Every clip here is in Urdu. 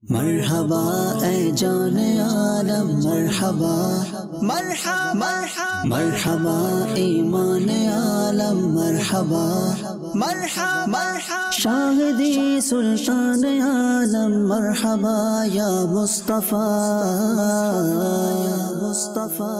مرحبا اے جان عالم مرحبا مرحبا مرحبا ایمان عالم مرحبا مرحبا شاہدی سلطان عالم مرحبا یا مصطفیٰ یا مصطفیٰ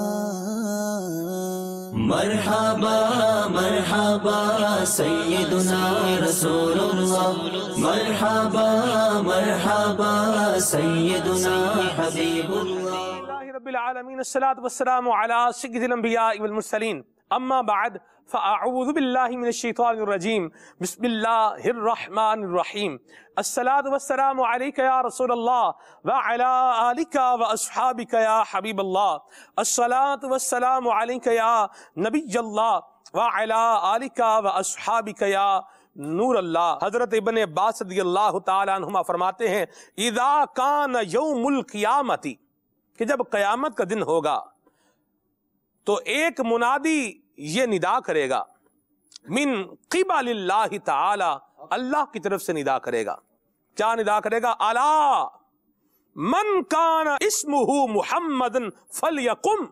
مرحبا مرحبا سیدنا رسول اللہ مرحبا مرحبا سیدنا حبیب اللہ رب العالمین الصلاة والسلام علی سید الانبیاء والمرسلین اما بعد فاعوذ باللہ من الشیطان الرجیم بسم اللہ الرحمن الرحیم الصلاة والسلام علیک یا رسول اللہ وعلی آلک واصحابک یا حبیب اللہ الصلاة والسلام علیک یا نبی اللہ وعلی آلک واصحابک یا نور اللہ۔ حضرت ابن عباس رضی اللہ تعالیٰ عنہما فرماتے ہیں اذا کان یوم القیامت، کہ جب قیامت کا دن ہوگا تو ایک منادی یہ ندا کرے گا من قبل اللہ تعالی، اللہ کی طرف سے ندا کرے گا۔ کیا ندا کرے گا؟ الا من کان اسمہ محمد فلیقم،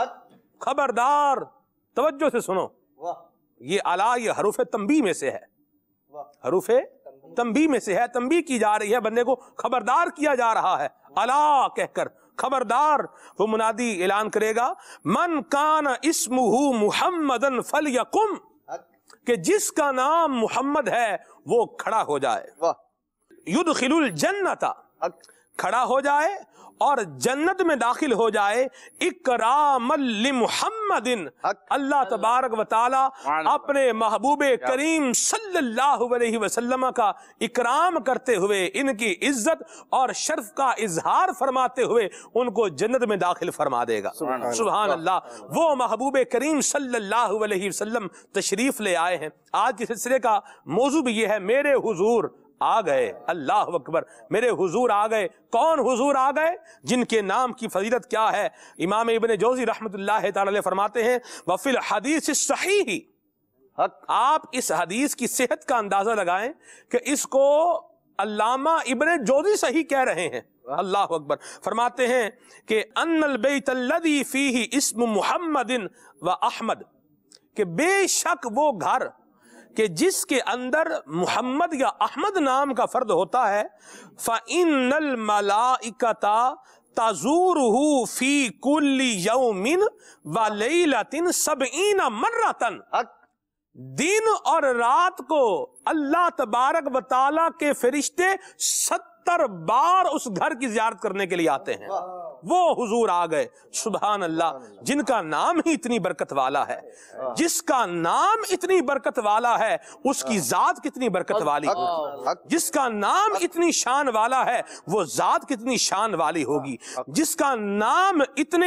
خبردار توجہ سے سنو، یہ الا یہ حروف تنبیہ میں سے ہے، حروف تنبیہ میں سے ہے، تنبیہ کی جا رہی ہے، بندے کو خبردار کیا جا رہا ہے الا کہہ کر، خبردار۔ وہ منادی اعلان کرے گا من کان اسمہ محمدن فلیقم، کہ جس کا نام محمد ہے وہ کھڑا ہو جائے، یدخل الجنت، کھڑا ہو جائے اور جنت میں داخل ہو جائے، اکراما لمحمد، اللہ تبارک و تعالی اپنے محبوب کریم صلی اللہ علیہ وسلم کا اکرام کرتے ہوئے، ان کی عزت اور شرف کا اظہار فرماتے ہوئے ان کو جنت میں داخل فرما دے گا۔ سبحان اللہ۔ وہ محبوب کریم صلی اللہ علیہ وسلم تشریف لے آئے ہیں۔ آج کے سلسلے کا موضوع بھی یہ ہے، میرے حضور آ گئے، اللہ اکبر، میرے حضور آ گئے۔ کون حضور آ گئے؟ جن کے نام کی فضیلت کیا ہے؟ امام ابن جوزی رحمۃ اللہ تعالی علیہ فرماتے ہیں وفی الحدیث الصحیح، آپ اس حدیث کی صحت کا اندازہ لگائیں کہ اس کو علامہ ابن جوزی صحیح کہہ رہے ہیں، اللہ اکبر۔ فرماتے ہیں کہ ان البیت الذی فیہ اسم محمد و احمد، کہ بے شک وہ گھر کہ جس کے اندر محمد یا احمد نام کا فرد ہوتا ہے، فَإِنَّ الْمَلَائِكَةَ تَزُورُهُ فِي كُلِّ يَوْمٍ وَلَيْلَةٍ 70 مرة، دن اور رات کو اللہ تبارک و تعالیٰ کے فرشتے 70 بار اس گھر کی زیارت کرنے کے لیے آتے ہیں۔ وہ حضور آ گئے، سبحان اللہ، جن کا نام ہی اتنی برکت والا ہے، جس کا نام اتنی برکت والا ہے اس کی ذات کتنی برکت والی ہوگی، جس کا نام اتنی شان والا ہے وہ ذات کتنی شان والی ہوگی، جس کا نام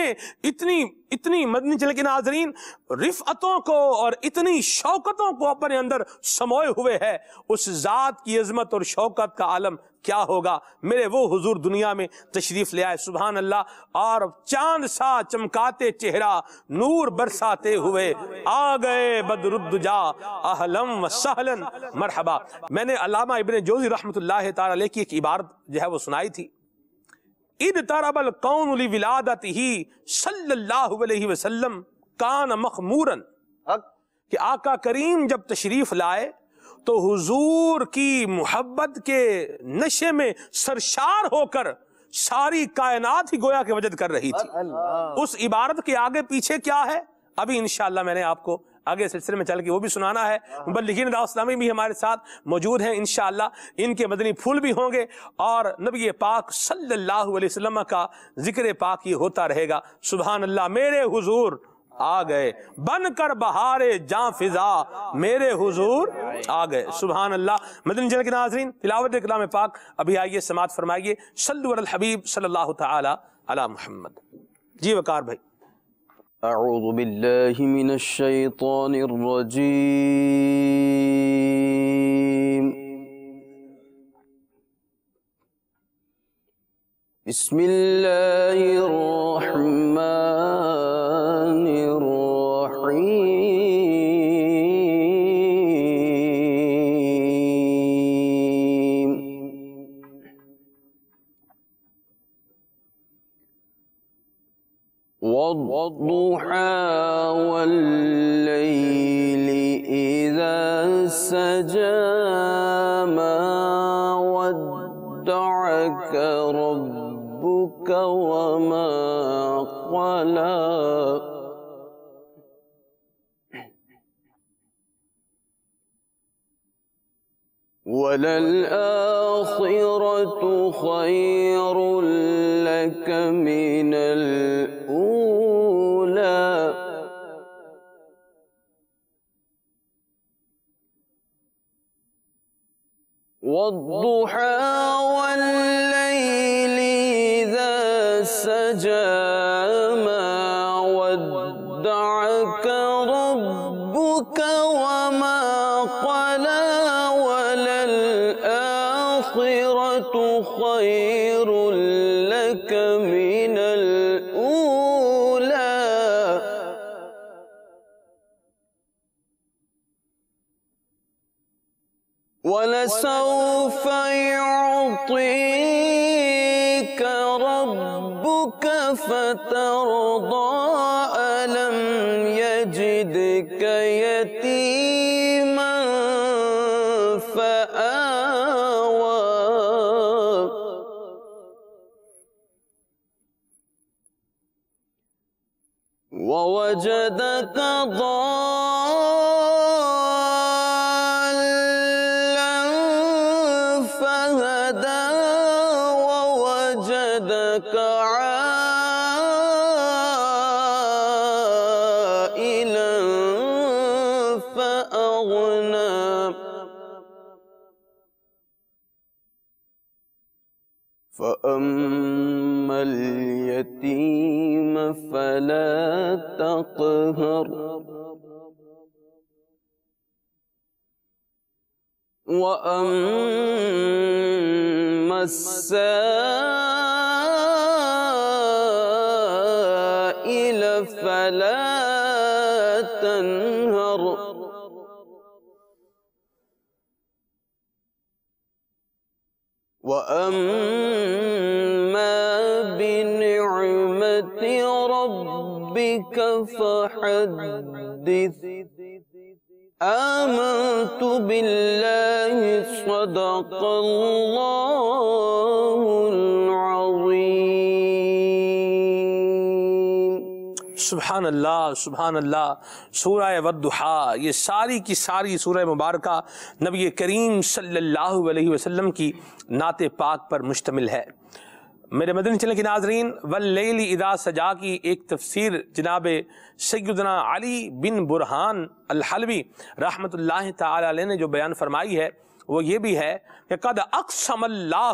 اتنی مدنی چل کے ناظرین رفعتوں کو اور اتنی شوکتوں کو اپنے اندر سموئے ہوئے ہے، اس ذات کی عظمت اور شوکت کا عالم کیا ہوگا۔ میرے وہ حضور دنیا میں تشریف لے آئے، سبحان اللہ، اور چاند سا چمکاتے چہرہ نور برساتے ہوئے آ گئے بدر الدجا اہلم و سہلن مرحبا۔ میں نے علامہ ابن جوزی رحمۃ اللہ تعالی علیہ کی ایک عبارت جو ہے وہ سنائی تھی، اِدْتَرَبَ الْقَوْنُ لِوِلَادَتِهِ صلی اللہ علیہ وسلم کان مخمورن، کہ آقا کریم جب تشریف لائے تو حضور کی محبت کے نشے میں سرشار ہو کر ساری کائنات ہی گویا کہ وجد کر رہی تھی۔ اس عبارت کے آگے پیچھے کیا ہے ابھی انشاءاللہ میں نے آپ کو آگے سلسلے میں چل کے وہ بھی سنانا ہے۔ مبلغین دعوت اسلامی بھی ہمارے ساتھ موجود ہیں، انشاءاللہ ان کے مدنی پھول بھی ہوں گے اور نبی پاک صلی اللہ علیہ وسلم کا ذکر پاک یہ ہوتا رہے گا۔ سبحان اللہ، میرے حضور آ گئے بن کر بہار جاں فضا، میرے حضور آ گئے، سبحان اللہ۔ مدنی چینل کے ناظرین، تلاوت کلام پاک ابھی آئیے سماعت فرمائیے، صلو علی الحبیب صلی اللہ تعالی علی محمد۔ جی وقار بھائی۔ اعوذ باللہ من الشیطان الرجیم، بسم اللہ الرحمن الرحیم۔ والضحى والليل إذا سجى ما ودعك ربك وما قلى وللآخرة خير لك من الأولى والضحى والليل إذا سجى ما ودعك ربك وما قلى وللآخرة خير لك من الأولى ولسوف يعطيك ربك فترضى ألم يجدك يتيما فآوى ووجدك ضالا فهدى ووجدك عائلا فأغنى فأما اليتيم فلا تقهر وأما السائل فلا تنهر وأما بنعمة ربك فحدث آمنت بالله صدق الله العظيم. سبحان اللہ سبحان اللہ. سورہ والضحیٰ یہ ساری کی ساری سورہ مبارکہ نبی کریم صلی اللہ علیہ وسلم کی نعت پاک پر مشتمل ہے. میرے مدنی چینل کے ناظرین، واللیل اذا سجا کی ایک تفسیر جناب سیدنا علی بن برہان الحلوی رحمۃ اللہ تعالی علیہ نے جو بیان فرمائی ہے وہ یہ بھی ہے کہ قد اقسم اللہ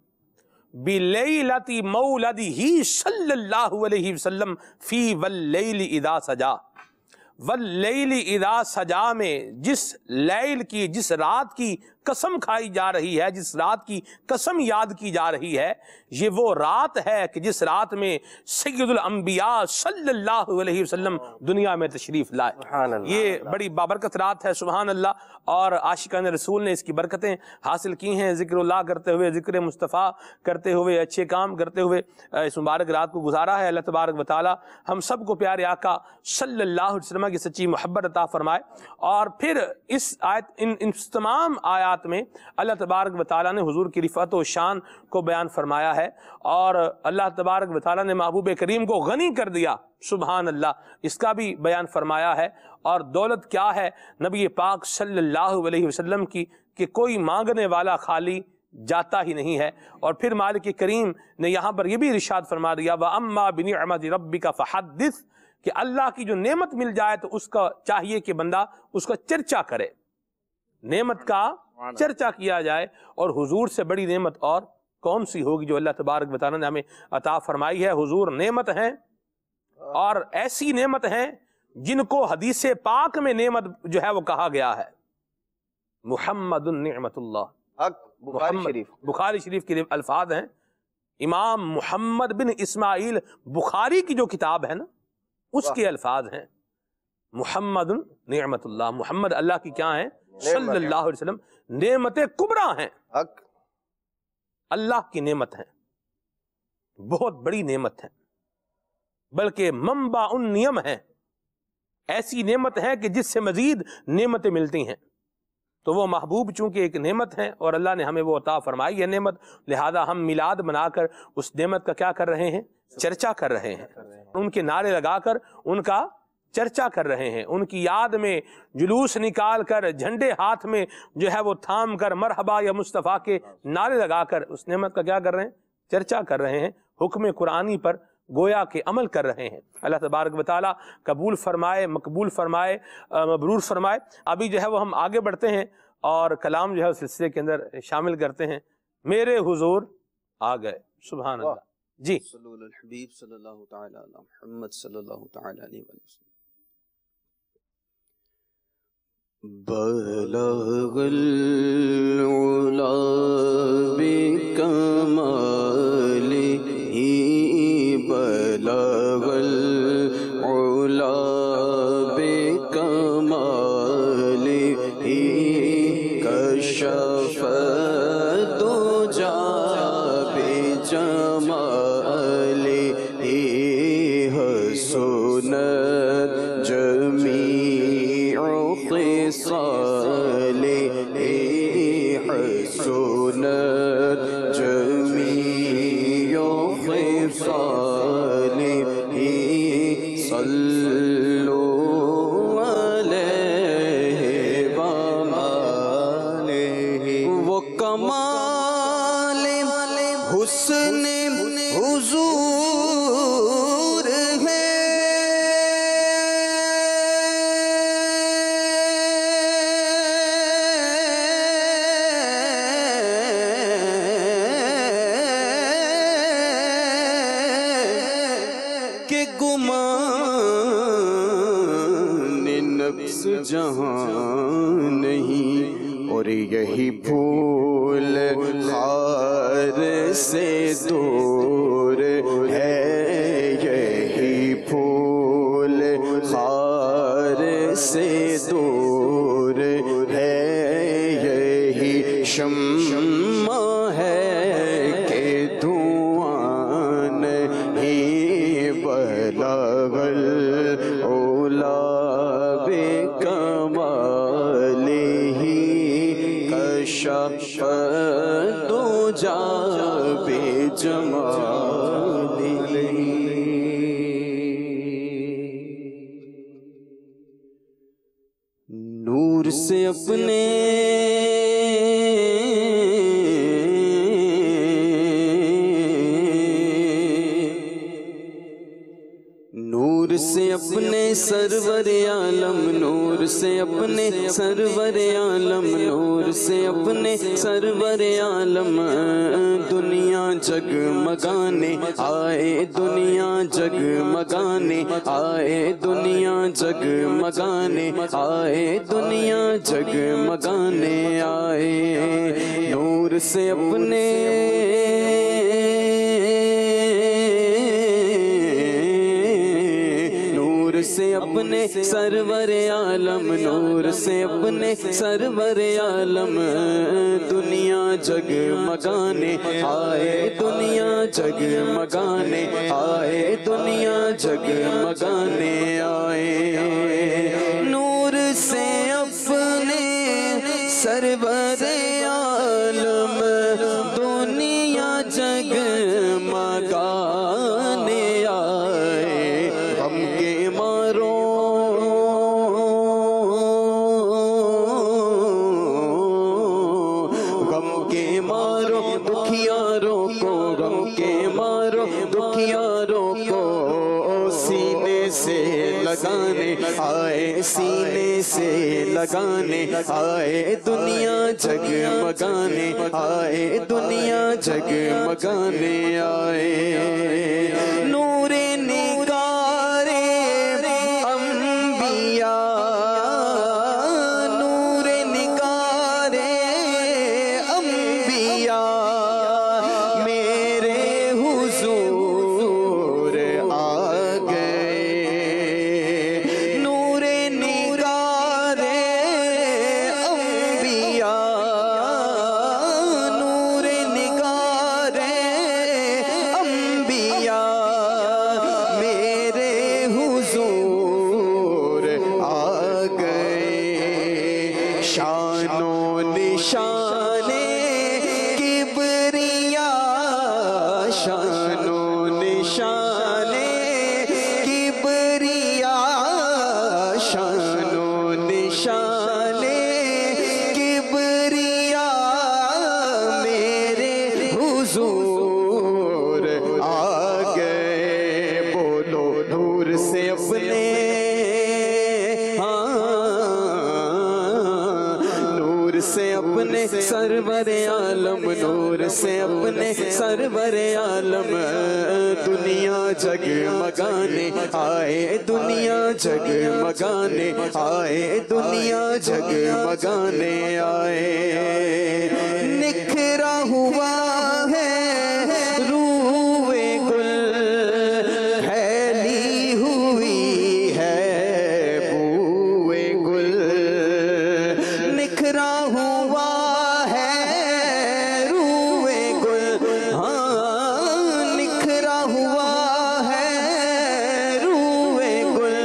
بلیلۃ مولدہ صلی اللہ علیہ وسلم فی واللیل اذا سجا. واللیل اذا سجا میں جس لیل کی، جس رات کی قسم کھائی جا رہی ہے، جس رات کی قسم یاد کی جا رہی ہے، یہ وہ رات ہے کہ جس رات میں سید الانبیاء صلی اللہ علیہ وسلم دنیا میں تشریف لائے. یہ بڑی بابرکت رات ہے، سبحان اللہ. اور عاشقان رسول نے اس کی برکتیں حاصل کی ہیں، ذکر اللہ کرتے ہوئے، ذکر مصطفیٰ کرتے ہوئے، اچھے کام کرتے ہوئے اس مبارک رات کو گزارا ہے. اللہ تبارک و تعالی ہم سب کو پیارے آقا صلی اللہ علیہ وسلم کی سچی محبت عطا فرمائے. اور پھر اس آیت ان تمام آیات میں اللہ تبارک و تعالی نے حضور کی رفعت و شان کو بیان فرمایا ہے، اور اللہ تبارک و تعالی نے محبوب کریم کو غنی کر دیا، سبحان اللہ، اس کا بھی بیان فرمایا ہے. اور دولت کیا ہے نبی پاک صلی اللہ علیہ وسلم کی کہ کوئی مانگنے والا خالی جاتا ہی نہیں ہے. اور پھر مالک کریم نے یہاں پر یہ بھی ارشاد فرما دیا وَأَمَّا بِنِعْمَةِ رَبِّكَ فَحَدِّثْ، کہ اللہ کی جو نعمت مل جائے تو اس کا چاہیے کہ بندہ اس کا چرچا کرے، نعمت کا چرچا کیا جائے. اور حضور سے بڑی نعمت اور کون سی ہوگی جو اللہ تبارک و تعالی نے ہمیں عطا فرمائی ہے. حضور نعمت ہیں، اور ایسی نعمت ہیں جن کو حدیث پاک میں نعمت جو ہے وہ کہا گیا ہے. محمد نعمت اللہ، بخاری شریف کے الفاظ ہیں. امام محمد بن اسماعیل بخاری کی جو کتاب ہے نا، اس کے الفاظ ہیں محمد نعمت اللہ. محمد اللہ کی کیا ہیں؟ صلی اللہ علیہ وسلم نعمت کبریٰ ہیں، اللہ کی نعمت ہیں، بہت بڑی نعمت ہے. بلکہ منبع النعم ہے، ایسی نعمت ہے کہ جس سے مزید نعمتیں ملتی ہیں۔ تو وہ محبوب چونکہ ایک نعمت ہے اور اللہ نے ہمیں وہ عطا فرمائی ہے نعمت، لہذا ہم میلاد منا کر اس نعمت کا کیا کر رہے ہیں؟ چرچا کر رہے ہیں، ان کے نعرے لگا کر ان کا چرچا کر رہے ہیں، ان کی یاد میں جلوس نکال کر، جھنڈے ہاتھ میں جو ہے وہ تھام کر، مرحبا یا مصطفیٰ کے نعرے لگا کر اس نعمت کا کیا کر رہے ہیں؟ چرچا کر رہے ہیں، حکم قرآنی پر گویا کہ عمل کر رہے ہیں۔ اللہ تبارک و تعالیٰ قبول فرمائے، مقبول فرمائے، مبرور فرمائے۔ ابھی جو ہے وہ ہم آگے بڑھتے ہیں اور کلام جو ہے اس سلسلے کے اندر شامل کرتے ہیں۔ میرے حضور آ گئے، سبحان اللہ۔ جی صلو علی الحبیب صلی اللہ تعالی علی محمد صلی اللہ تعالی علیہ وسلم۔ بلغ العلا بکمالہ، بلغ العلا بکمالہ، کشف الدجی بجمالہ، حسنت جمیع خصالہ، حسنت جمیع خصالہ، صلو علیہ وآلہ۔ وہ کمال حسن حضور ہے، کہ گمان نفس جہاں نہیں، اور یہی پھول خار سے دور ہے، یہی پھول خار سے دور ہے، یہی شمع ہے کہ دھواں نہیں، بلغ العلا بکمالہ، کشف الدجی بجمالہ۔ نور سے اپنے نور سے اپنے سرور عالم، نور سے اپنے سرور عالم، نور سے اپنے سرور عالم، دنیا جگمگانے آئے، دنیا جگمگانے آئے، دنیا جگمگانے آئے، دنیا جگمگانے آئے، نور سے اپنے سے اپنے سرور عالم، نور سے اپنے سرور عالم، دنیا جگمگانے آئے، دنیا جگمگانے آئے، دنیا جگمگانے آئے، نور سے اپنے سرور عالم، دنیا جگمگانے آئے، غم کے مارو غم کے مارو دکھیاروں کو، غم کے مارو دکھیاروں کو، سینے سے لگانے آئے، سینے سے لگانے آئے، دنیا جگمگانے آئے، دنیا جگمگانے آئے، نور نگار انبیاء، نور نگار انبیاء، میرے حضور آ گئے، نور نگار انبیاء، نور نگار انبیاء، سرور عالم نور سے اپنے سرور عالم دنیا جگمگانے آئے دنیا جگمگانے آئے دنیا جگمگانے آئے نکھرا ہوا ہے روئے گل پھیلی ہوئی ہے بوئے گل نکھرا ہوا ہے روئے گل ہاں نکھرا ہوا ہے روئے گل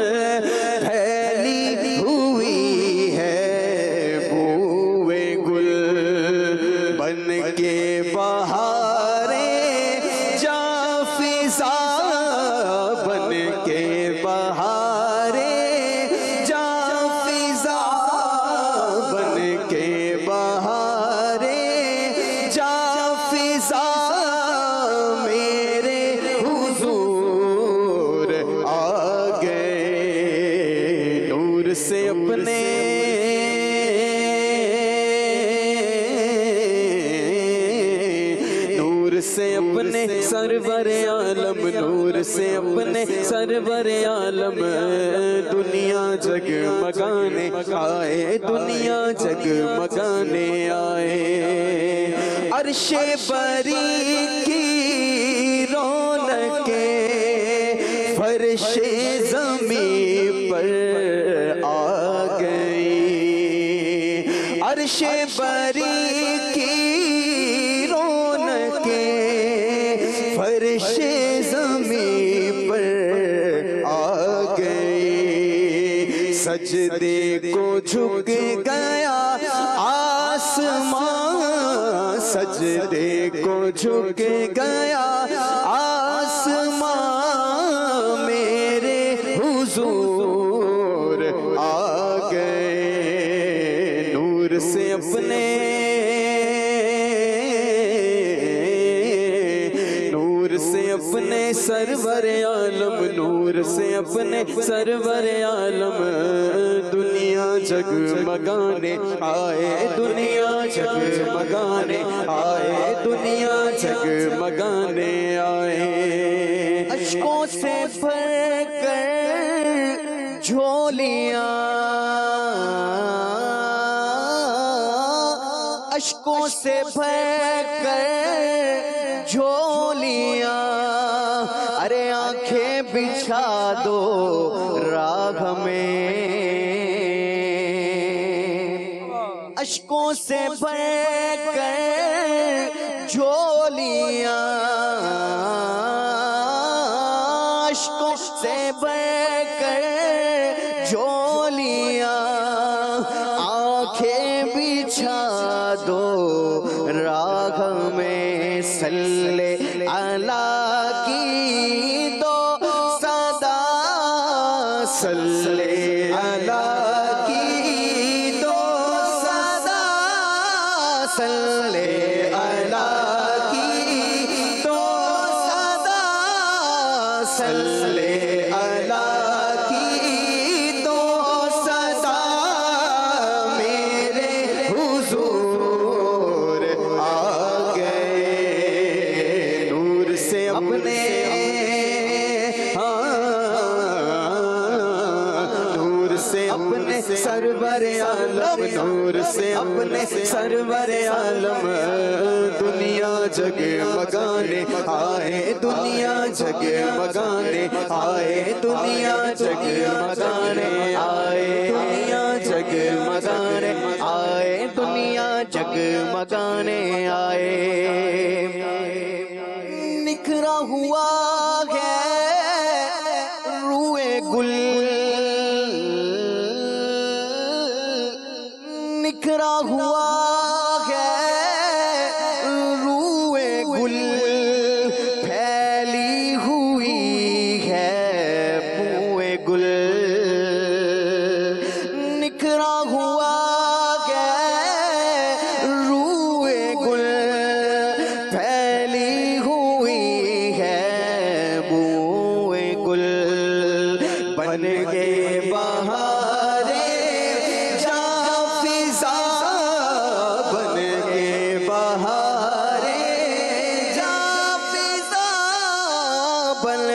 پھیلی ہوئی ہے بوئے گل بن کے بہاریں جا فضا بن کے بہاریں جا فضا بن کے بہاریں جا فضا میرے حضور آ گئے نور سے اپنے نور سے اپنے سرور عالم نور سے اپنے سرور عالم دنیا جگمگانے آئے دنیا جگمگانے آئے عرش بری کی رونقیں فرش زمین پر آ گئی عرش بری کی فرش زمین پر آ گئی سجدے کو جھک گیا آسمان سجدے کو جھک گیا آسمان میرے حضور آ گئے نور سے اپنے اپنے سرور عالم نور سے اپنے سرور عالم دنیا جگمگانے آئے دنیا جگمگانے آئے دنیا جگمگانے آئے اشکوں سے بھر کر جھولیاں اشکوں سے بھر کر جھولیاں ارے آنکھیں بچھا دو راہ میں اشکوں سے بھر کر جھولیاں اشکوں سے بھر کر جھولیاں آنکھیں بچھا دو راہ میں صلی اللہ کی دو صدا صلی اللہ کی دو صدا صلی اللہ کی دو صدا صلی اللہ کی دو صدا میرے حضور آ گئے نور سے اپنے نور سے اپنے سرور عالم نور سے اپنے سرور عالم دنیا جگمگانے آئے دنیا جگمگانے آئے دنیا جگمگانے آئے دنیا جگمگانے آئے دنیا جگمگانے آئے نکھرا ہوا ہے روئے گل نکھرا ہوا ہے روئے گل پھیلی ہوئی ہے بوئے گل نکھرا ہوا ہے روئے گل پھیلی ہوئی ہے بوئے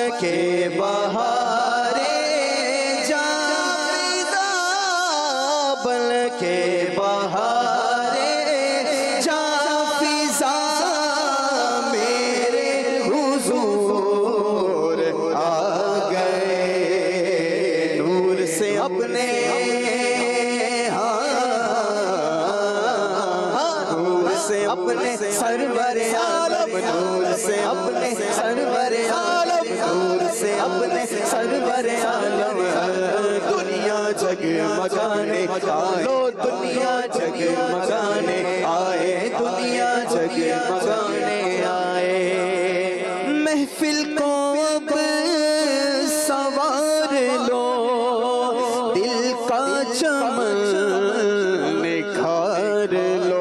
کے بہارے جاویدہ بن کے بہارے جاویدہ میرے حضور آ گئے نور سے اپنے اپنے سرور عالم نور سے اپنے سرور عالم نور سے اپنے سرور عالم دنیا جگمگانے آئے دنیا جگمگانے آئے دنیا جگمگانے آئے محفل کو اب سوار لو دل کا چمن نکھار لو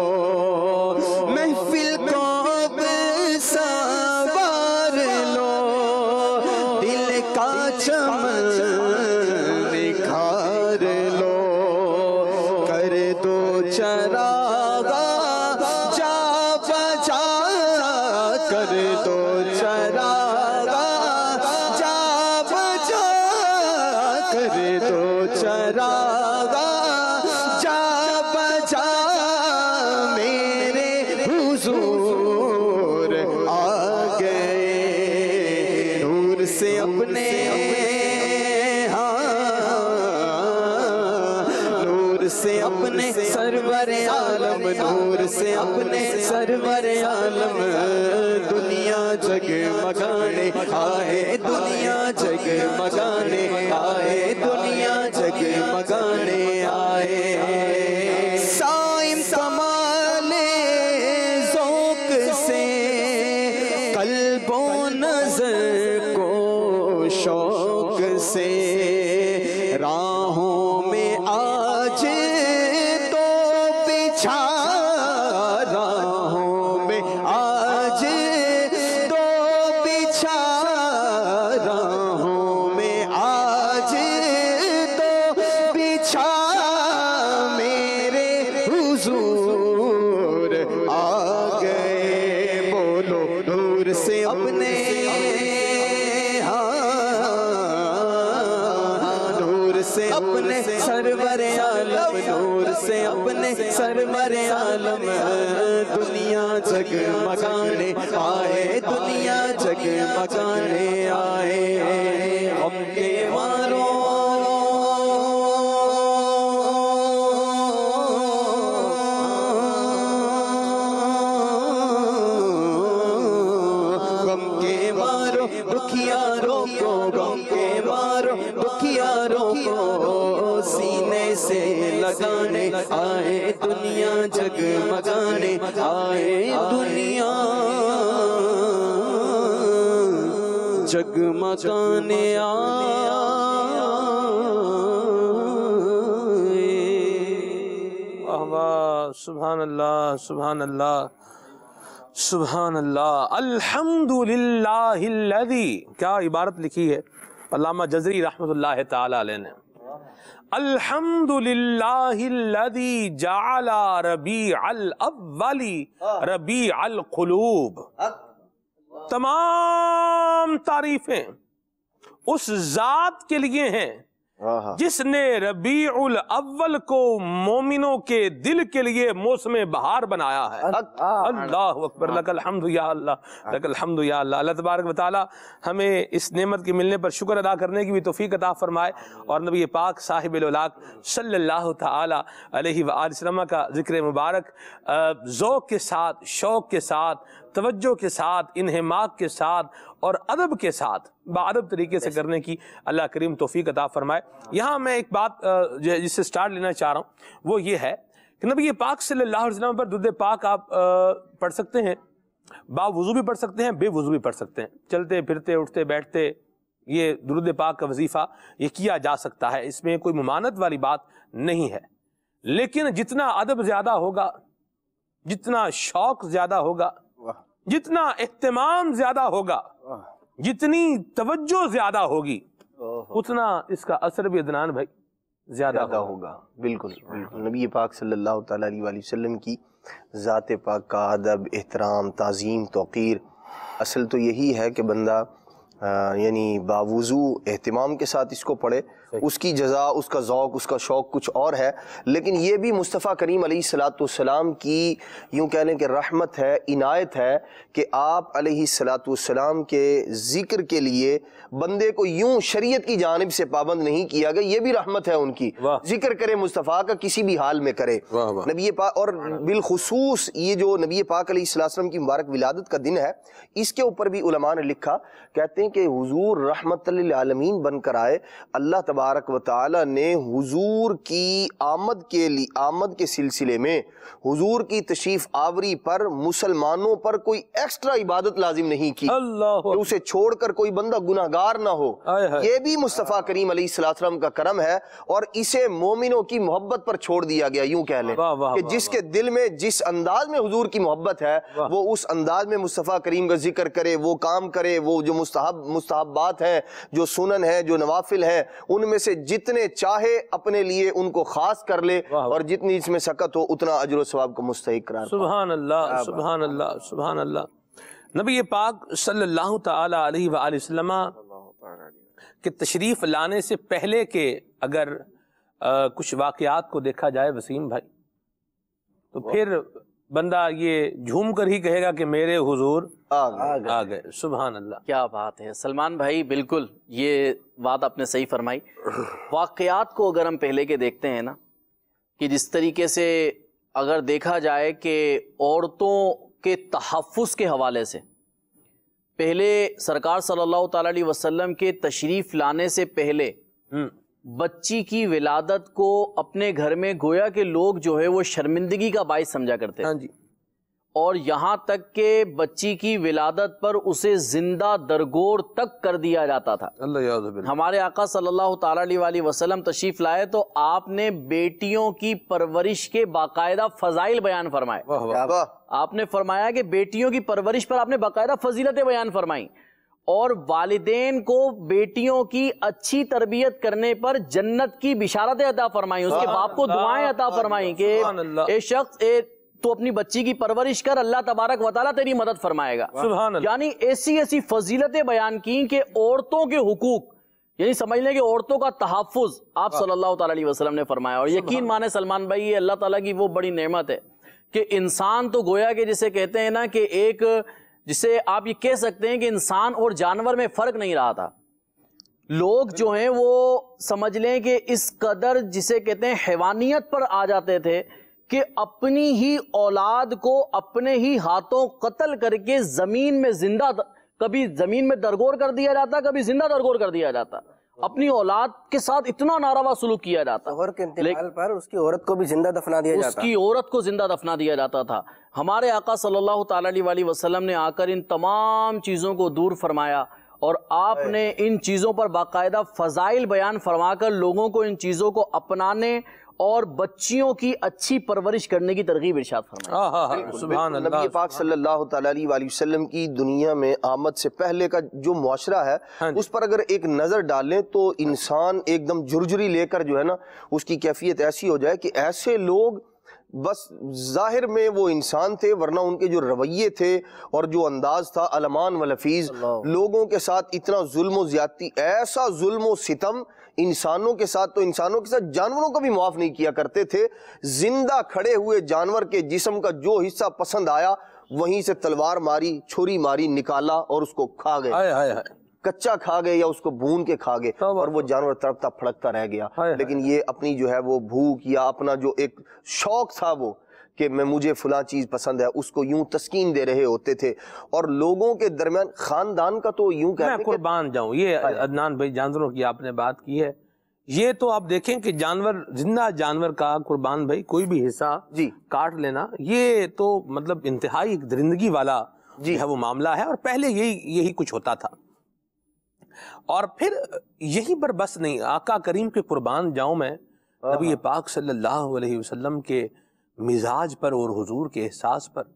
نکھار لو کر دو چراغا جا بجا کر دو چراغا جا بجا کر دو چراغا جا بجا میرے حضور آ گئے نور سے اپنے سے اپنے سرور عالم نور سے اپنے سرور عالم دنیا جگمگانے آئے دنیا جگمگانے آئے دنیا جگمگانے آئے صائم کمال ذوق سے قلب و نظر کو شوق سے راہوں میں آج تو بچھا راہوں میں آج تو بچھا راہوں میں آج تو بچھا میرے حضور آ گئے بولو نور سے اپنے سے اپنے سرور عالم نور سے اپنے سرور عالم دنیا جگمگانے آئے دنیا جگمگانے آئے غم کے ماروں غم کے مارو دکھیاروں کو غم کے مارو دکھیاروں کو سینے سے لگانے آئے دنیا جگمگانے آئے دنیا جگمگانے آئے سبحان اللہ سبحان اللہ سبحان اللہ الحمدللہ الذی کیا عبارت لکھی ہے علامہ جزری رحمت اللہ تعالی علیہ نے الحمدللہ الذی جعل ربیع الاول ربیع القلوب تمام تعریفیں اس ذات کے لیے ہیں جس نے ربیع الاول کو مومنوں کے دل کے لیے موسم بہار بنایا ہے اللہ اکبر لک الحمد یا اللہ لک الحمد یا اللہ اللہ تبارک و تعالی ہمیں اس نعمت کے ملنے پر شکر ادا کرنے کی بھی توفیق عطا فرمائے اور نبی پاک صاحب الاولاق صلی اللہ تعالی علیہ وآلہ وسلم کا ذکر مبارک ذوق کے ساتھ شوق کے ساتھ توجہ کے ساتھ انہماک کے ساتھ اور ادب کے ساتھ باادب طریقے سے کرنے کی اللہ کریم توفیق عطا فرمائے یہاں میں ایک بات جس سے سٹارٹ لینا چاہ رہا ہوں وہ یہ ہے کہ نبی پاک صلی اللہ علیہ وسلم پر درود پاک آپ پڑھ سکتے ہیں با وضو بھی پڑھ سکتے ہیں بے وضو بھی پڑھ سکتے ہیں چلتے پھرتے اٹھتے بیٹھتے یہ درود پاک کا وظیفہ یہ کیا جا سکتا ہے اس میں کوئی ممانعت والی بات نہیں ہے لیکن جتنا ادب زیادہ ہوگا جتنا شوق زیادہ ہوگا جتنا اہتمام زیادہ ہوگا جتنی توجہ زیادہ ہوگی اتنا اس کا اثر بھی عدنان بھائی زیادہ ہوگا بالکل نبی پاک صلی اللہ تعالیٰ علیہ وسلم کی ذات پاک کا ادب احترام تعظیم توقیر اصل تو یہی ہے کہ بندہ یعنی باوضو اہتمام کے ساتھ اس کو پڑھے، اس کی جزا، اس کا ذوق، اس کا شوق کچھ اور ہے، لیکن یہ بھی مصطفیٰ کریم علیہ الصلاۃ والسلام کی یوں کہہ لیں کہ رحمت ہے، عنایت ہے کہ آپ علیہ الصلاۃ والسلام کے ذکر کے لیے بندے کو یوں شریعت کی جانب سے پابند نہیں کیا گیا، یہ بھی رحمت ہے ان کی، ذکر کرے مصطفیٰ کا کسی بھی حال میں کرے نبی پاک۔ اور بالخصوص یہ جو نبی پاک علیہ الصلاۃ والسلام کی مبارک ولادت کا دن ہے، اس کے اوپر بھی علماء نے لکھا، کہتے ہیں کہ حضور رحمت للعالمین بن کر آئے، اللہ تبارک و تعالی نے حضور کی آمد کے سلسلے میں حضور کی تشریف آوری پر مسلمانوں پر کوئی ایکسٹرا عبادت لازم نہیں کی کہ اسے چھوڑ کر کوئی بندہ گناہگار نہ ہو۔ یہ بھی مصطفیٰ کریم علیہ السلام کا کرم ہے، اور اسے مومنوں کی محبت پر چھوڑ دیا گیا، یوں کہہ لیں کہ جس کے دل میں جس انداز میں حضور کی محبت ہے وہ اس انداز میں مصطفیٰ کریم کا ذکر کرے، وہ کام کرے، وہ جو مستحبات ہیں، جو سنن ہیں، جو نوافل ہیں، ان میں سے جتنے چاہے اپنے لیے ان کو خاص کر لے، اور جتنی اس میں سکت ہو اتنا اجر و ثواب کو مستحق قرار۔ سبحان اللہ، سبحان اللہ، سبحان اللہ۔ نبی پاک صلی اللہ تعالی علیہ وآلہ وسلم کہ تشریف لانے سے پہلے کے اگر کچھ واقعات کو دیکھا جائے وسیم بھائی، تو پھر بندہ یہ جھوم کر ہی کہے گا کہ میرے حضور آ گئے۔ سبحان اللہ، کیا بات ہے سلمان بھائی، بالکل یہ بات آپ نے صحیح فرمائی۔ واقعات کو اگر ہم پہلے کے دیکھتے ہیں نا، کہ جس طریقے سے اگر دیکھا جائے کہ عورتوں کے تحفظ کے حوالے سے پہلے سرکار صلی اللہ تعالیٰ علیہ وسلم کے تشریف لانے سے پہلے بچی کی ولادت کو اپنے گھر میں گویا کہ لوگ جو ہے وہ شرمندگی کا باعث سمجھا کرتے ہیں، ہاں جی، اور یہاں تک کہ بچی کی ولادت پر اسے زندہ درگور تک کر دیا جاتا تھا۔ اللہ یعوذ باللہ۔ ہمارے آقا صلی اللہ تعالیٰ علیہ وسلم تشریف لائے تو آپ نے بیٹیوں کی پرورش کے باقاعدہ فضائل بیان فرمائے۔ آپ نے فرمایا کہ بیٹیوں کی پرورش پر آپ نے باقاعدہ فضیلتیں بیان فرمائیں، اور والدین کو بیٹیوں کی اچھی تربیت کرنے پر جنت کی بشارتیں عطا فرمائیں، اس کے باپ کو دعائیں عطا فرمائیں کہ اے شخص تو اپنی بچی کی پرورش کر، اللہ تبارک و تعالیٰ تیری مدد فرمائے گا۔ سبحان اللہ۔ یعنی ایسی ایسی فضیلتیں بیان کی کہ عورتوں کے حقوق، یعنی سمجھ لیں کہ عورتوں کا تحفظ آپ صلی اللہ تعالیٰ علیہ وسلم نے فرمایا۔ اور یقین مانے سلمان بھائی، یہ اللہ تعالیٰ کی وہ بڑی نعمت ہے کہ انسان تو گویا کہ جسے کہتے ہیں نا کہ ایک، جسے آپ یہ کہہ سکتے ہیں کہ انسان اور جانور میں فرق نہیں رہا تھا۔ لوگ جو ہیں وہ سمجھ لیں کہ اس قدر جسے کہتے ہیں حیوانیت پر آ جاتے تھے کہ اپنی ہی اولاد کو اپنے ہی ہاتھوں قتل کر کے زمین میں زندہ، کبھی زمین میں درگور کر دیا جاتا، کبھی زندہ درگور کر دیا جاتا، اپنی اولاد کے ساتھ اتنا ناروا سلوک کیا جاتا، شوہر کے انتقال پر اس کی عورت کو بھی زندہ دفنا دیا جاتا، اس کی عورت کو زندہ دفنا دیا جاتا تھا۔ ہمارے آقا صلی اللہ تعالیٰ علیہ وسلم نے آ کر ان تمام چیزوں کو دور فرمایا، اور آپ نے ان چیزوں پر باقاعدہ فضائل بیان فرما کر لوگوں کو ان چیزوں کو اپنانے اور بچیوں کی اچھی پرورش کرنے کی ترغیب ارشاد فرمائی۔ سبحان اللہ۔ نبی پاک صلی اللہ تعالیٰ علیہ وسلم کی دنیا میں آمد سے پہلے کا جو معاشرہ ہے اس پر اگر ایک نظر ڈالیں تو انسان ایک دم جھرجھری لے کر جو ہے نا اس کی کیفیت ایسی ہو جائے کہ ایسے لوگ بس ظاہر میں وہ انسان تھے، ورنہ ان کے جو رویے تھے اور جو انداز تھا علمان و لفیظ، لوگوں کے ساتھ اتنا ظلم و زیادتی، ایسا ظلم و ستم انسانوں کے ساتھ، تو انسانوں کے ساتھ جانوروں کو بھی معاف نہیں کیا کرتے تھے۔ زندہ کھڑے ہوئے جانور کے جسم کا جو حصہ پسند آیا وہیں سے تلوار ماری، چھری ماری، نکالا اور اس کو کھا گئے، کچا کھا گئے یا اس کو بھون کے کھا گئے، اور وہ جانور تڑپتا پھڑکتا رہ گیا۔ لیکن یہ اپنی جو ہے وہ بھوک یا اپنا جو ایک شوق تھا وہ کہ مجھے فلاں چیز پسند ہے، اس کو یوں تسکین دے رہے ہوتے تھے۔ اور لوگوں کے درمیان خاندان کا تو یوں کہتے ہیں، میں قربان جاؤں، یہ عدنان بھائی جانوروں کی آپ نے بات کی ہے، یہ تو آپ دیکھیں کہ جانور، زندہ جانور کا قربان بھائی کوئی بھی حصہ کاٹ لینا، یہ تو مطلب انتہائی درندگی والا ہے وہ معاملہ ہے، اور پہلے یہی کچھ ہوتا تھا۔ اور پھر یہیں پر بس نہیں، آقا کریم کے قربان جاؤں میں نبی پاک صلی اللہ علیہ وسلم کے مزاج پر اور حضور کے احساس پر۔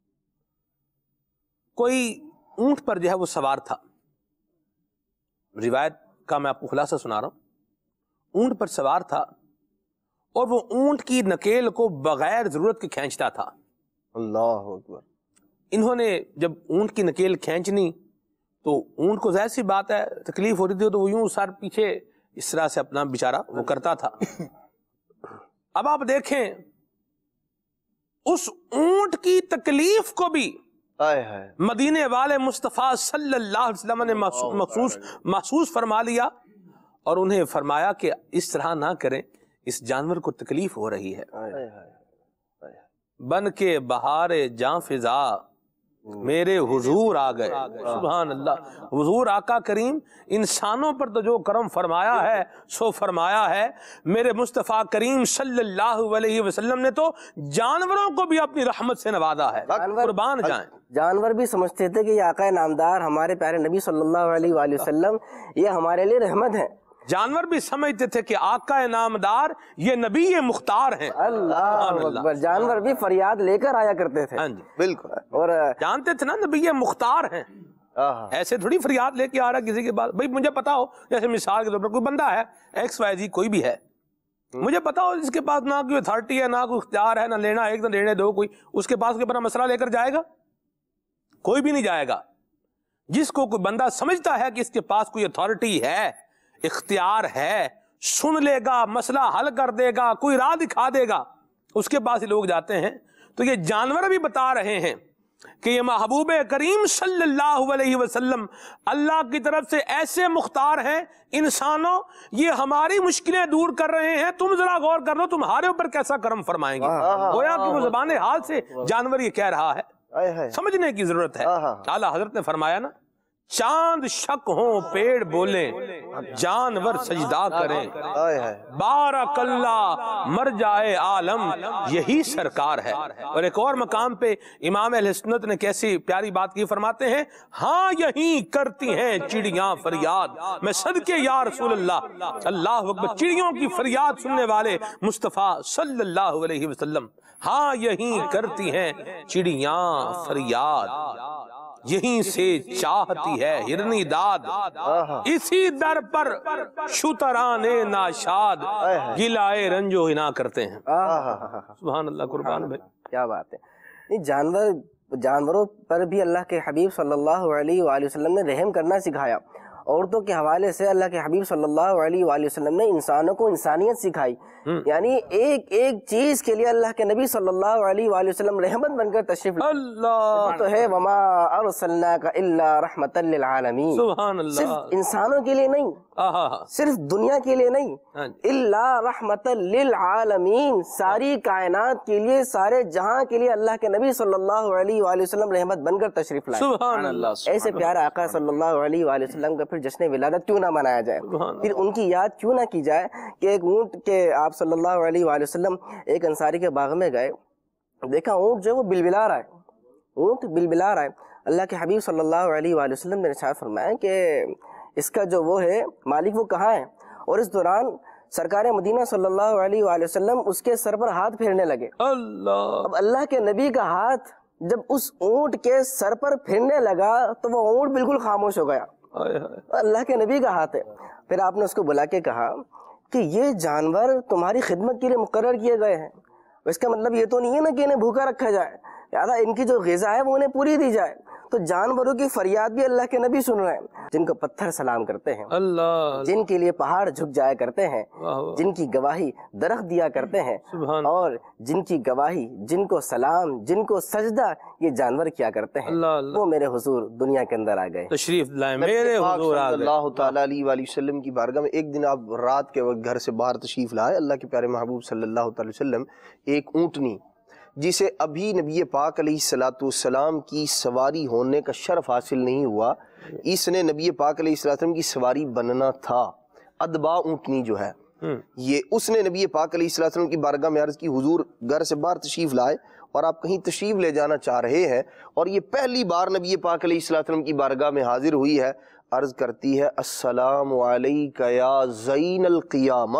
کوئی اونٹ پر جو ہے وہ سوار تھا، روایت کا میں آپ کو خلاصہ سنا رہا ہوں، اونٹ پر سوار تھا اور وہ اونٹ کی نکیل کو بغیر ضرورت کے کھینچتا تھا۔ اللہ اکبر۔ انہوں نے جب اونٹ کی نکیل کھینچنی تو اونٹ کو ظاہر سی بات ہے تکلیف ہو رہی تھی تو وہ یوں سر پیچھے اس طرح سے اپنا بیچارہ وہ کرتا تھا. اب آپ دیکھیں اس اونٹ کی تکلیف کو بھی مدینے والے مصطفیٰ صلی اللہ علیہ وسلم نے محسوس فرما لیا اور انہیں فرمایا کہ اس طرح نہ کریں، اس جانور کو تکلیف ہو رہی ہے. بن کے بہار جاں فضا میرے حضور آ گئے. سبحان اللہ. حضور آقا کریم انسانوں پر تو جو کرم فرمایا ہے سو فرمایا ہے، میرے مصطفیٰ کریم صلی اللہ علیہ وسلم نے تو جانوروں کو بھی اپنی رحمت سے نوازا ہے. قربان جائیں. جانور بھی سمجھتے تھے کہ یہ آقا نامدار ہمارے پیارے نبی صلی اللہ علیہ وآلہ وسلم یہ ہمارے لیے رحمت ہے. جانور بھی سمجھتے تھے کہ آقا نامدار یہ نبی مختار ہیں. اللہ اکبر. جانور بھی فریاد لے کر آیا کرتے تھے. ہاں جی بالکل. اور جانتے تھے نا نبی مختار ہیں. ایسے تھوڑی فریاد لے کے آ رہا کسی کے بعد. بھائی مجھے پتا ہو جیسے مثال کے طور پر کوئی بندہ ہے ایکس وائی زی کوئی بھی ہے، مجھے پتا ہو اس کے پاس نہ کوئی اتھارٹی ہے، نہ کوئی اختیار ہے، نہ لینا ایک نہ لینے دو، کوئی اس کے پاس اپنا مسئلہ لے کر جائے گا؟ کوئی بھی نہیں جائے گا. جس کو کوئی بندہ سمجھتا ہے کہ اس کے پاس کوئی اتھارٹی ہے، اختیار ہے، سن لے گا، مسئلہ حل کر دے گا، کوئی راہ دکھا دے گا، اس کے پاس لوگ جاتے ہیں. تو یہ جانور بھی بتا رہے ہیں کہ یہ محبوب کریم صلی اللہ علیہ وسلم اللہ کی طرف سے ایسے مختار ہیں. انسانوں یہ ہماری مشکلیں دور کر رہے ہیں، تم ذرا غور کر لو تمہارے اوپر کیسا کرم فرمائیں گے. گویا کہ وہ زبان حال سے جانور یہ کہہ رہا ہے. سمجھنے کی ضرورت ہے. اعلیٰ حضرت نے فرمایا نا، چاند شک ہوں پیڑ بولیں جانور سجدہ کریں، بارک اللہ مر جائے عالم یہی سرکار ہے. اور ایک اور مقام پہ امام اہل سنت نے کیسی پیاری بات کی، فرماتے ہیں ہاں یہی کرتی ہیں چڑیاں فریاد میں صدقے یا رسول اللہ. اللہ اکبر. چڑیوں کی فریاد سننے والے مصطفیٰ صلی اللہ علیہ وسلم، ہاں یہی کرتی ہیں چڑیاں فریاد، یہیں سے چاہتی ہے ہرنی داد، اسی در پر شتران ناشاد گلائے رنجو ہنا کرتے ہیں. سبحان اللہ. قربان بھائی کیا بات ہے. جانوروں پر بھی اللہ کے حبیب صلی اللہ علیہ وآلہ وسلم نے رحم کرنا سکھایا. عورتوں کے حوالے سے اللہ کے حبیب صلی اللہ علیہ وآلہ وسلم نے انسانوں کو انسانیت سکھائی. یعنی ایک ایک چیز کے لیے اللہ کے نبی صلی اللہ علیہ وآلہ وسلم رحمت بن کر تشریف لائے. اللہ تو ہے وما ارسلناک الا رحمتا للعالمین. سبحان اللہ. صرف انسانوں کے لیے نہیں، صرف دنیا کے لیے نہیں، الا رحمتا للعالمین، ساری کائنات کے لیے، سارے جہاں کے لیے اللہ کے نبی صلی اللہ علیہ وآلہ وسلم رحمت بن کر تشریف لائے. سبحان اللہ. ایسے پیارا آقا صلی اللہ علیہ وآلہ وسلم کا پھر جشن ولادت کیوں نہ منایا جائے، پھر ان کی یاد کیوں نہ کی جائے کہ ایک اونٹ کے آپ صلی اللہ علیہ وآلہ وسلم ایک انصاری کے باغ میں گئے، دیکھا اونٹ جو ہے وہ بلبلا رہا ہے. اونٹ بلبلا رہا ہے. اللہ کے حبیب صلی اللہ علیہ وآلہ وسلم نے ارشاد فرمایا کہ اس کا جو وہ ہے مالک وہ کہاں ہے. اور اس دوران سرکار مدینہ صلی اللہ علیہ وآلہ وسلم اس کے سر پر ہاتھ پھیرنے لگے. اب اللہ کے نبی کا ہاتھ جب اس اونٹ کے سر پر پھرنے لگا تو وہ اونٹ بالکل خاموش ہو گیا. اللہ کے نبی کا ہاتھ ہے. پھر آپ نے اس کو بلا کے کہا کہ یہ جانور تمہاری خدمت کے لیے مقرر کیے گئے ہیں، اس کا مطلب یہ تو نہیں ہے نا کہ انہیں بھوکا رکھا جائے، لہٰذا ان کی جو غذا ہے وہ انہیں پوری دی جائے. تو جانوروں کی فریاد بھی اللہ کے نبی سن رہے ہیں، جن کو پتھر سلام کرتے ہیں، جن کے لیے پہاڑ جھک جایا کرتے ہیں، جن کی گواہی درخت دیا کرتے ہیں، اور جن کی گواہی، جن کو سلام، جن کو سجدہ یہ جانور کیا کرتے ہیں، وہ میرے حضور دنیا کے اندر آ گئے. تشریف لائے میرے حضور آ گئے. اللہ تعالیٰ علیہ وآلہ وسلم کی بارگاہ میں ایک دن آپ رات کے وقت گھر سے باہر تشریف لائے. اللہ کے پیارے محبوب صلی اللہ تعالی وسلم ایک اونٹنی جسے ابھی نبی پاک علیہ السلام کی سواری ہونے کا شرف حاصل نہیں ہوا، اس نے نبی پاک علیہ السلام کی سواری بننا تھا. ادبا اونٹنی جو ہے یہ اس نے نبی پاک علیہ السلام کی بارگاہ میں عرض کی حضور گھر سے باہر تشریف لائے اور آپ کہیں تشریف لے جانا چاہ رہے ہیں، اور یہ پہلی بار نبی پاک علیہ السلام کی بارگاہ میں حاضر ہوئی ہے. عرض کرتی ہے السلام علیک یا زین القیامہ.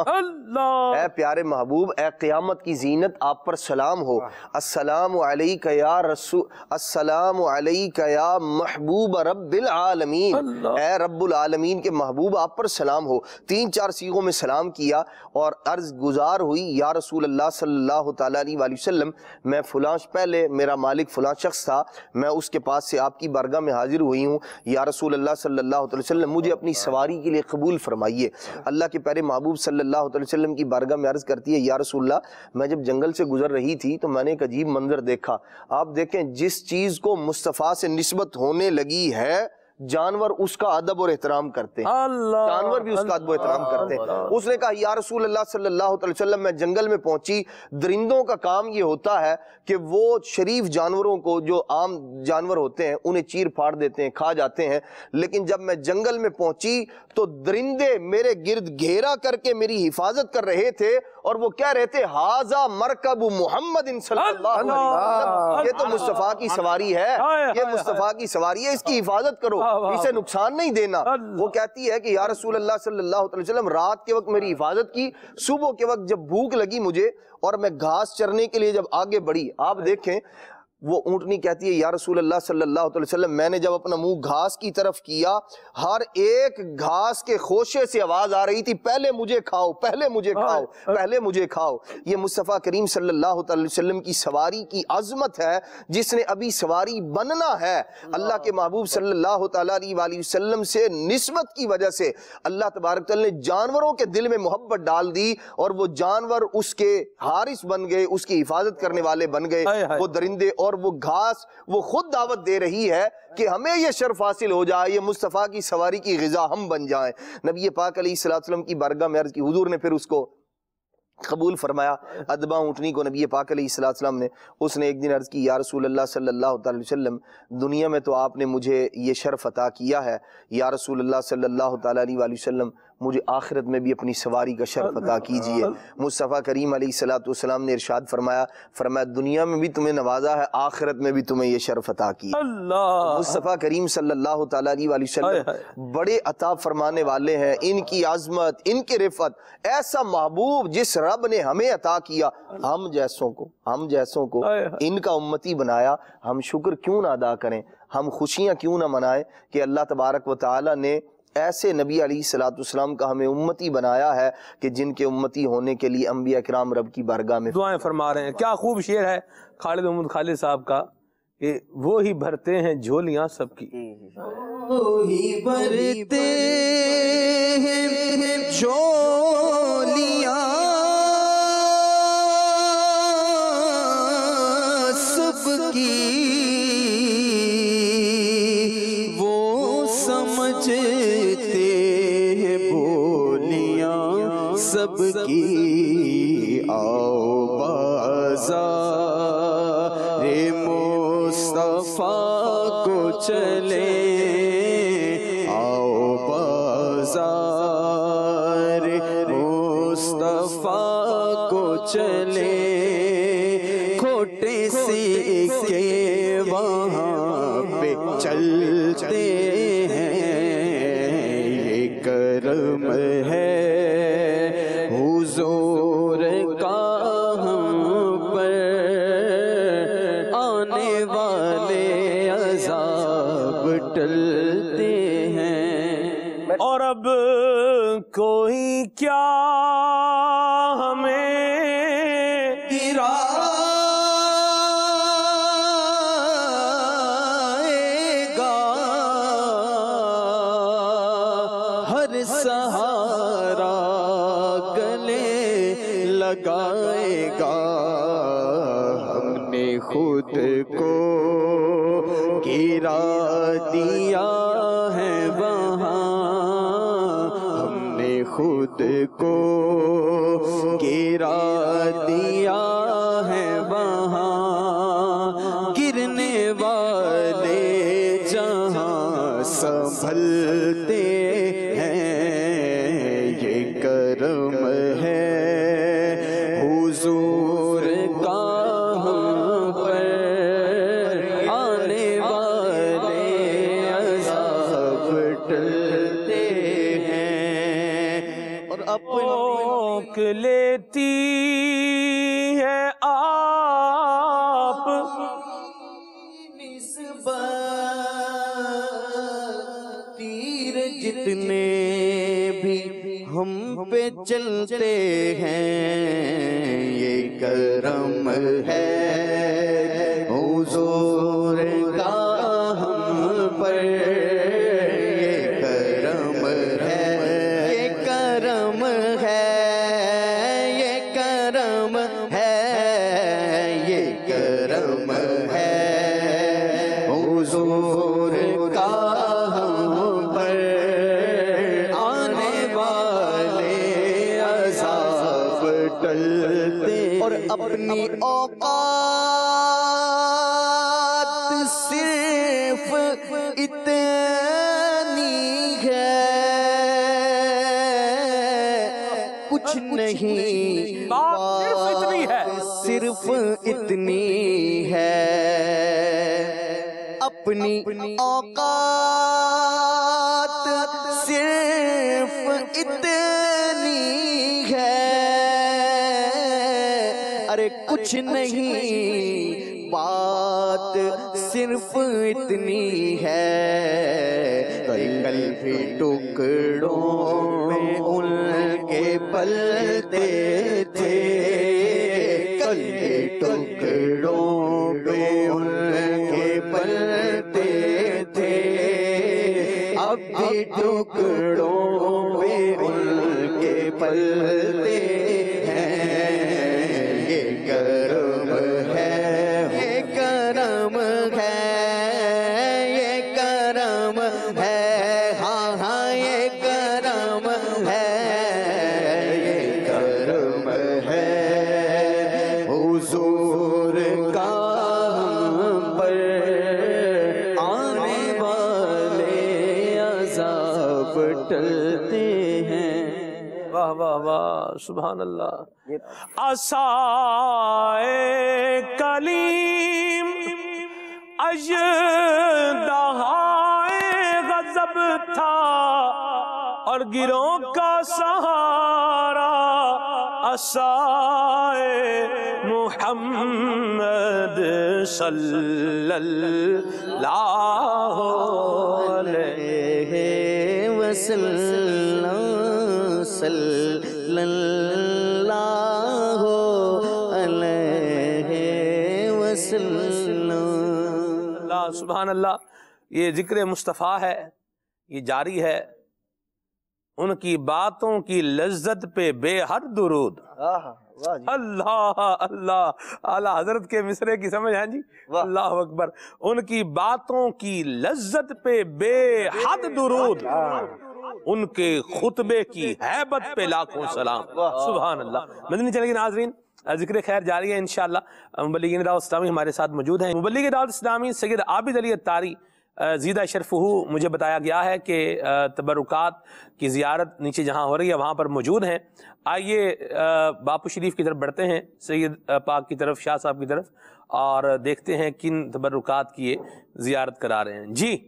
اے پیارے محبوب، اے قیامت کی زینت، آپ پر سلام ہو. السلام علیک یا رسول، السلام علیک یا محبوب رب العالمین، اے رب العالمین کے محبوب آپ پر سلام ہو. 3-4 صیغوں میں سلام کیا اور عرض گزار ہوئی یا رسول اللہ صلی اللہ تعالیٰ علیہ وآلہ وسلم، میں فلاں فلاں پہلے میرا مالک فلاں شخص تھا، میں اس کے پاس سے آپ کی بارگاہ میں حاضر ہوئی ہوں، یا رسول اللہ صلی اللہ علیہ وسلم مجھے اپنی سواری کے لیے قبول فرمائیے۔ اللہ کے پیارے محبوب صلی اللہ علیہ وسلم کی بارگاہ میں عرض کرتی ہے، یا رسول اللہ میں جب جنگل سے گزر رہی تھی تو میں نے ایک عجیب منظر دیکھا۔ آپ دیکھیں جس چیز کو مصطفیٰ سے نسبت ہونے لگی ہے جانور اس کا ادب اور احترام کرتے ہیں، جانور بھی اس کا ادب و احترام کرتے ہیں۔ اس نے کہا یا رسول اللہ صلی اللہ علیہ وسلم میں جنگل میں پہنچی، درندوں کا کام یہ ہوتا ہے کہ وہ شریف جانوروں کو جو عام جانور ہوتے ہیں انہیں چیر پھاڑ دیتے ہیں، کھا جاتے ہیں، لیکن جب میں جنگل میں پہنچی تو درندے میرے گرد گھیرا کر کے میری حفاظت کر رہے تھے اور وہ کہہ رہے تھے ھذا مرکب محمد صلی اللہ علیہ وسلم، یہ تو مصطفیٰ کی سواری ہے، یہ مصطفیٰ کی سواری ہے، اس کی حفاظت کرو، اسے نقصان نہیں دینا۔ وہ کہتی ہے کہ یا رسول اللہ صلی اللہ علیہ وسلم رات کے وقت میری حفاظت کی، صبح کے وقت جب بھوک لگی مجھے اور میں گھاس چرنے کے لیے جب آگے بڑھی، آپ دیکھیں وہ اونٹنی کہتی ہے یا رسول اللہ صلی اللہ علیہ وسلم میں نے جب اپنا منہ گھاس کی طرف کیا، ہر ایک گھاس کے خوشے سے آواز آ رہی تھی پہلے مجھے کھاؤ، پہلے مجھے کھاؤ، پہلے مجھے کھاؤ۔ یہ مصطفیٰ کریم صلی اللہ علیہ وسلم کی سواری کی عظمت ہے، جس نے ابھی سواری بننا ہے۔ اللہ کے محبوب صلی اللہ علیہ وسلم سے نسبت کی وجہ سے اللہ تبارک تعالیٰ نے جانوروں کے دل میں محبت ڈال دی اور وہ جانور اس کے حارس بن گئے، اس کی حفاظت کرنے والے بن گئے، وہ درندے اور وہ گھاس وہ خود دعوت دے رہی ہے کہ ہمیں یہ شرف حاصل ہو جائے، یہ مصطفیٰ کی سواری کی غذا ہم بن جائیں۔ نبی پاک علیہ السلام کی بارگاہ میں عرض کی، حضور نے پھر اس کو قبول فرمایا۔ ادبا اونٹنی کو نبی پاک علیہ السلام نے، اس نے ایک دن عرض کی یا رسول اللہ صلی اللہ علیہ وسلم دنیا میں تو آپ نے مجھے یہ شرف عطا کیا ہے، یا رسول اللہ صلی اللہ علیہ وسلم مجھے آخرت میں بھی اپنی سواری کا شرف عطا کیجئے۔ مصطفیٰ کریم علیہ السلام نے ارشاد فرمایا دنیا میں بھی تمہیں نوازا ہے، آخرت میں بھی تمہیں یہ شرف عطا کیا۔ مصطفیٰ کریم صلی اللہ علیہ وسلم بڑے عطا فرمانے والے ہیں، ان کی عظمت، ان کی رفعت، ایسا محبوب جس رب نے ہمیں عطا کیا، ہم جیسوں کو ان کا امتی بنایا، ہم شکر کیوں نہ ادا کریں، ہم خوشیاں کیوں نہ منائیں کہ اللہ تبارک و تعالی نے ایسے نبی علیہ السلام کا ہمیں امتی بنایا ہے کہ جن کے امتی ہونے کے لیے انبیاء کرام رب کی بارگاہ میں دعائیں فرما رہے ہیں۔ کیا خوب شعر ہے خالد محمد خالد صاحب کا کہ وہی بھرتے ہیں جھولیاں سب کی، وہی بھرتے ہیں جھولیاں سب کی، سب کی آؤ بازار مصطفیٰ کو چلے، آؤ بازار مصطفیٰ کو چلے، کھوٹے سکے وہاں پہ چلتے ہیں، یہ کرم ہے حضور کا ہم پر، آنے والے عذاب ٹلتے ہیں۔ اور اب کوئی کیا ہمیں گرائے گا، ہر سہارا لگائے گا، ہم نے خود کو گرا دیا ہے وہاں، ہم نے خود کو گرا دیا ہے وہاں، گرنے والے جہاں سنبھلتے ہیں، یہ کرم ہے حضور کا ہم پر، آنے والے عذاب ٹلتے ہیں، اور روک لیتی ہے آپ نسبت تیر جتنے بھی ہم پہ چلتے ہیں، یہ کرم ہے حضور کا ہم پر یہ کرم ہے، یہ کرم ہے، یہ کرم ہے، یہ کرم ہے، حضور کا ہم پر آنے والے عذاب ٹلتے، اور اپنی اوقات صرف اتنی ہے، کچھ نہیں، بات صرف اتنی ہے، صرف اتنی ہے، اپنی اوقات صرف اتنی ہے، ارے کچھ نہیں، بات صرف اتنی ہے، کل بھی ٹکڑوں میں ان کے پلتے تھے، کل بھی ٹکڑوں میں ان کے پلتے تھے، اب بھی ٹکڑوں میں ان کے پلتے ہیں، یہ کرم ہے، یہ کرم ہے، یہ کرم ہے، ہاں ہاں یہ کرم ہے، یہ کرم ہے، حضور کا ہم پر آنے والے عذاب ٹلتے ہیں۔ واہ واہ واہ، سبحان اللہ۔ عصائے کلیم اژدہائے غضب تھا، اور گروہ کا سہارا عصائے محمد صلی اللہ علیہ وسلم، صلی اللہ علیہ وسلم۔ اللہ، سبحان اللہ۔ یہ ذکر مصطفیٰ ہے، یہ جاری ہے، ان کی باتوں کی لذت پہ بے حد درود۔ اللہ اللہ، اعلیٰ حضرت کے مصرے کی سمجھ ہیں جی، اللہ اکبر۔ ان کی باتوں کی لذت پہ بے حد درود، ان کے خطبے کی ہیبت پہ لاکھوں سلام، سبحان اللہ۔ مدنی چینل کے ناظرین، ذکر خیر جاری ہے انشاءاللہ۔ مبلغین دعوت اسلامی ہمارے ساتھ موجود ہیں۔ مبلغ دعوت اسلامی سید عابد علی اتاری زیدہ شرفہ، مجھے بتایا گیا ہے کہ تبرکات کی زیارت نیچے جہاں ہو رہی ہے وہاں پر موجود ہیں۔ آئیے باپو شریف کی طرف بڑھتے ہیں، سید پاک کی طرف، شاہ صاحب کی طرف، اور دیکھتے ہیں کن تبرکات کی یہ زیارت کرا رہے ہیں۔ جی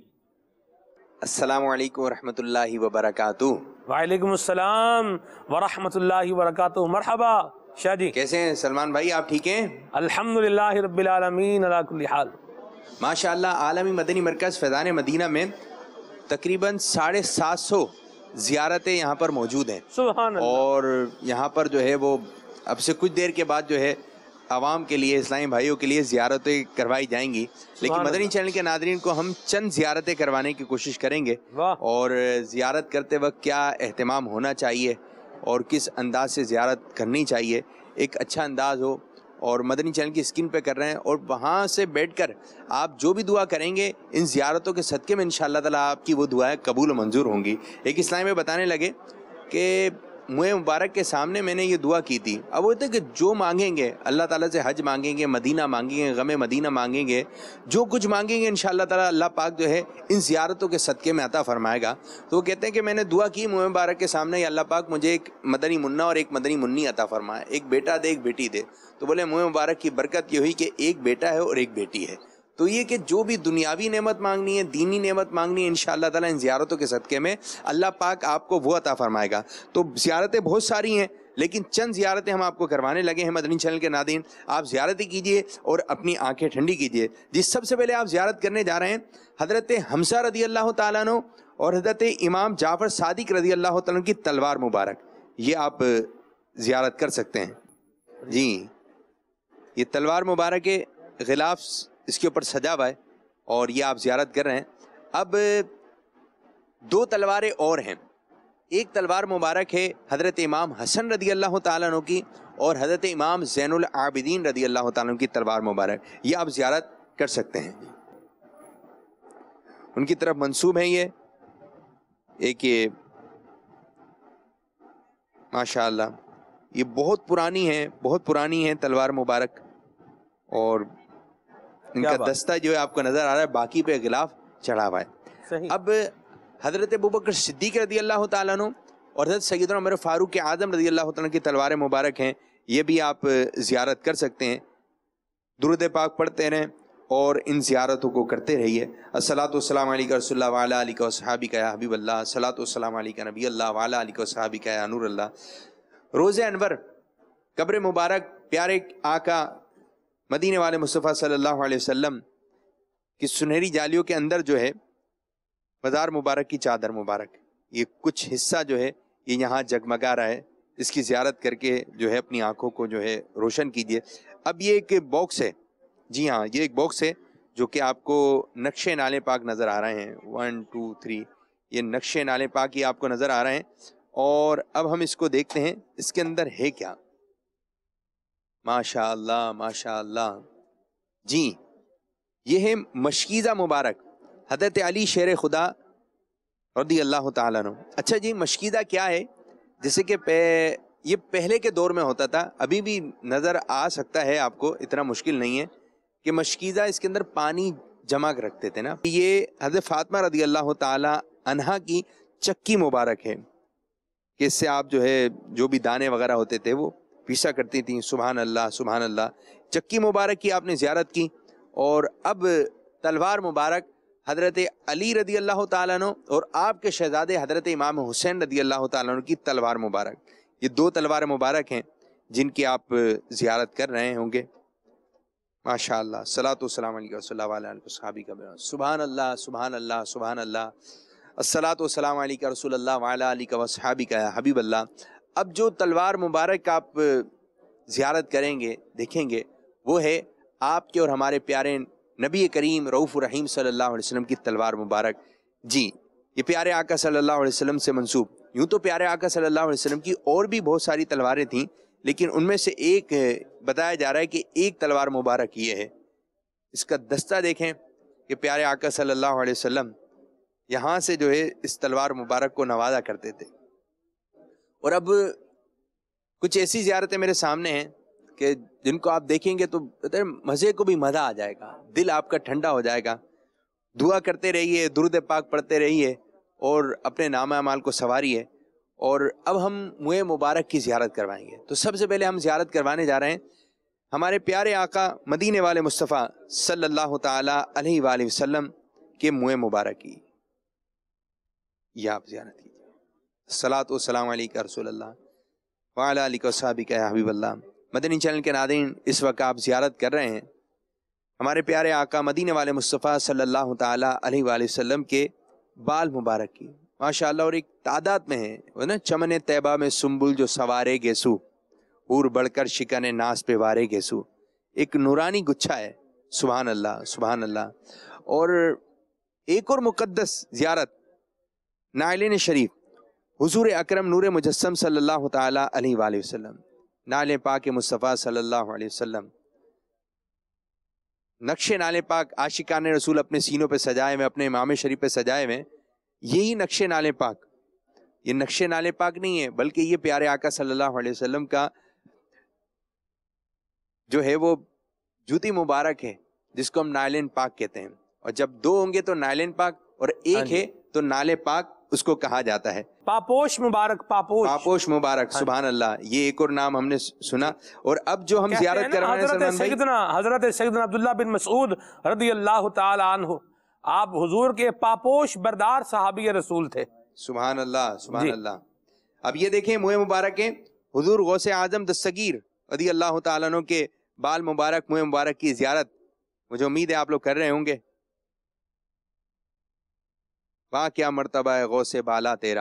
السلام علیکم ورحمۃ اللہ وبرکاتہ۔ وعلیکم السلام ورحمۃ اللہ وبرکاتہ۔ مرحبا شاہ جی، کیسے ہیں سلمان بھائی، آپ ٹھیک ہیں؟ الحمدللہ رب العالمین علی کل حال۔ ماشاءاللہ، عالمی مدنی مرکز فیضان مدینہ میں تقریباً 750 زیارتیں یہاں پر موجود ہیں، سبحان اللہ۔ اور یہاں پر جو ہے وہ اب سے کچھ دیر کے بعد جو ہے عوام کے لیے، اسلامی بھائیوں کے لیے زیارتیں کروائی جائیں گی، لیکن مدنی چینل کے ناظرین کو ہم چند زیارتیں کروانے کی کوشش کریں گے، اور زیارت کرتے وقت کیا اہتمام ہونا چاہیے اور کس انداز سے زیارت کرنی چاہیے، ایک اچھا انداز ہو، اور مدنی چینل کی اسکرین پہ کر رہے ہیں، اور وہاں سے بیٹھ کر آپ جو بھی دعا کریں گے ان زیارتوں کے صدقے میں انشاءاللہ تعالیٰ آپ کی وہ دعائیں قبول و منظور ہوں گی۔ ایک اسلامی میں بتانے لگے کہ منہ مبارک کے سامنے میں نے یہ دعا کی تھی، اب وہ کہ جو مانگیں گے اللہ تعالیٰ سے، حج مانگیں گے، مدینہ مانگیں گے، غم مدینہ مانگیں گے، جو کچھ مانگیں گے انشاءاللہ تعالیٰ اللہ پاک جو ہے ان زیارتوں کے صدقے میں عطا فرمائے گا۔ تو وہ کہتے ہیں کہ میں نے دعا کی منہ مبارک کے سامنے، یا اللہ پاک مجھے ایک مدنی منا اور ایک مدنی منی عطا فرمائے، ایک بیٹا دے ایک بیٹی دے۔ تو بولے منہ مبارک کی برکت یہ ہوئی کہ ایک بیٹا ہے اور ایک بیٹی ہے۔ تو یہ کہ جو بھی دنیاوی نعمت مانگنی ہے، دینی نعمت مانگنی ہے، انشاءاللہ تعالیٰ ان زیارتوں کے صدقے میں اللہ پاک آپ کو وہ عطا فرمائے گا۔ تو زیارتیں بہت ساری ہیں، لیکن چند زیارتیں ہم آپ کو کروانے لگے ہیں مدنی چینل کے ناظرین۔ آپ زیارتیں کیجئے اور اپنی آنکھیں ٹھنڈی کیجئے۔ جس سب سے پہلے آپ زیارت کرنے جا رہے ہیں حضرت حمزہ رضی اللہ تعالیٰ عنہ اور حضرت امام جعفر صادق رضی اللہ تعالیٰ عنہ کی تلوار مبارک، یہ آپ زیارت کر سکتے ہیں۔ جی، یہ تلوار مبارک غلاف اس کے اوپر سجا ہوا ہے اور یہ آپ زیارت کر رہے ہیں. اب 2 تلواریں اور ہیں. ایک تلوار مبارک ہے حضرت امام حسن رضی اللہ تعالیٰ عنہ کی اور حضرت امام زین العابدین رضی اللہ تعالیٰ عنہ کی تلوار مبارک. یہ آپ زیارت کر سکتے ہیں. ان کی طرف منسوب ہے. یہ ایک یہ ماشاءاللہ یہ بہت پرانی ہے تلوار مبارک اور ان کا دستہ جو ہے آپ کو نظر آ رہا ہے باقی پہ غلاف چڑھا ہوا ہے. اب حضرت ابوبکر صدیق رضی اللہ تعالیٰ عنہ اور حضرت سیدنا عمر فاروق اعظم رضی اللہ تعالیٰ عنہ کی تلواریں مبارک ہیں. یہ بھی آپ زیارت کر سکتے ہیں. درود پاک پڑھتے رہیں اور ان زیارتوں کو کرتے رہیے. الصلاۃ والسلام علیک رسول اللہ وعلی آلہ وصحبہ یا حبیب اللہ. الصلاۃ والسلام علیک نبی اللہ وعلی آلہ وصحبہ یا نور اللہ. روز انور قبر مبارک پیارے آقا مدینے والے مصطفیٰ صلی اللہ علیہ وسلم کی سنہری جالیوں کے اندر جو ہے مزار مبارک کی چادر مبارک یہ کچھ حصہ جو ہے یہ یہاں جگمگا رہا ہے. اس کی زیارت کر کے جو ہے اپنی آنکھوں کو جو ہے روشن کیجیے. اب یہ ایک باکس ہے. جی ہاں یہ ایک باکس ہے جو کہ آپ کو نقشے نالے پاک نظر آ رہے ہیں. 1 2 3 یہ نقشے نالے پاک یہ آپ کو نظر آ رہے ہیں. اور اب ہم اس کو دیکھتے ہیں اس کے اندر ہے کیا. ماشاء اللہ ماشاء اللہ. جی یہ ہے مشکیزہ مبارک حضرت علی شیر خدا رضی اللہ تعالیٰ عنہ. اچھا جی مشکیزہ کیا ہے؟ جیسے کہ یہ پہلے کے دور میں ہوتا تھا, ابھی بھی نظر آ سکتا ہے آپ کو, اتنا مشکل نہیں ہے کہ مشکیزہ اس کے اندر پانی جمع رکھتے تھے نا. یہ حضرت فاطمہ رضی اللہ تعالی عنہا کی چکی مبارک ہے کہ اس سے آپ جو ہے جو بھی دانے وغیرہ ہوتے تھے وہ پیسا کرتی تھیں. سبحان اللہ سبحان اللہ. چکی مبارک کی آپ نے زیارت کی. اور اب تلوار مبارک حضرت علی رضی اللہ تعالیٰ عنہ اور آپ کے شہزادے حضرت امام حسین رضی اللہ تعالیٰ عنہ کی تلوار مبارک. یہ 2 تلوار مبارک ہیں جن کی آپ زیارت کر رہے ہوں گے. ماشاءاللہ. الصلاۃ والسلام علیہ رسول اللہ علیہ وسلم. سبحان اللہ سبحان اللہ سبحان اللہ. الصلاۃ والسلام علیہ رسول اللہ وعلیہ آلہ وصحبہ یا حبیب اللہ. اب جو تلوار مبارک آپ زیارت کریں گے دیکھیں گے وہ ہے آپ کے اور ہمارے پیارے نبی کریم رؤوف الرحیم صلی اللہ علیہ وسلم کی تلوار مبارک. جی یہ پیارے آقا صلی اللہ علیہ وسلم سے منسوب. یوں تو پیارے آقا صلی اللہ علیہ وسلم کی اور بھی بہت ساری تلواریں تھیں لیکن ان میں سے ایک بتایا جا رہا ہے کہ ایک تلوار مبارک یہ ہے. اس کا دستہ دیکھیں کہ پیارے آقا صلی اللہ علیہ وسلم یہاں سے جو ہے اس تلوار مبارک کو نوازا کرتے تھے. اور اب کچھ ایسی زیارتیں میرے سامنے ہیں کہ جن کو آپ دیکھیں گے تو مزے کو بھی مزہ آ جائے گا, دل آپ کا ٹھنڈا ہو جائے گا. دعا کرتے رہیے, درود پاک پڑھتے رہیے اور اپنے نامہ اعمال کو سنواریے. اور اب ہم منہ مبارک کی زیارت کروائیں گے. تو سب سے پہلے ہم زیارت کروانے جا رہے ہیں ہمارے پیارے آقا مدینے والے مصطفیٰ صلی اللہ تعالی علیہ وآلہ وسلم کے منہ مبارک کی. یہ آپ زیارت کیجیے. الصلاۃ والسلام علیہ رسول اللہ وعلی آلہ وصحبہ یا حبیب اللہ. مدنی چینل کے ناظرین اس وقت آپ زیارت کر رہے ہیں ہمارے پیارے آقا مدینے والے مصطفیٰ صلی اللہ تعالی علیہ وآلہ وسلم کے بال مبارک کی. ماشاءاللہ. اور ایک تعداد میں ہے نا, چمن طیبہ میں سنبل جو سوارے گیسو اور بڑھ کر شکن ناس پہ وارے گیسو. ایک نورانی گچھا ہے. سبحان اللہ سبحان اللہ. اور ایک اور مقدس زیارت نائلین شریف حضور اکرم نور مجسم صلی اللہ تعالی علیہ وآلہ وسلم. نالے پاک مصطفیٰ صلی اللہ علیہ وسلم نقش نالے پاک عاشقان رسول اپنے سینوں پہ سجائے ہوئے, اپنے امام شریف پہ سجائے ہوئے. یہی نقش نالے پاک, یہ نقش نالے پاک نہیں ہے بلکہ یہ پیارے آقا صلی اللہ علیہ وسلم کا جو ہے وہ جوتی مبارک ہے جس کو ہم نائلین پاک کہتے ہیں. اور جب 2 ہوں گے تو نائلین پاک اور ایک ہے تو نالے پاک اس کو کہا جاتا ہے. پاپوش مبارک. پاپوش مبارک. سبحان اللہ. یہ ایک اور نام ہم نے سنا. اور اب جو ہم زیارت کر رہے ہیں حضرت سیدنا عبداللہ بن مسعود رضی اللہ تعالی عنہ, آپ حضور کے پاپوش بردار صحابی رسول تھے. سبحان اللہ سبحان اللہ. اب یہ دیکھیں منہ مبارک ہے حضور غوث اعظم دستگیر رضی اللہ تعالیٰ عنہ کے بال مبارک منہ مبارک کی زیارت مجھے امید ہے آپ لوگ کر رہے ہوں گے. واہ کیا مرتبہ ہے غوث بالا تیرا.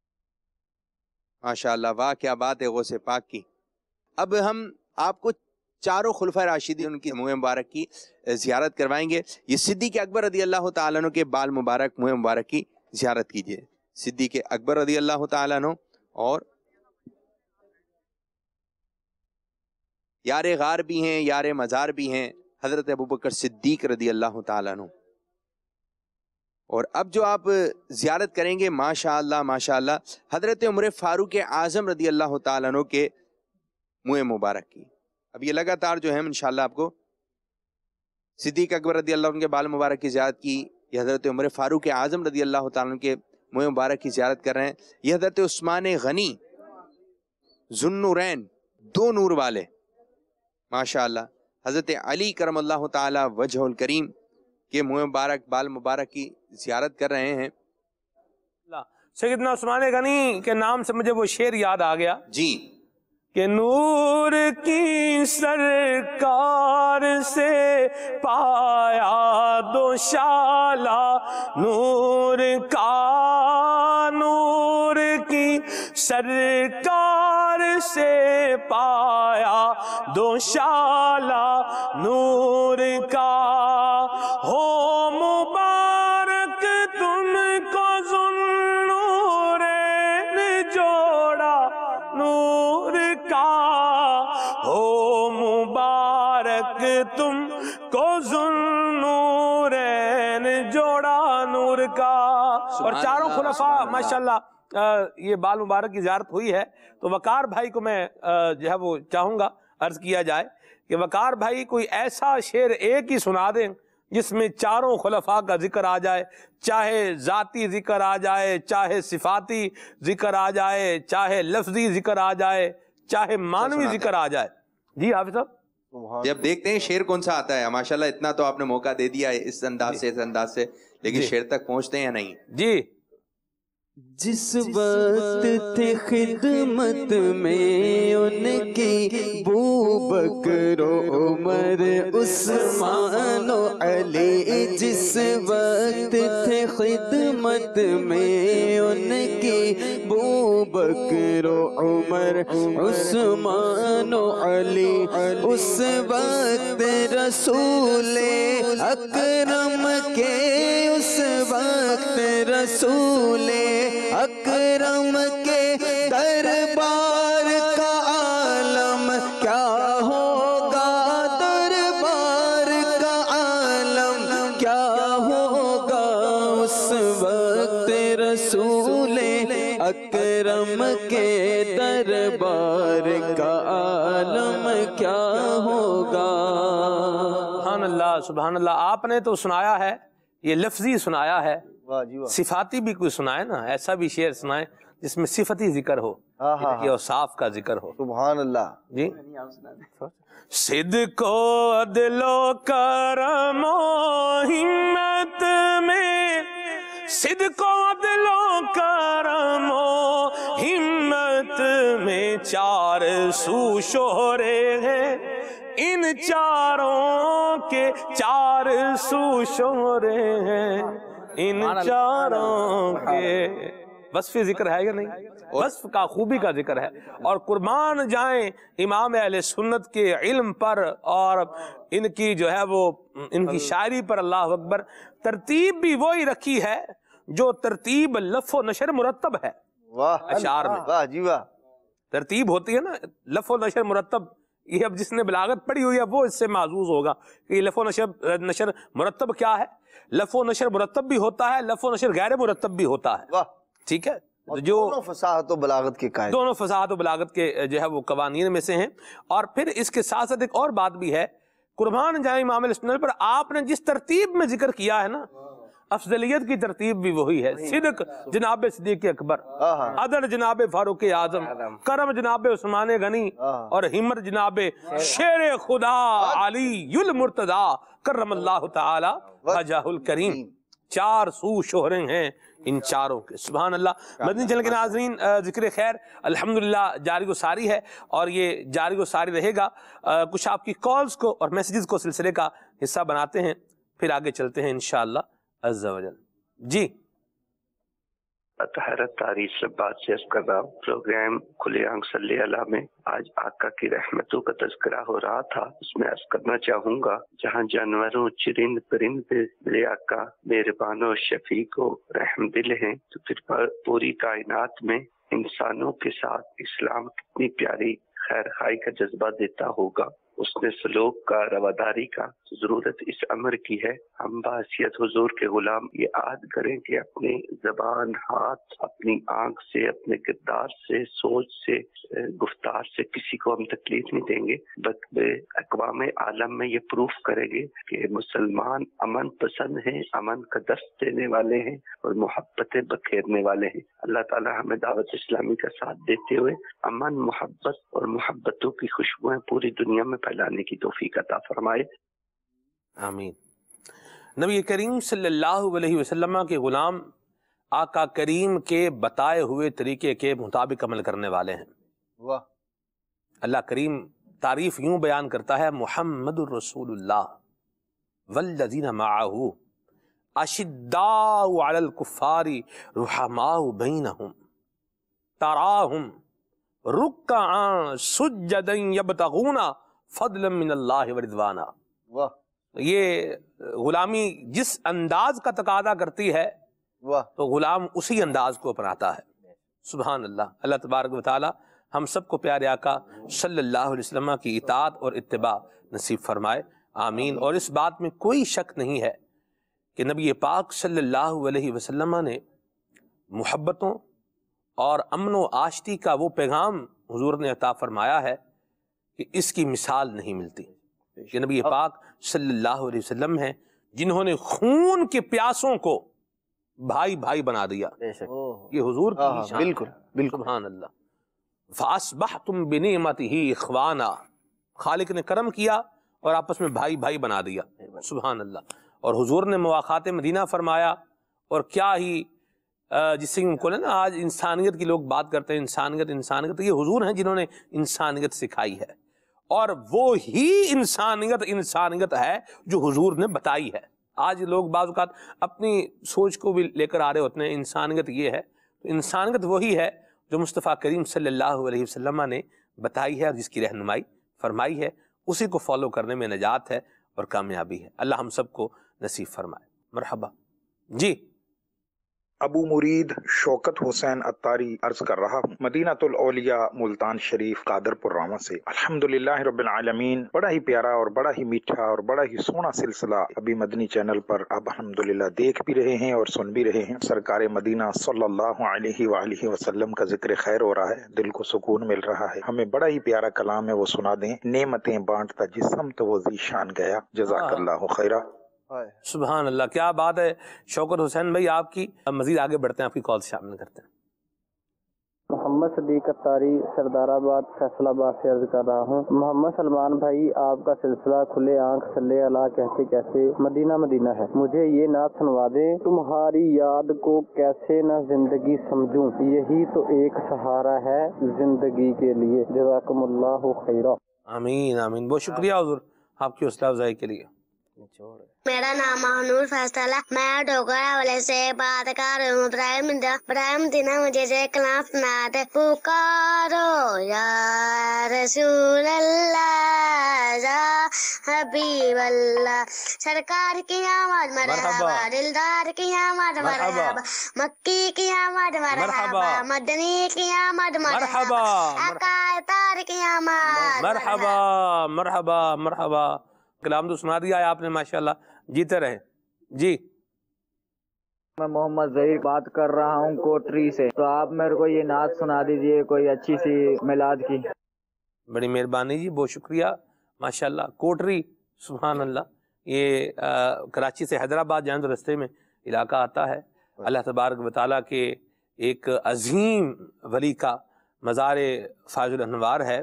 ماشاءاللہ. واہ کیا بات ہے غوث پاک کی. اب ہم آپ کو चारों खुलफा राशिदीन उनकी मुँह मुबारक की ज़ियारत करवाएंगे। ये सिद्दीक़ अकबर रदी अल्लाह ताला अन्हु के बाल मुबारक मुँह मुबारक की ज़ियारत कीजिए। सिद्दीक़ अकबर रदी अल्लाह ताला अन्हु और यारे गार भी हैं, यारे मज़ार भी हैं, हज़रत अबू बकर सिद्दीक़ रदी अल्लाह ताला अन्हु। और अब जो आप ज़ियारत करेंगे माशाअल्लाह माशाअल्लाह हज़रत उमर फ़ारूक आज़म रदी अल्लाह ताला अन्हु के मुँह मुबारक की। अब ये लगातार जो है इंशाअल्लाह आपको सिद्दीक़ अकबर रदी अल्लाह उनके बाल मुबारक की ज़ियारत की, ये हज़रत उमर फ़ारूक आज़म रदी अल्लाह ताला के मुँह मुबारक की ज़ियारत कर रहे हैं। ये हज़रत उस्मान गनी ज़ुन्नूरैन, दो नूर वाले माशाअल्लाह, हज़रत अली करमल्लाहु ताला वजहुल करीम के मुँह मुबारक बाल मुबारक की ज़ियारत कर रहे हैं। सैयदना उस्मान गनी के नाम से मुझे वो शेर याद आ गया जी कि नूर की सरकार से पाया दो शाला नूर का, नूर की सरकार से पाया दो शाला नूर का, हो मुबारक तुमको ज़ुन्नूरैन जोड़ा नूर का, हो मुबारक तुमको ज़ुन्नूरैन जोड़ा नूर का। और चारों खुलफा माशाअल्लाह ये बाल मुबारक की ज़ियारत हुई है। तो वकार भाई को मैं जो है वो चाहूँगा अर्ज़ किया जाए कि वकार भाई कोई ऐसा शेर एक ही सुना दें जिसमें चारों खुलफा का जिक्र आ जाए, चाहे ज़ाती जिक्र आ जाए, चाहे सिफाती जिक्र आ जाए, चाहे लफ्जी जिक्र आ जाए, चाहे मानवी जिक्र आ जाए। जी हाफिज़ साहब, जब देखते हैं शेर कौन सा आता है। माशाल्लाह इतना तो आपने मौका दे दिया है इस अंदाज से, लेकिन शेर तक पहुंचते हैं या नहीं? जी। जिस वक्त थे खिदमत में उनकी बू बकर उमर उस्मान अली, जिस वक्त थे खिदमत में उनकी बू बकर उमर उस्मान अली, उस वक्त रसूले अकरम के, उस वक्त रसूले अकरम के दरबार का आलम क्या होगा, दरबार का आलम क्या होगा, उस वक्त रसूले अकरम के दरबार का आलम क्या होगा। सुभान अल्लाह सुभान अल्लाह। आपने तो सुनाया है, ये लफ्जी सुनाया है, सिफाती भी कोई सुनाए ना, ऐसा भी शेर सुनाए जिसमें सिफती जिक्र हो, इनकी औसाफ का जिक्र हो। सुभान अल्लाह जी। सिद्को अदलो करमो हिम्मत में, सिद्को अदलो करमो हिम्मत में चार सू शोहरे हैं, इन चारों के चार सू शोहरे हैं, इन चारों के वस्फ़ जिक्र है या नहीं? वस्फ़ का खूबी का जिक्र है। और कुर्बान जाएं इमाम अहले सुन्नत के इल्म पर और इनकी जो है वो इनकी शायरी पर। अल्लाह अकबर। तरतीब भी वही रखी है जो तरतीब लफ़ो नशर मुरत्तब है। वाह अशार में वाह जी वाह, तरतीब होती है ना लफ़ो नशर मुरत्तब। ये अब जिसने बलागत पढ़ी हुई है वो इससे महसूस होगा कि लफ़ो नशर मुरत्तब क्या है। लफ़ो नशर मुरत्तब भी होता है, लफ़ो नशर गैर मुरत्तब भी होता है। वाह, ठीक है। जो दोनों फसाहत और बलागत के कायदे, दोनों फसाहत और बलागत के जो है वो कवानीन में से हैं। और फिर इसके साथ साथ एक और बात भी है, कुर्बान जाए इमाम अहले सुन्नत पर आपने जिस तरतीब में जिक्र किया है ना, अफजलियत की तरतीब भी वही है। सिद्क जनाब सिद्दीक़ अकबर, अदल जनाब फारूक आजम, करम जनाब उस्मान गनी और हिम्मत जनाब शेर खुदा अलीयुल मुर्तदा करमल्लाहु ताला वजहुल करीम। चार सू शोहरे हैं इन चारों के। सुभान अल्लाह। मदनी चैनल के नाज़रीन, जिक्र खैर अल्हम्दुलिल्लाह जारी को सारी है और ये जारी को सारी रहेगा। कुछ आपकी कॉल्स को और मैसेजेस को सिलसिले का हिस्सा बनाते हैं, फिर आगे चलते हैं इंशाअल्लाह अज़्ज़ा वजल। जी अतहर तारी से बात से अर्ज कर रहा हूँ। प्रोग्राम खुले आंख सल्ले अला में आज आका की रहमतों का तज़किरा हो रहा था। उसमें अर्ज करना चाहूँगा, जहाँ जानवरों चिरिंद परिंद मेरे आका मेहरबान और शफीक और रहमदिल हैं, तो फिर पूरी कायनात में इंसानों के साथ इस्लाम कितनी प्यारी खैर खाई का जज्बा देता होगा। उसने सलूक का, रवादारी का, जरूरत इस अमर की है। हम बासियत हुजूर के गुलाम ये आद करें कि अपनी जबान, हाथ, अपनी आंख से, अपने किरदार से, सोच से, गुफ्तार से किसी को हम तकलीफ नहीं देंगे, बल्कि अक़वाम आलम में ये प्रूफ करेंगे कि मुसलमान अमन पसंद हैं, अमन का दर्स देने वाले हैं और मोहब्बतें बखेरने वाले हैं। अल्लाह ताला हमें दावत इस्लामी का साथ देते हुए अमन, मोहब्बत और मोहब्बतों की खुशबुएं पूरी दुनिया में फैलाने की तौफीक अता फरमाए। आमीन। नबी करीम सल्लल्लाहु अलैहि वसल्लम के गुलाम आका करीम के बताए हुए तरीके के मुताबिक अमल करने वाले हैं। वाह। अल्लाह करीम तारीफ यूं बयान करता है, मुहम्मदुर रसूलुल्लाह वल्लज़ीना मअहू अशिद्दाउ अलल कुफ्फारी रुहमाउ बैनहुम तराहुम रुक्कअन सुज्जदन यब्तगूना फदलन मिनल्लाहि व रिज़वाना। वाह। ये गुलामी जिस अंदाज का तकादा करती है, वाह, तो गुलाम उसी अंदाज को अपनाता है। सुभान अल्लाह। अल्लाह तबारक व तआला हम सबको प्यारे आका सल्लल्लाहु अलैहि वसल्लम की इताअत और इत्तिबा नसीब फरमाए। आमीन। और इस बात में कोई शक नहीं है कि नबी पाक सल्लल्लाहु अलैहि वसल्लम ने मोहब्बतों और अमन व आश्ती का वो पैगाम हुजूर ने अता फरमाया है कि इसकी मिसाल नहीं मिलती। कि नबी पाक सल्लल्लाहु अलैहि वसल्लम हैं जिन्होंने खून के प्यासों को भाई भाई बना दिया। ये हुजूर की शान। बिल्कुल बिल्कुल। सुभान अल्लाह। फासबहतुम बिनिअमतिही इख्वाना, खालिक ने करम किया और आपस में भाई भाई बना दिया। सुभान अल्लाह। और हुजूर ने मुवाक़ात मदीना फरमाया, और क्या ही जिससे उनको ना आज इंसानियत की लोग बात करते हैं, इंसानियत इंसानियत, तो ये हुजूर हैं जिन्होंने इंसानियत सिखाई है, और वो ही इंसानियत इंसानियत है जो हुजूर ने बताई है। आज लोग बाज़ औक़ात अपनी सोच को भी लेकर आ रहे होते हैं, इंसानियत ये है, तो इंसानियत वही है जो मुस्तफ़ा करीम सल्लल्लाहु अलैहि वसल्लम ने बताई है और जिसकी रहनुमाई फरमाई है। उसी को फॉलो करने में नजात है और कामयाबी है। अल्लाह हम सबको नसीब फरमाए। मरहबा जी। अबू मुरीद शौकत हुसैन अत्तारी अर्ज कर रहा हूँ, मदीनातुल औलिया मुल्तान शरीफ कादरपुर रामा से। अल्हम्दुलिल्लाह रब्बिल आलमीन। बड़ा ही प्यारा और बड़ा ही मीठा और बड़ा ही सोना सिलसिला अभी मदनी चैनल पर अब अल्हम्दुलिल्लाह देख भी रहे हैं और सुन भी रहे हैं। सरकारे मदीना सल्लल्लाहु अलैहि वसल्लम का जिक्र खैर हो रहा है, दिल को सुकून मिल रहा है। हमें बड़ा ही प्यारा कलाम है, वो सुना दें। नेमतें बांटता जिस्म तो वो ज़ीशान गया, जज़ाकल्लाहु खैरा। सुभान अल्लाह, क्या बात है। शौकत हुसैन भाई आपकी, मजीद आगे बढ़ते हैं, आपकी कॉल शामिल करते हैं। मोहम्मद सदीक अत्तारी सरदाराबाद फैसलाबाद से अर्ज कर रहा हूँ। मोहम्मद सलमान भाई, आपका सिलसिला खुले आंख सल्ले अला कहते कहते मदीना मदीना है। मुझे ये नात सुनवा दें, तुम्हारी याद को कैसे न जिंदगी समझूं, यही तो एक सहारा है जिंदगी के लिए। जज़ाकुमुल्लाहु खैरा। आमीन आमीन। बहुत शुक्रिया हुजूर आपकी हौसला अफजाई के लिए। मेरा नाम महानूर फैसला, मैं डोगरा वाले से बात कर रही हूँ। इब्राहिम दीना मुझे से कलाम सुनाते। पुकारो या रसूल अल्लाह या हबीब अल्लाह, सरकार की आमद मरहबा, दिलदार की आमद मरहबा, मक्की की आमद मरहबा, मदनी की आमद मरहबा, अकातार की आमद मरहबा मरहबा मरहबा। कलाम तो सुना दिया है आपने, माशाल्लाह, जीते रहे जी। मैं मोहम्मद ज़हीर बात कर रहा हूँ कोटरी से, तो आप मेरे को ये नात सुना दीजिए कोई अच्छी सी मिलाद की। बड़ी मेहरबानी जी, बहुत शुक्रिया। माशाल्लाह, कोटरी, सुभान अल्लाह। ये कराची से हैदराबाद जाने तो रास्ते में इलाका आता है। अल्लाह तबारक व तआला के एक अजीम वली का मज़ार फाजुल अनवार है,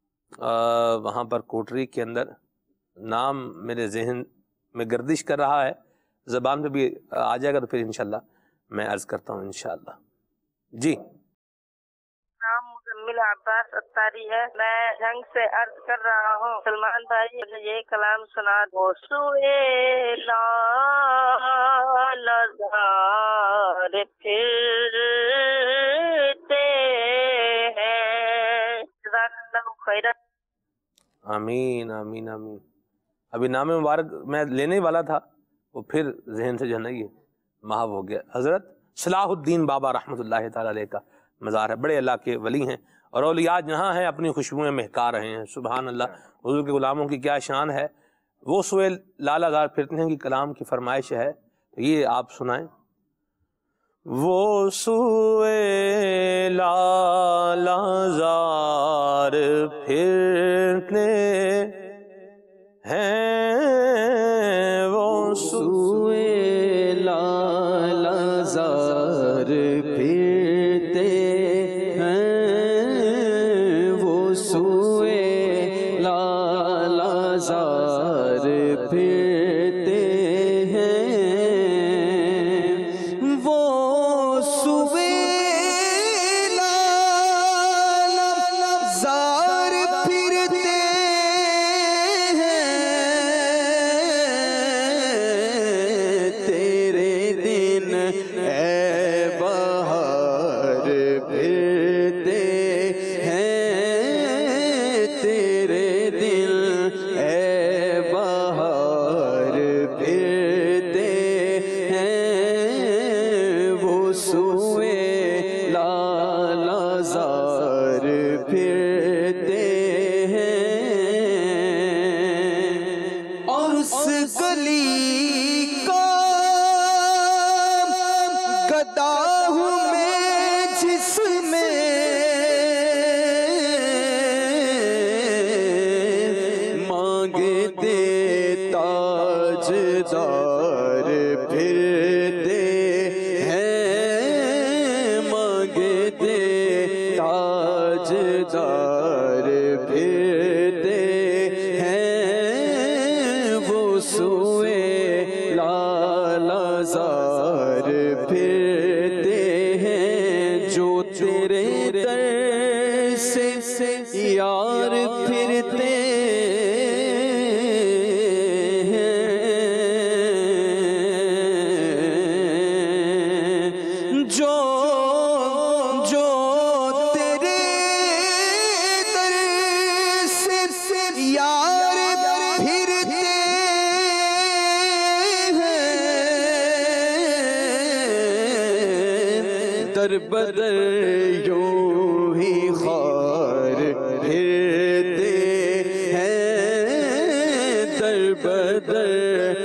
वहाँ पर कोटरी के अंदर। नाम मेरे जहन में गर्दिश कर रहा है, ज़बान पे भी आ जाएगा तो फिर इंशाल्लाह मैं अर्ज़ करता हूँ इंशाल्लाह जी। नाम मुज़म्मिल अब्बास अत्तारी है, मैं जंग से अर्ज कर रहा हूँ। सलमान भाई मुझे ये कलाम सुना दो। सुए लाल फिर खैरन। आमीन आमीन आमीन। अभी नाम मुबारक मैं लेने ही वाला था, वो फिर जहन से जो है ना ये महव हो गया। हज़रत सलाहुद्दीन बाबा रहमतुल्लाहि तआला अलैह का मज़ार है, बड़े अल्लाह के वली हैं और औलिया जहाँ हैं अपनी खुशबुएँ महका रहे हैं। सुभान अल्लाह, हुज़ूर के ग़ुलामों की क्या शान है। वो सोए लाला गार फिरते हैं कि कलाम की फरमाइश है, तो ये आप सुनाएं। वो सोए लाला ज़ार फिरते हैं, वो सोए लाला ज़ार फिरते हैं, वो सोए लाला ज़ार फिरते हैं, वो सोए लाला ज़ार फिरते दर बदर यूं ही खार फिरते हैं, दर बदर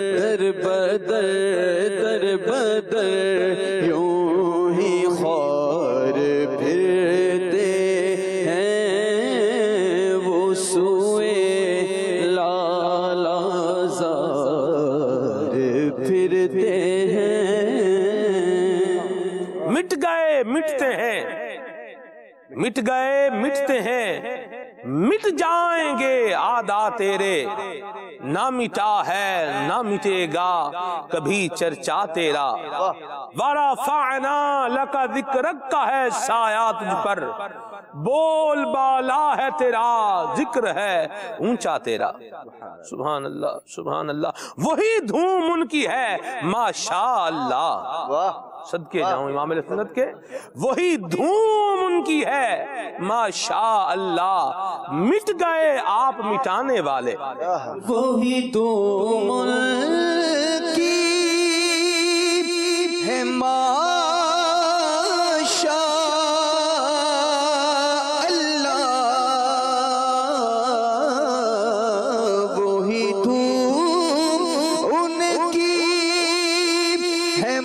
यूं ही खार फिरते हैं, वो सोए लाला ज़ार फिरते हैं। मिट गए मिटते हैं, मिट गए मिटते हैं, मिट जाएंगे आदा तेरे, ना मिटा है ना मिटेगा कभी चर्चा तेरा। वारा फाना लका जिक्रक का है साया तुझ पर, बोल बाला है तेरा जिक्र है ऊंचा तेरा। सुभान अल्लाह सुभान अल्लाह, वही धूम उनकी है माशा अल्लाह। सदके जाऊं इमाम अहले सुन्नत के, वही धूम उनकी है माशा अल्लाह। मिट गए आप मिटाने वाले, वही धूम उनकी है माशा अल्लाह, वही धूम उनकी है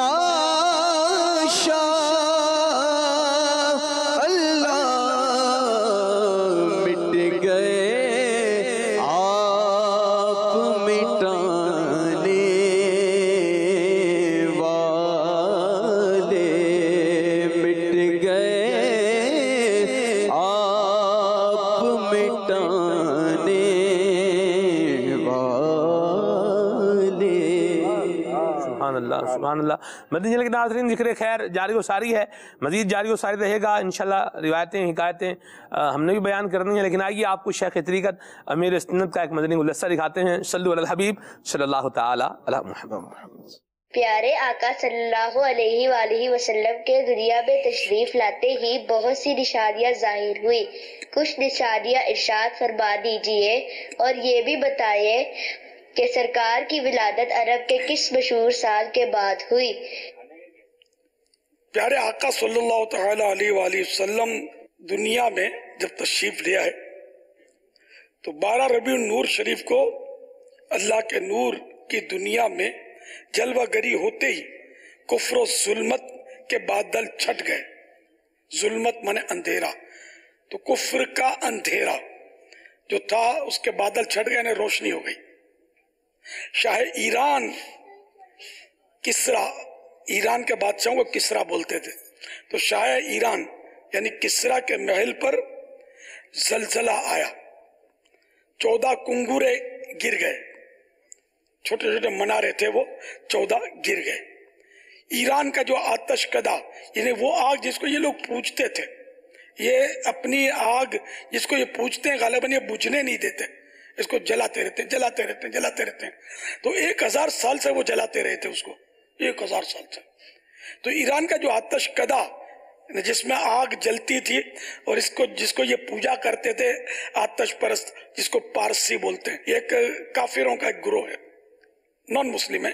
सुभान अल्लाह। मदीने के नाज़रीन, ज़िक्र खैर जारी व सारी है, मज़ीद जारी व सारी रहेगा इंशाल्लाह। रिवायतें हिकायतें हमने भी बयान करनी है, लेकिन आइए आपको शेख तरीक़त अमीर सुन्नत का एक मदनी गुलदस्ता दिखाते हैं। सल्लु अलल हबीब सल्लल्लाहु तआला अला मुहम्मद। پیارے آقا صلی اللہ علیہ وآلہ وسلم کے دنیا میں تشریف لاتے ہی بہت سی نشانیاں ظاہر ہوئی. کچھ نشانیاں ارشاد فرما دیجئے اور یہ بھی بتائیے کہ سرکار کی ولادت عرب کے کس مشہور سال کے بعد ہوئی. پیارے آقا صلی اللہ تعالی علیہ وآلہ وسلم دنیا میں جب تشریف لے آئے تو 12 ربیع النور شریف کو اللہ کے نور کی دنیا میں جلوہ گری ہوتے ہی کفر و ظلمت کے بادل چھٹ گئے. ظلمت مانے اندھیرا، تو کفر کا اندھیرا جو تھا اس کے بادل چھٹ گئے، یعنی روشنی ہو گئی. شاہ ایران کسرا، ایران کے بادشاہوں کو کسرا بولتے تھے، تو شاہ ایران یعنی کسرا کے محل پر زلزلہ آیا، 14 کنگورے گر گئے، چھوٹے چھوٹے منارے تھے وہ 14 گر گئے. ایران کا جو آتش کدا، یعنی وہ آگ جس کو یہ لوگ پوجتے تھے، یہ اپنی آگ جس کو یہ پوجتے ہیں غالباً یہ بجھنے نہیں دیتے، اس کو جلاتے رہتے ہیں. تو 1000 سال سے وہ جلاتے رہے تھے اس کو، 1000 سال سے. تو ایران کا جو آتش کدا جس میں آگ جلتی تھی، اور جس کو یہ پوجا کرتے تھے آتش پرست، جس کو پارسی بولتے ہیں، یہ ایک کافروں کا ایک گروہ ہے، نان مسلم ہے.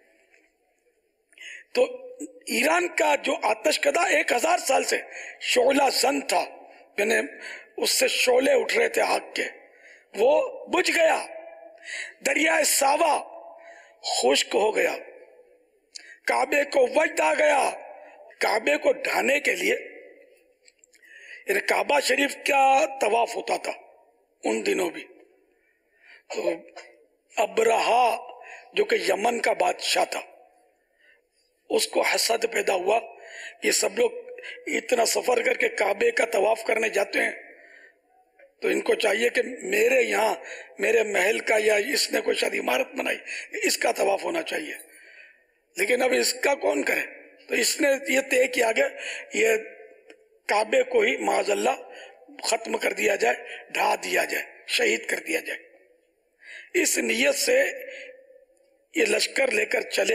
تو ایران کا جو آتش کدا 1000 سال سے شعلہ زن تھا، یعنی اس سے شعلے اٹھ رہے تھے آگ کے، وہ بجھ گیا. دریائے ساوا خشک ہو گیا. کعبے کو وجد آ گیا. کعبے کو ڈھانے کے لیے، یعنی کعبہ شریف کا طواف ہوتا تھا ان دنوں بھی. تو ابرہا جو کہ یمن کا بادشاہ تھا، اس کو حسد پیدا ہوا، یہ سب لوگ اتنا سفر کر کے کعبے کا طواف کرنے جاتے ہیں، تو ان کو چاہیے کہ میرے یہاں میرے محل کا، یا اس نے کوئی شاید عمارت بنائی، اس کا طواف ہونا چاہیے. لیکن اب اس کا کون کرے؟ تو اس نے یہ طے کیا کہ یہ کعبے کو ہی معاذ اللہ ختم کر دیا جائے، ڈھا دیا جائے، شہید کر دیا جائے. اس نیت سے یہ لشکر لے کر چلے،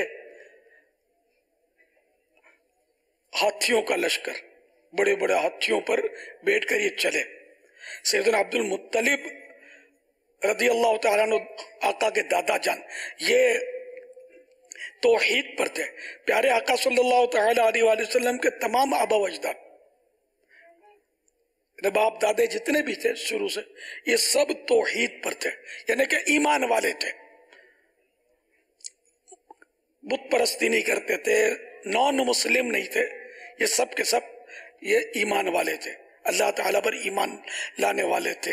ہاتھیوں کا لشکر، بڑے بڑے ہاتھیوں پر بیٹھ کر یہ چلے. سیدنا عبد المطلب رضی اللہ تعالیٰ عنہ، آقا کے دادا جان، یہ توحید پر تھے. پیارے آقا صلی اللہ تعالیٰ علیہ وآلہ وسلم کے تمام آبا و اجداد، باپ دادے جتنے بھی تھے شروع سے، یہ سب توحید پر تھے، یعنی کہ ایمان والے تھے. بت پرستی نہیں کرتے تھے، نان مسلم نہیں تھے، یہ سب کے سب یہ ایمان والے تھے، اللہ تعالیٰ پر ایمان لانے والے تھے،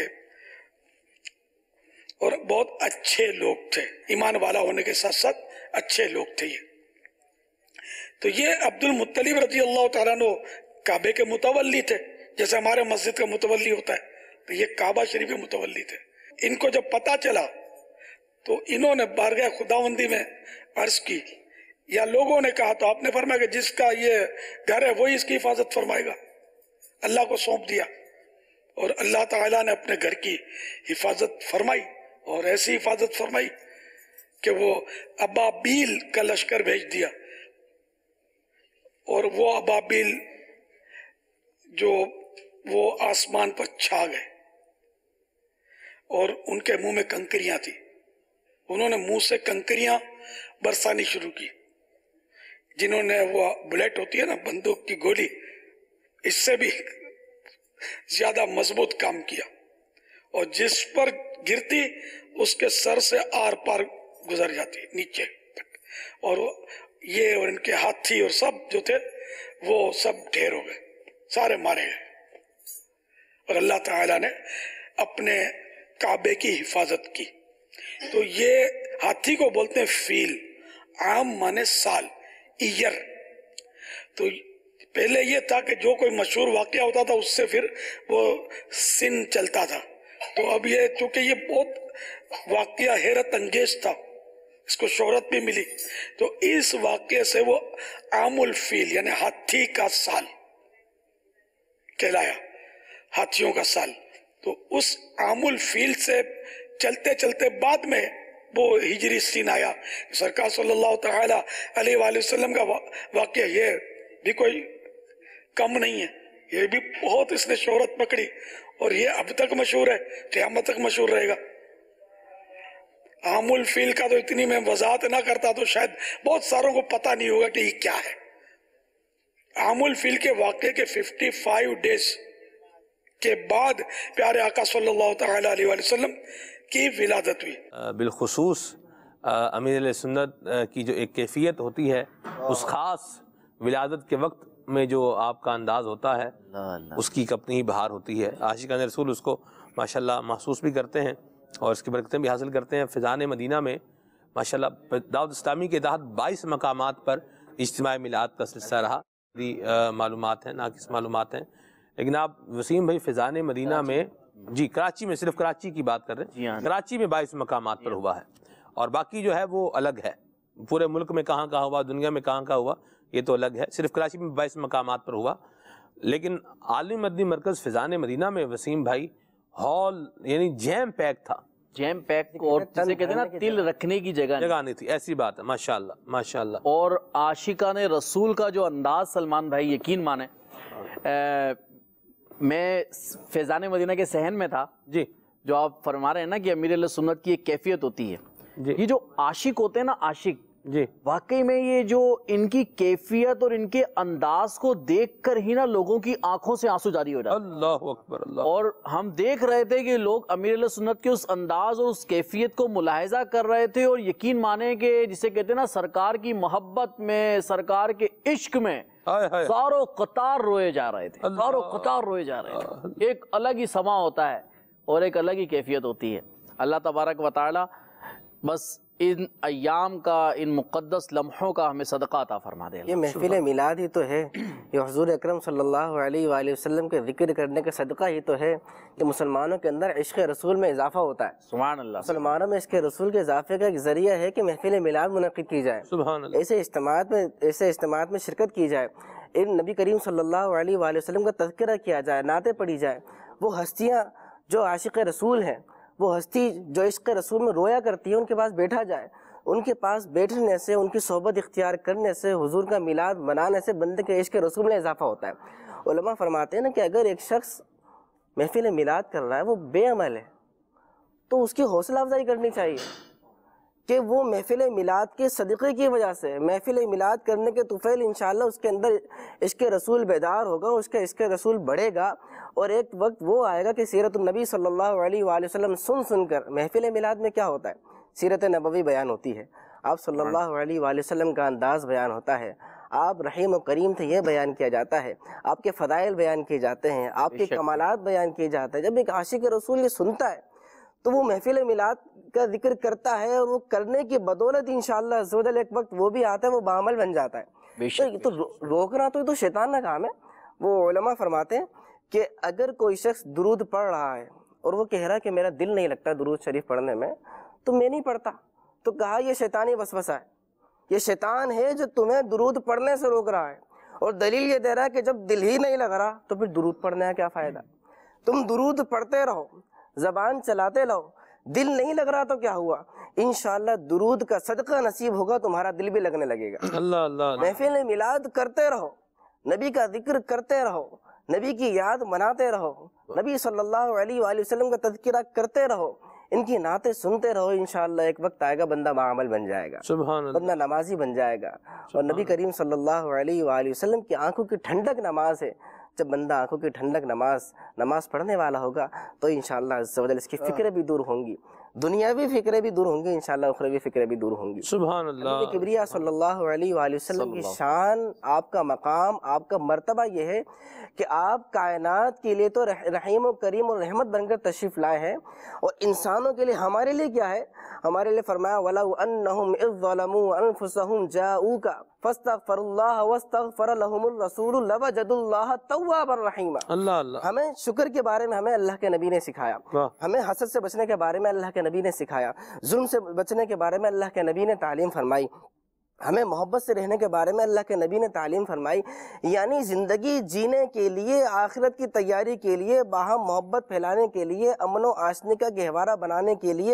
اور بہت اچھے لوگ تھے. ایمان والا ہونے کے ساتھ ساتھ اچھے لوگ تھے یہ. تو یہ عبد المطلب رضی اللہ تعالیٰ عنہ کعبے کے متولی تھے، جیسے ہمارے مسجد کا متولی ہوتا ہے، تو یہ کعبہ شریف کے متولی تھے. ان کو جب پتا چلا تو انہوں نے بارگاہ خداوندی میں عرض کی، یا لوگوں نے کہا، تو آپ نے فرمایا کہ جس کا یہ گھر ہے وہی اس کی حفاظت فرمائے گا. اللہ کو سونپ دیا، اور اللہ تعالیٰ نے اپنے گھر کی حفاظت فرمائی، اور ایسی حفاظت فرمائی کہ وہ ابابیل کا لشکر بھیج دیا، اور وہ ابابیل جو وہ آسمان پر چھا گئے، اور ان کے منہ میں کنکریاں تھی. انہوں نے منہ سے کنکریاں برسانی شروع کی. جنہوں نے وہ بلیٹ ہوتی ہے نا، بندوق کی گولی، اس سے بھی زیادہ مضبوط کام کیا، اور جس پر گرتی اس کے سر سے آر پار گزر جاتی نیچے تک. اور یہ اور ان کے ہاتھی اور سب جو تھے وہ سب ڈھیر ہو گئے، سارے مارے گئے. اور اللہ تعالیٰ نے اپنے کعبے کی حفاظت کی. تو یہ ہاتھی کو بولتے ہیں فیل، عام مانے سال، ایئر. تو پہلے یہ تھا کہ جو کوئی مشہور واقعہ ہوتا تھا اس سے پھر وہ سن چلتا تھا. تو اب یہ چونکہ یہ بہت واقعہ حیرت انگیز تھا، اس کو شہرت بھی ملی، تو اس واقعے سے وہ عام الفیل یعنی ہاتھی کا سال کہلایا، ہاتھیوں کا سال. تو اس عام الفیل سے چلتے چلتے بعد میں वो हिजरी सीन आया। सरकार सल्लल्लाहु तआला अलैहि वसल्लम का वाक़या ये भी कोई कम नहीं है, ये भी बहुत इसने शोहरत पकड़ी और ये अब तक मशहूर है, क़यामत तक मशहूर रहेगा। आमुल फील का तो इतनी मैं वजाहत ना करता तो शायद बहुत सारों को पता नहीं होगा कि ये क्या है। आमुल फील के वाक़े के 55 डेज के बाद प्यारे आका सल्लल्लाहु तआला अलैहि वसल्लम की विलादत हुई। बिलखुसूस अमीर सुन्नत की जो एक कैफियत होती है, उस ख़ास विलादत के वक्त में जो आपका अंदाज़ होता है, उसकी एक अपनी ही बहार होती है। आशिकान रसूल उसको माशाल्लाह महसूस भी करते हैं और इसकी बरकतें भी हासिल करते हैं। फ़िज़ान मदीना में माशाल्लाह दावत इस्लामी के तहत 22 मकामात पर इज्तिमा मिलाद का सिलसिला रहा। मालूमात हैं, नाकिस मालूमात हैं, लेकिन आप वसीम भाई फ़िज़ान मदीना में जी कराची में, सिर्फ कराची की बात कर रहे हैं, कराची में 22 मकामात पर हुआ है और बाकी जो है वो अलग है। पूरे मुल्क में कहाँ कहाँ हुआ, दुनिया में कहाँ कहाँ हुआ, ये तो अलग है। सिर्फ कराची में 22 मकामात पर हुआ, लेकिन आलिम मदनी मरकज़ फ़िज़ान मदीना में वसीम भाई हॉल यानी जैम पैक था, जैम पैक, और जिसे कहते हैं ना तिल रखने की जगह नहीं थी। ऐसी बात है, माशाल्लाह माशाल्लाह। और आशिकाने रसूल का जो अंदाज सलमान भाई, यकीन माने मैं फैज़ान मदीना के सहन में था जी, जो आप फरमा रहे हैं ना कि अमीर सुन्नत की एक कैफियत होती है जी। ये जो आशिक होते हैं ना, आशिक जी, वाकई में ये जो इनकी कैफियत और इनके अंदाज को देखकर ही ना लोगों की आंखों से आंसू जारी हो जाते हैं। अल्लाह अकबर, अल्लाह। और हम देख रहे थे कि लोग अमीर सुन्नत के उस अंदाज और उस कैफियत को मुलाहिजा कर रहे थे और यकीन माने कि जिसे कहते हैं ना सरकार की मोहब्बत में, सरकार के इश्क में सारों कतार रोए जा रहे थे, सारों कतार रोए जा रहे थे। एक अलग ही समा होता है और एक अलग ही कैफियत होती है। अल्लाह तबारक व तआला बस इन अय्याम का, इन मुक़द्दस लम्हों का हमें सदका अता फरमा दे। ये महफिल मिलाद ही तो है, ये हुज़ूर अकरम सल्लल्लाहु अलैहि वसल्लम के ज़िक्र करने का सदका ही तो है कि मुसलमानों के अंदर इश्क़ रसूल में इजाफ़ा होता है। सुभान अल्लाह। मुसलमानों में इश्क़ रसूल के इजाफ़े का एक ज़रिया है कि महफिल मिलाद मुनक़्क़िद की जाए, सुभान अल्लाह। ऐसे इज्तिमात में शिरकत की जाए, इन नबी करीम सल्लल्लाहु अलैहि वसल्लम का तज़किरा किया जाए, नाते पढ़ी जाए। वो हस्तियाँ जो आशिक़ रसूल हैं, वो हस्ती जो इश्क़ रसूल में रोया करती है, उनके पास बैठा जाए। उनके पास बैठने से, उनकी सोहबत इख्तियार करने से, हुजूर का मिलाद मनाने से बंदे के इश्क़ रसूल में इजाफ़ा होता है। उलमा फरमाते हैं ना कि अगर एक शख्स महफिल मिलाद कर रहा है, वो बेअमल है, तो उसकी हौसला अफजाई करनी चाहिए कि वो महफिल मिलाद के सदक़े की वजह से, महफिल मिलाद करने के तुफ़ैल इंशाअल्लाह उसके अंदर इश्क़ रसूल बेदार होगा, उसका इश्क़ रसूल बढ़ेगा और एक वक्त वो आएगा कि सीरत नबी सल्लल्लाहु अलैहि वसल्लम सुनकर, महफिल मिलाद में क्या होता है, सीरत नबवी बयान होती है, आप सल्लल्लाहु अलैहि वसल्लम का अंदाज़ बयान होता है, आप रहीम और करीम थे ये बयान किया जाता है, आपके फ़दाइल बयान किए जाते हैं, आपके कमालात बयान किए जाते हैं। जब एक आशिक़ रसूल ये सुनता है तो वो महफिल मिलाद का जिक्र करता है और वो करने की बदौलत इंशाअल्लाह अज़्ज़ व जल एक वक्त वो भी आता है, वो बामल बन जाता है। तो रोकना तो शैतान का काम है। वो उलमा फरमाते हैं कि अगर कोई शख्स दुरूद पढ़ रहा है और वो कह रहा है कि मेरा दिल नहीं लगता दुरूद शरीफ पढ़ने में, तो मैं नहीं पढ़ता, तो कहा ये शैतानी वसवसा है, ये शैतान है जो तुम्हें दुरूद पढ़ने से रोक रहा है। और दलील ये दे रहा है कि जब दिल ही नहीं लग रहा तो फिर दुरूद पढ़ने का क्या फ़ायदा। तुम दुरूद पढ़ते रहो, ज़बान चलाते रहो, दिल नहीं लग रहा तो क्या हुआ, इंशाअल्लाह दुरूद का सदका नसीब होगा, तुम्हारा दिल भी लगने लगेगा। अल्लाह अल्लाह। महफिल मिलाद करते रहो, नबी का जिक्र करते रहो, नबी की याद मनाते रहो, नबी सल्लल्लाहु अलैहि वसल्लम का तज़किरा करते रहो, इनकी नाते सुनते रहो। इंशाअल्लाह एक वक्त आएगा बंदा बाअमल बन जाएगा, बंदा नमाजी बन जाएगा। और नबी करीम सल्लल्लाहु अलैहि वसल्लम की आंखों की ठंडक नमाज है। जब बंदा आंखों की ठंडक नमाज पढ़ने वाला होगा तो इंशाअल्लाह अज़्ज़ व जल इसकी फ़िक्रें भी दूर होंगी, दुनियावी फ़िक्रें भी दूर होंगी, इंशाअल्लाह उखरवी फ़िक्रें भी दूर होंगी। सुभान अल्लाह। नबी किबरिया सल्लल्लाहु अलैहि वसल्लम की शान, आपका मकाम, आपका मर्तबा ये है कि आप कायनात के लिए तो रहीम और करीम और रहमत बनकर तशरीफ़ लाए हैं, और इंसानों के लिए हमारे लिए क्या है, हमारे लिए फरमाया वलौ अन्नहुम इज़ ज़लमू अनफुसहुम जाऊका फस्तगफिरुल्लाह वस्तगफर लहुमुर रसूल लवजदुल्लाह तव्वाबर रहीमा। अल्लाह अल्लाह। हमें शुक्र के बारे में हमें अल्लाह के नबी ने सिखाया, हमें हसद से बचने के बारे में अल्लाह के नबी ने सिखाया, जुल्म से बचने के बारे में अल्लाह के नबी ने तालीम फरमाई, हमें मोहब्बत से रहने के बारे में अल्लाह के नबी ने तालीम फरमाई। यानी ज़िंदगी जीने के लिए, आखिरत की तैयारी के लिए, बाहम मोहब्बत फैलाने के लिए, अमन व आशनी का गहवारा बनाने के लिए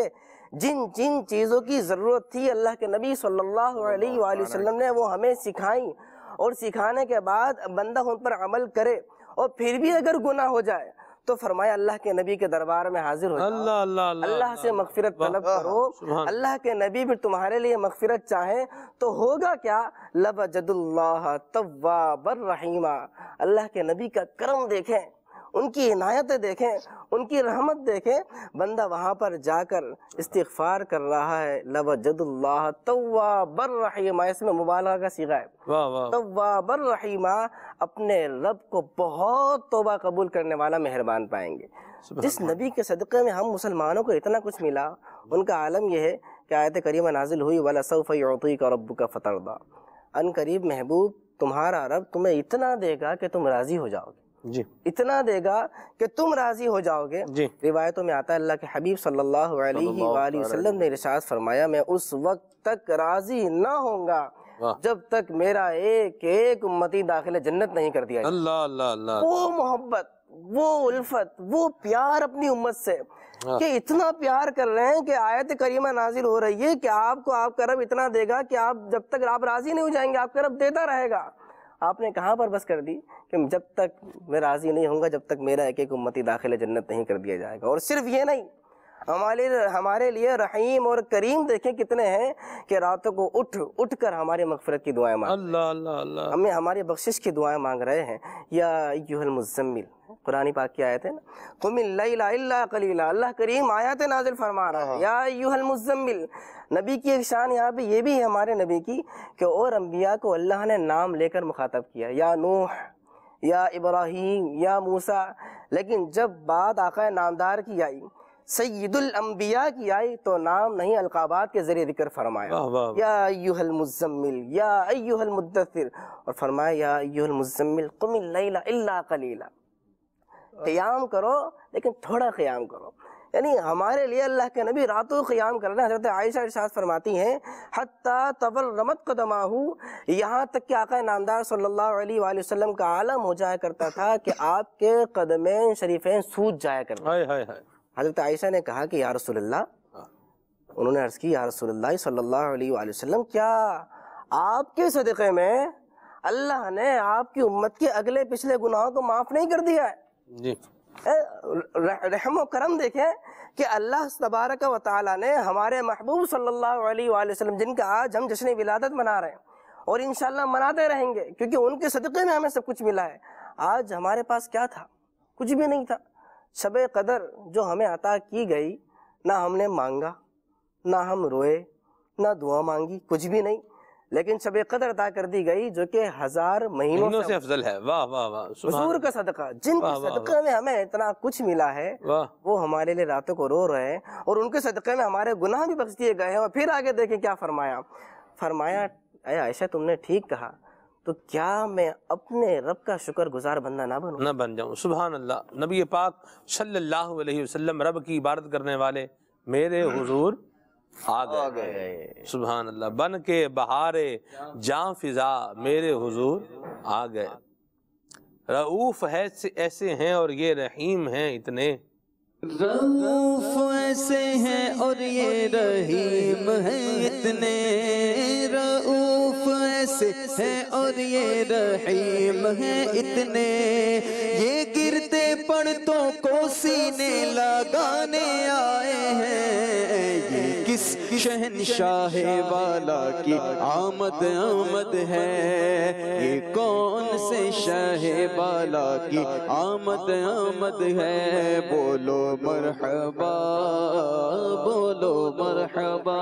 جن جن چیزوں کی ضرورت تھی اللہ کے نبی صلی اللہ علیہ وآلہ وسلم نے وہ ہمیں سکھائیں، اور سکھانے کے بعد بندہ ان پر عمل کرے، اور پھر بھی اگر گناہ ہو جائے تو فرمایا اللہ کے نبی کے دربار میں حاضر ہو جاؤ، اللہ سے مغفرت طلب کرو، اللہ کے نبی بھی تمہارے لیے مغفرت چاہیں تو ہوگا کیا؟ لَوَجَدُ اللَّهَ تَوَّابًا رَحِيمًا۔ اللہ کے نبی کا کرم دیکھیں، ان کی عنایتیں دیکھیں، ان کی رحمت دیکھیں، بندہ وہاں پر جا کر استغفار کر رہا ہے، لَوَجَدُ اللَّهَ تَوَّابًا رَحِيمًا، اس میں مبالغہ کا صیغہ ہے، توابا رحیمہ، اپنے رب کو بہت توبہ قبول کرنے والا مہربان پائیں گے۔ جس نبی کے صدقے میں ہم مسلمانوں کو اتنا کچھ ملا، ان کا عالم یہ ہے کہ آیت کریمہ نازل ہوئی وَلَسَوْفَ يُعْطِيكَ رَبُّكَ فَتَرْضَىٰ، ان قریب محبوب تمہارا رب تمہیں اتنا دے گا کہ تم راضی ہو جاؤ گے، اتنا دے گا کہ تم راضی ہو جاؤ گے۔ روایتوں میں آتا ہے اللہ کے حبیب صلی اللہ علیہ وآلہ وسلم نے ارشاد فرمایا میں اس وقت تک راضی نہ ہوں گا جب تک میرا ایک ایک امتی داخل جنت نہیں کر دیا جائے۔ وہ محبت، وہ الفت، وہ پیار اپنی امت سے کہ اتنا پیار کر رہے ہیں کہ آیت کریمہ نازل ہو رہی ہے کہ آپ کو آپ کا رب اتنا دے گا کہ آپ جب تک آپ راضی نہیں ہو جائیں گے آپ کا رب دیتا رہے گا۔ آپ نے کہاں پر بس کر دی کہ جب تک میں راضی نہیں ہوں گا جب تک میرا ایک ایک امتی داخل جنت نہیں کر دیا جائے گا۔ اور صرف یہ نہیں، ہمارے لیے رحیم اور کریم دیکھیں کتنے ہیں کہ راتوں کو اٹھ کر ہماری مغفرت کی دعائیں مانگ رہے ہیں، ہمیں ہماری بخشش کی دعائیں مانگ رہے ہیں۔ یا ایھا المزمل، قرآن پاک کی آیت ہے نا، قم اللیل الا قلیلا، اللہ کریم آیات نازل فرما رہا ہے، یا ایھا المزمل۔ نبی کی ایک شان یہاں پہ یہ بھی ہے ہمارے نبی کی کہ اور انبیاء کو اللہ نے نام لے کر مخاطب کیا، یا نوح، یا ابراہیم، یا موسیٰ، لیکن جب بات آقا نامدار کی آئی، سید الانبیاء کی آئی تو نام نہیں القابات کے ذریعے ذکر فرمایا، یا ایھا المزمل، یا ایھا المدثر، اور فرمایا یا ایھا المزمل قم اللیل الا قلیلا، قیام کرو لیکن تھوڑا قیام کرو۔ یعنی ہمارے لیے اللہ کے نبی راتوں قیام کر رہے ہیں۔ حضرت عائشہ ارشاد فرماتی ہیں حتیٰ تورمت قدمہ، یہاں تک کہ آقا نامدار صلی اللہ علیہ وآلہ وسلم کا عالم ہو جایا کرتا تھا کہ آپ کے قدمین شریفین سوج جایا کرتے تھے۔ حضرت عائشہ نے کہا کہ یا رسول اللہ، انہوں نے عرض کی یا رسول اللہ صلی اللہ علیہ وآلہ وسلم، کیا آپ کے صدقے میں اللہ نے آپ کی امت کے اگلے پچھلے گناہوں کو معاف نہیں کر دیا ہے؟ رحم و کرم دیکھیں کہ اللہ تبارک و تعالیٰ نے ہمارے محبوب صلی اللہ علیہ وآلہ وسلم، جن کا آج ہم جشن ولادت منا رہے ہیں اور انشاءاللہ مناتے رہیں گے کیونکہ ان کے صدقے میں ہمیں سب کچھ ملا ہے۔ آج ہمارے پاس کیا تھا؟ کچھ بھی نہیں تھا۔ شب قدر جو ہمیں عطا کی گئی، نہ ہم نے مانگا، نہ ہم روئے، نہ دعا مانگی، کچھ بھی نہیں، لیکن شب قدر عطا کر دی گئی جو کہ 1000 مہینوں سے افضل ہے۔ واہ واہ واہ، حضور کا صدقہ، جن کے صدقے میں ہمیں اتنا کچھ ملا ہے وہ ہمارے لیے راتوں کو رو رہے ہیں، اور ان کے صدقے میں ہمارے گناہ بھی بخش دیے گئے ہیں۔ اور پھر آگے دیکھیں کیا فرمایا اے عائشہ تم نے ٹھیک کہا، تو کیا میں اپنے رب کا شکر گزار بندہ نہ بن جاؤں؟ سبحان اللہ۔ نبی پاک صلی اللہ علیہ وسلم رب کی عبادت کرنے والے میرے حضور آ گئے، سبحان اللہ، بن کے بہارے جاں فضا میرے حضور آ گئے۔ رؤوف ہے ایسے ہیں اور یہ رحیم ہیں اتنے، رؤوف ایسے ہیں اور یہ رحیم ہیں اتنے، رؤوف ایسے ہیں اور یہ رحیم ہیں اتنے، یہ گرتے پڑتوں کو سینے لگانے آئے ہیں، یہ کس شہنشاہ والا کی آمد ہے، یہ کون سے شاہ والا کی آمد ہے، بولو مرحبا بولو مرحبا۔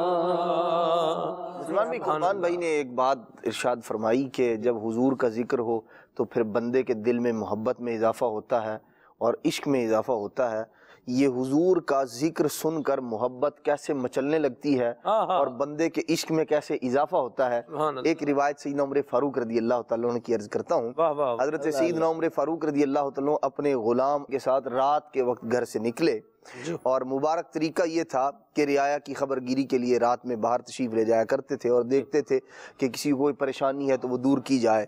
قربان بھائی نے ایک بات ارشاد فرمائی کہ جب حضور کا ذکر ہو تو پھر بندے کے دل میں محبت میں اضافہ ہوتا ہے اور عشق میں اضافہ ہوتا ہے۔ یہ حضور کا ذکر سن کر محبت کیسے مچلنے لگتی ہے اور بندے کے عشق میں کیسے اضافہ ہوتا ہے۔ ایک روایت سیدنا عمر فاروق رضی اللہ تعالیٰ عنہ کی عرض کرتا ہوں۔ حضرت سیدنا عمر فاروق رضی اللہ تعالیٰ عنہ اپنے غلام کے ساتھ رات کے وقت گھر سے نکلے، اور مبارک طریقہ یہ تھا کہ رعایا کی خبر گیری کے لیے رات میں باہر تشریف لے جایا کرتے تھے اور دیکھتے تھے کہ کسی کو کوئی پریشانی ہے تو وہ دور کی جائے۔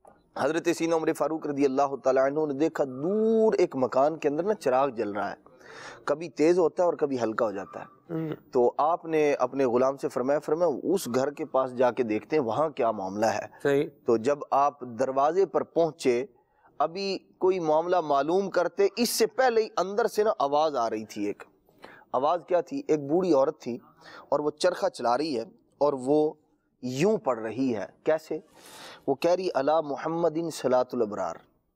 حضرت سیدنا عمر فاروق رضی اللہ تعالیٰ عنہ نے دیکھا دور ایک مکان کے اندر چراغ جل رہا ہے، کبھی تیز ہوتا ہے اور کبھی ہلکا ہو جاتا ہے. تو آپ نے اپنے غلام سے فرمایا اس گھر کے پاس جا کے دیکھتے ہیں وہاں کیا معاملہ ہے. تو جب آپ دروازے پر پہنچے ابھی کوئی معاملہ معلوم کرتے اس سے پہلے ہی اندر سے نا آواز آ رہی تھی. ایک آواز کیا تھی؟ ایک بوڑھی عورت تھی اور وہ چرخہ چلا رہی ہے اور وہ یوں پڑھ رہی ہے. کیسے؟ وہ کہہ رہی الا محمد صلاۃ الابرار،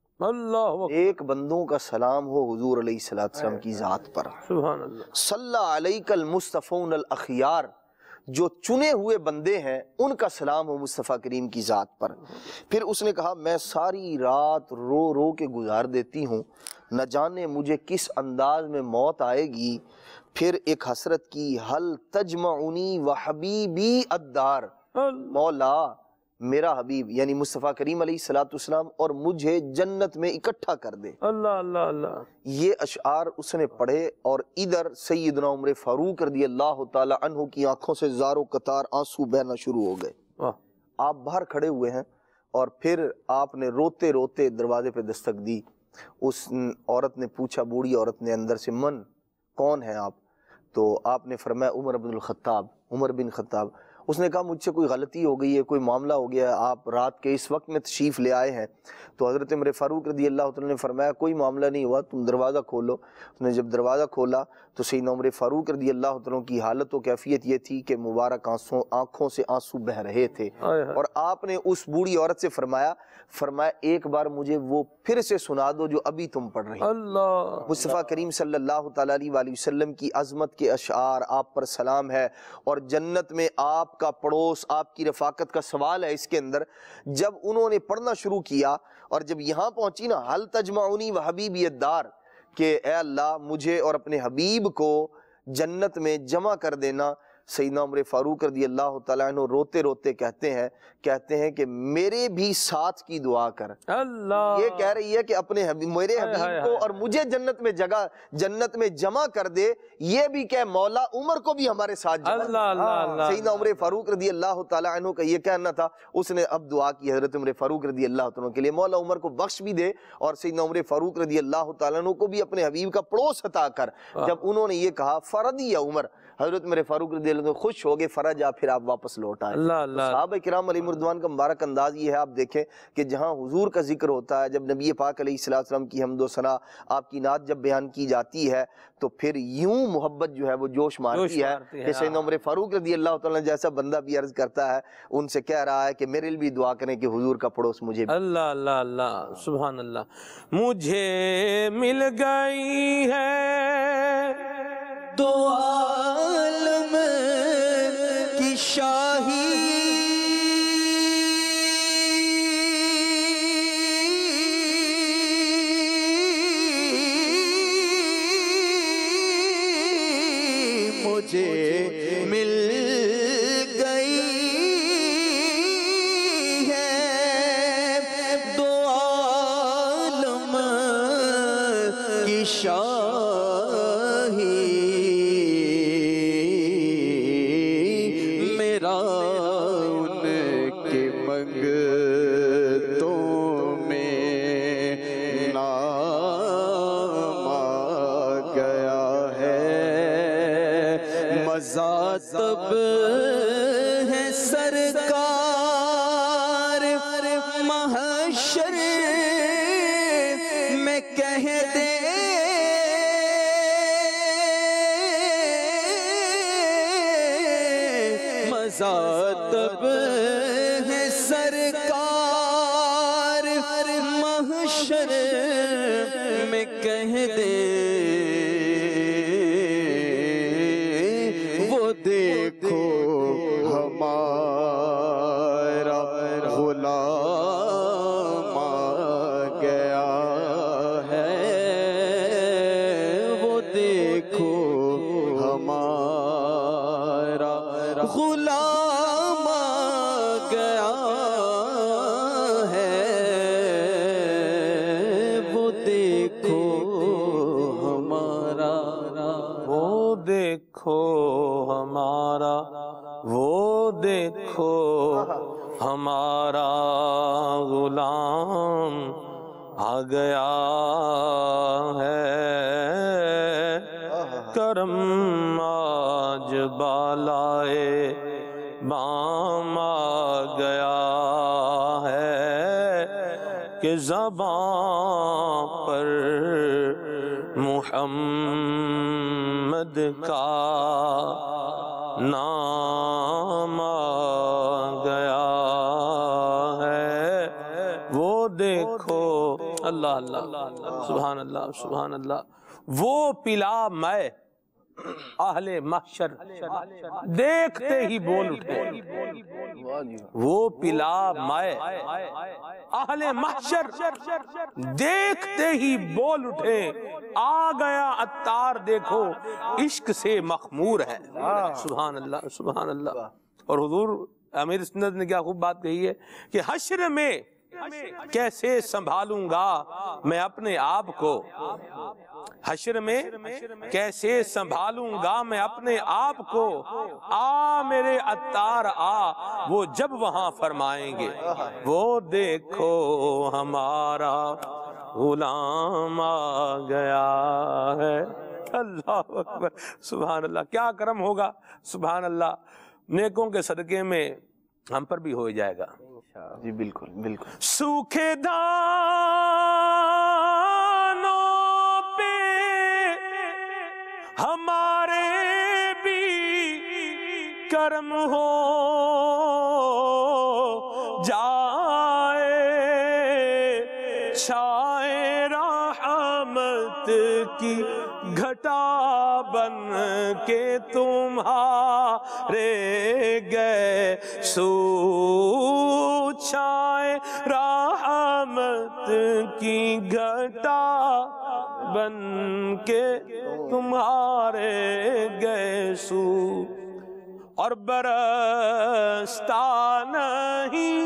اللہ ایک بندوں کا سلام ہو حضور علیہ الصلوۃ والسلام کی ذات پر. سبحان اللہ. صلی علیک المصطفون الاخیار، جو چنے ہوئے بندے ہیں ان کا سلام ہو مصطفیٰ کریم کی ذات پر. پھر اس نے کہا میں ساری رات رو رو کے گزار دیتی ہوں، نہ جانے مجھے کس انداز میں موت آئے گی. پھر ایک حسرت کی حل تجمعنی و حبیبی الدار، مولا میرا حبیب یعنی مصطفیٰ کریم علیہ الصلوۃ والسلام اور مجھے جنت میں اکٹھا کر دے. اللہ اللہ اللہ. یہ اشعار اس نے پڑھے اور ادھر سیدنا عمر فاروق رضی اللہ تعالی عنہ کی آنکھوں سے زار و قطار آنسو بہنا شروع ہو گئے. آپ باہر کھڑے ہوئے ہیں اور پھر آپ نے روتے روتے دروازے پہ دستک دی. اس عورت نے پوچھا، بوڑھی عورت نے اندر سے، من کون ہیں آپ؟ تو آپ نے فرمایا عمر بن الخطاب، عمر بن خطاب. اس نے کہا مجھ سے کوئی غلطی ہو گئی ہے، کوئی معاملہ ہو گیا ہے، آپ رات کے اس وقت میں تشریف لے آئے ہیں. تو حضرت عمر فاروق رضی اللہ تعالیٰ نے فرمایا کوئی معاملہ نہیں ہوا، تم دروازہ کھولو. اس نے جب دروازہ کھولا تو سیدنا عمر فاروق رضی اللہ تعالیٰ کی حالت و کیفیت یہ تھی کہ مبارک آنکھوں سے آنسو بہ رہے تھے. اور آپ نے اس بوڑھی عورت سے فرمایا ایک بار مجھے وہ پھر سے سنا دو جو ابھی تم پڑھ رہی. اللہ. مصطفیٰ کریم صلی اللہ تعالیٰ علیہ وسلم کی عظمت کے اشعار، آپ پر سلام ہے اور جنت میں آپ کا پڑوس، آپ کی رفاقت کا سوال ہے اس کے اندر. جب انہوں نے پڑھنا شروع کیا اور جب یہاں پہنچی نا حل تجمعنی و حبیبی الدار، کہ اے اللہ مجھے اور اپنے حبیب کو جنت میں جمع کر دینا، سیدنا عمر فاروق رضی اللہ تعالیٰ عنہ روتے روتے کہتے ہیں کہ میرے بھی ساتھ کی دعا کر. اللہ. یہ کہہ رہی ہے کہ اپنے میرے حبیب کو اور مجھے جنت میں جمع کر دے، یہ بھی کہ مولا عمر کو بھی ہمارے ساتھ جمع. اللہ. سیدنا عمر فاروق رضی اللہ تعالیٰ عنہ کا یہ کہنا تھا. اس نے اب دعا کی حضرت عمر فاروق رضی اللہ تعالیٰ عنہ کے لیے، مولا عمر کو بخش بھی دے اور سیدنا عمر فاروق رضی اللہ تعالیٰ عنہ کو بھی اپنے حبیب کا پڑوس عطا کر. جب انہوں نے یہ کہا فرضی عمر، حضرت عمر فاروق رضی اللہ عنہ خوش ہو گئے، فرج آ پھر آپ واپس لوٹ آئے. صحابہ کرام علیہ رضوان کا مبارک انداز یہ ہے، آپ دیکھیں کہ جہاں حضور کا ذکر ہوتا ہے، جب نبی پاک علیہ السلام کی حمد و ثنا، آپ کی نعت جب بیان کی جاتی ہے تو پھر یوں محبت جو ہے وہ جوش مارتی ہے کہ سیدنا عمر فاروق رضی اللہ تعالیٰ جیسا بندہ بھی عرض کرتا ہے، ان سے کہہ رہا ہے کہ میرے لیے بھی دعا کریں کہ حضور کا پڑوس مجھے بھی. اللہ اللہ اللہ سبحان اللہ. مجھے مل گئی ہے دو عالم کی شاہی، مجھے مل گئی ہے دو عالم کی شاہی، میرا ان کے منگتوں میں نام آ گیا ہے. مزہ تب ہے سرکار محشر میں کہہ دے، مزہ تب ہے سرکار محشر میں کہہ دے، وہ دیکھو ہمارا غلام آ گیا ہے، وہ دیکھو ہمارا غلام آ گیا ہے، وہ دیکھو ہمارا، وہ دیکھو ہمارا، وہ دیکھو ہمارا غلام آ گیا ہے کرم آج بالائے بام آ گیا ہے کہ زبان پر محمد کا نام آ گیا ہے وہ دیکھو اللہ اللہ سبحان اللہ سبحان اللہ وہ پلا میں اہل محشر دیکھتے ہی بول اٹھے وہ پلا میں اہل محشر دیکھتے ہی بول اٹھے آ گیا عطار دیکھو عشق سے مخمور ہے سبحان اللہ سبحان اللہ اور حضور امیر سنت نے کیا خوب بات کہی ہے کہ حشر میں کیسے سنبھالوں گا میں اپنے آپ کو حشر میں کیسے سنبھالوں گا میں اپنے آپ کو آ میرے عطار آ وہ جب وہاں فرمائیں گے وہ دیکھو ہمارا غلام آ گیا ہے اللہ اکبر سبحان اللہ کیا کرم ہوگا سبحان اللہ نیکوں کے صدقے میں ہم پر بھی ہو جائے گا جی بالکل بالکل سوکھے دانوں پہ ہمارے بھی کرم ہو جائے چھائے رحمت کی گھٹا بن کے تمہارے گئے سو چھائے رحمت کی گھٹا بن کے تمہارے گئے سو اور برستا نہیں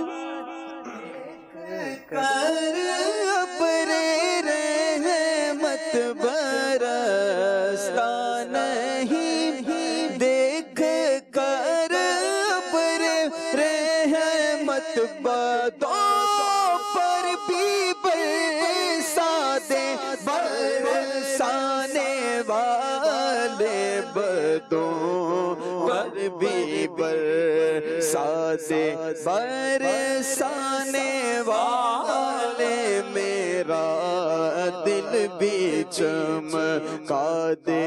کر اپنے رحمت برستا نہیں دیکھ کر اپنے رحمت بدوں پر بھی برسا دے برسانے والے بدوں پر بھی برسا دے برسانے والے میرا دل بھی چمکا دے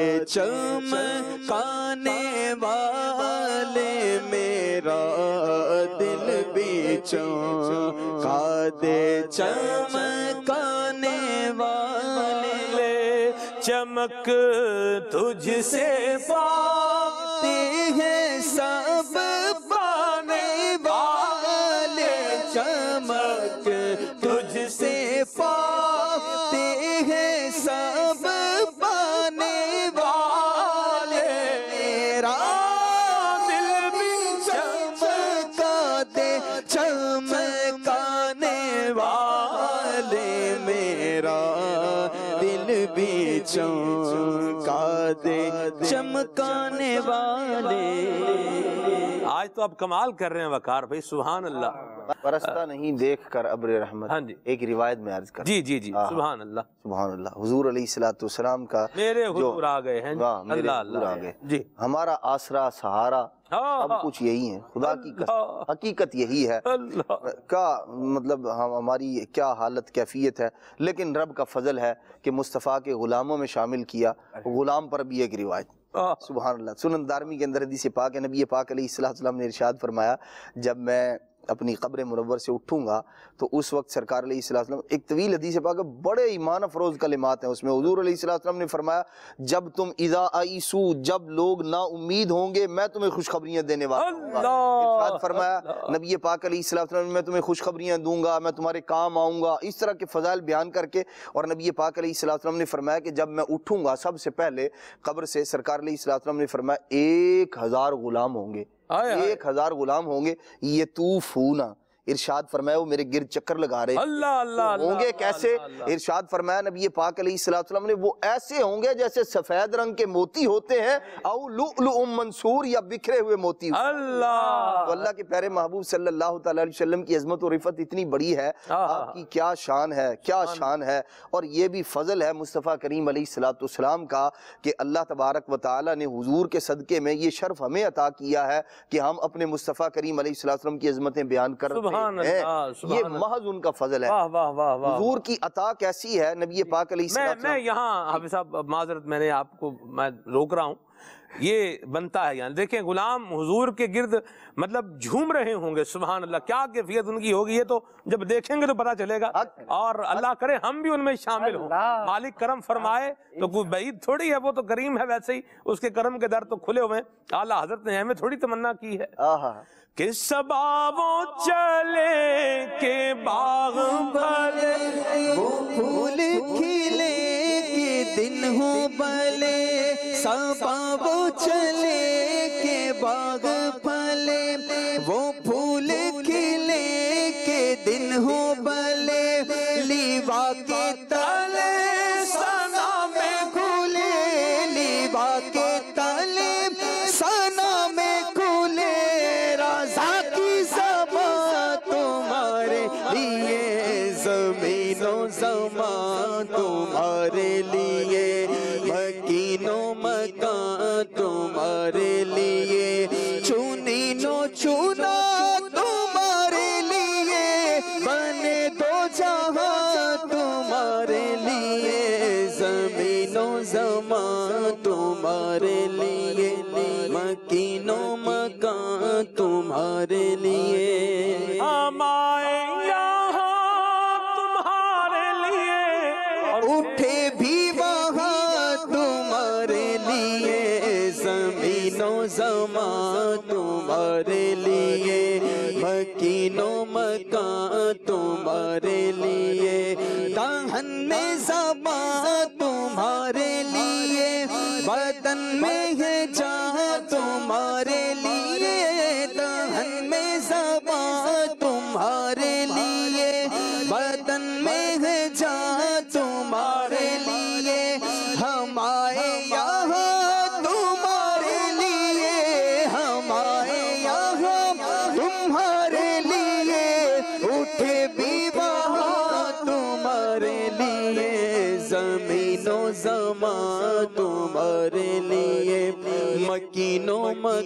چمکانے والے میرا دل بھی چمکا دے چمکانے والے چمک تجھ سے پاتے ہیں سب پانے والے چمک تجھ سے پاتے ہیں سب پانے والے میرا دل بھی چمکا دے چمکانے والے میرا دل بھی چمکا دے چمکانے والے آج تو آپ کمال کر رہے ہیں وقار بھائی سبحان اللہ برستا نہیں دیکھ کر ابر رحمت ہاں جی ایک روایت میں عرض کر جی جی جی سبحان اللہ سبحان اللہ حضور علیہ السلام کا میرے حضور آ گئے ہیں اللہ اللہ آ گئے جی ہمارا آسرا سہارا سب کچھ یہی ہے خدا کی حقیقت یہی ہے کا مطلب ہماری کیا حالت کیفیت ہے لیکن رب کا فضل ہے کہ مصطفیٰ کے غلاموں میں شامل کیا غلام پر بھی ایک روایت سبحان اللہ سنن دارمی کے اندر حدیث پاک ہے نبی پاک علیہ السلام نے ارشاد فرمایا جب میں اپنی قبر منور سے اٹھوں گا تو اس وقت سرکار علیہ السلام ایک طویل حدیث پاک ہے بڑے ایمان افروز کلمات ہیں اس میں حضور علیہ السلام نے فرمایا جب تم اذا آئیسو جب لوگ نا امید ہوں گے میں تمہیں خوشخبریاں دینے والا ہوں ارشاد فرمایا نبی پاک علیہ السلام میں تمہیں خوشخبریاں دوں گا میں تمہارے کام آؤں گا اس طرح کے فضائل بیان کر کے اور نبی پاک علیہ السلام نے فرمایا کہ جب میں اٹھوں گا سب سے پہلے قبر سے سرکار علیہ السلام نے فرمایا 1000 غلام ہوں گے 1000 غلام ہوں گے یطوفونا ارشاد فرمایا وہ میرے گرد چکر لگا رہے اللہ اللہ ہوں گے کیسے؟ ارشاد فرمایا نبی پاک علیہ الصلوۃ والسلام نے وہ ایسے ہوں گے جیسے سفید رنگ کے موتی ہوتے ہیں او لؤلؤ منثور یا بکھرے ہوئے موتی ہوتے ہیں۔ اللہ تو اللہ کے پیارے محبوب صلی اللہ تعالی علیہ وسلم کی عظمت و رفعت اتنی بڑی ہے، آپ کی کیا شان ہے، کیا شان ہے۔ اور یہ بھی فضل ہے مصطفیٰ کریم علیہ الصلوۃ والسلام کا کہ اللہ تبارک و تعالی نے حضور کے صدقے میں یہ شرف ہمیں عطا کیا ہے کہ ہم اپنے مصطفیٰ کریم علیہ الصلوۃ والسلام کی عظمتیں بیان کرتے ہیں۔ یہ محض ان کا فضل ہے۔ حضور کی عطا کیسی ہے نبی پاک علیہ الصلوۃ والسلام۔ میں یہاں حافظ صاحب معذرت میں نے آپ کو میں روک رہا ہوں، یہ بنتا ہے یعنی دیکھیں غلام حضور کے گرد مطلب جھوم رہے ہوں گے، سبحان اللہ کیا کیفیت ان کی ہوگی، یہ تو جب دیکھیں گے تو پتہ چلے گا، اور اللہ کرے ہم بھی ان میں شامل ہوں، مالک کرم فرمائے تو کوئی بعید تھوڑی ہے، وہ تو کریم ہے، ویسے ہی اس کے کرم کے در تو کھلے ہوئے ہیں۔ اعلیٰ حضرت نے ہمیں تھوڑی تمنا کی ہے کہ صبا وہ چلے کہ باغ بھلے، وہ پھول کھلے کہ دن ہو بھلے، صبا وہ چلے کہ باغ پھلے، وہ پھول کھلے کہ دن ہو بھلے، لیوا کے تلے ثنا میں کھلے، لیوا کے تلے ثنا میں کھلے، رضا کی زبان تمہارے لیے، زمین و زمان تمہارے لیے، مکین و مکان تمہارے لیے، چنی نو چنا تمہارے لیے، بنے دو جہاں تمہارے لیے، زمین و زمان تمہارے لیے، مکین و مکان تمہارے لیے، ہم آئے یہاں تمہارے لیے، اٹھے بھی وہاں تمہارے لیے، زمین و زمان تمہارے لیے، مکین و مکان تمہارے لیے، دہن میں زبان تمہارے لیے، بدن میں ہے جان تمہارے لیے، دہن میں زبان تمہارے لیے، بدن میں ہے جان تمہارے لیے، ہم آئے یہاں تمہارے لیے، ہم آئے یہاں تمہارے لیے، اٹھے بھی وہاں تمہارے لیے، زمین و زمان تمہارے لیے، مکین و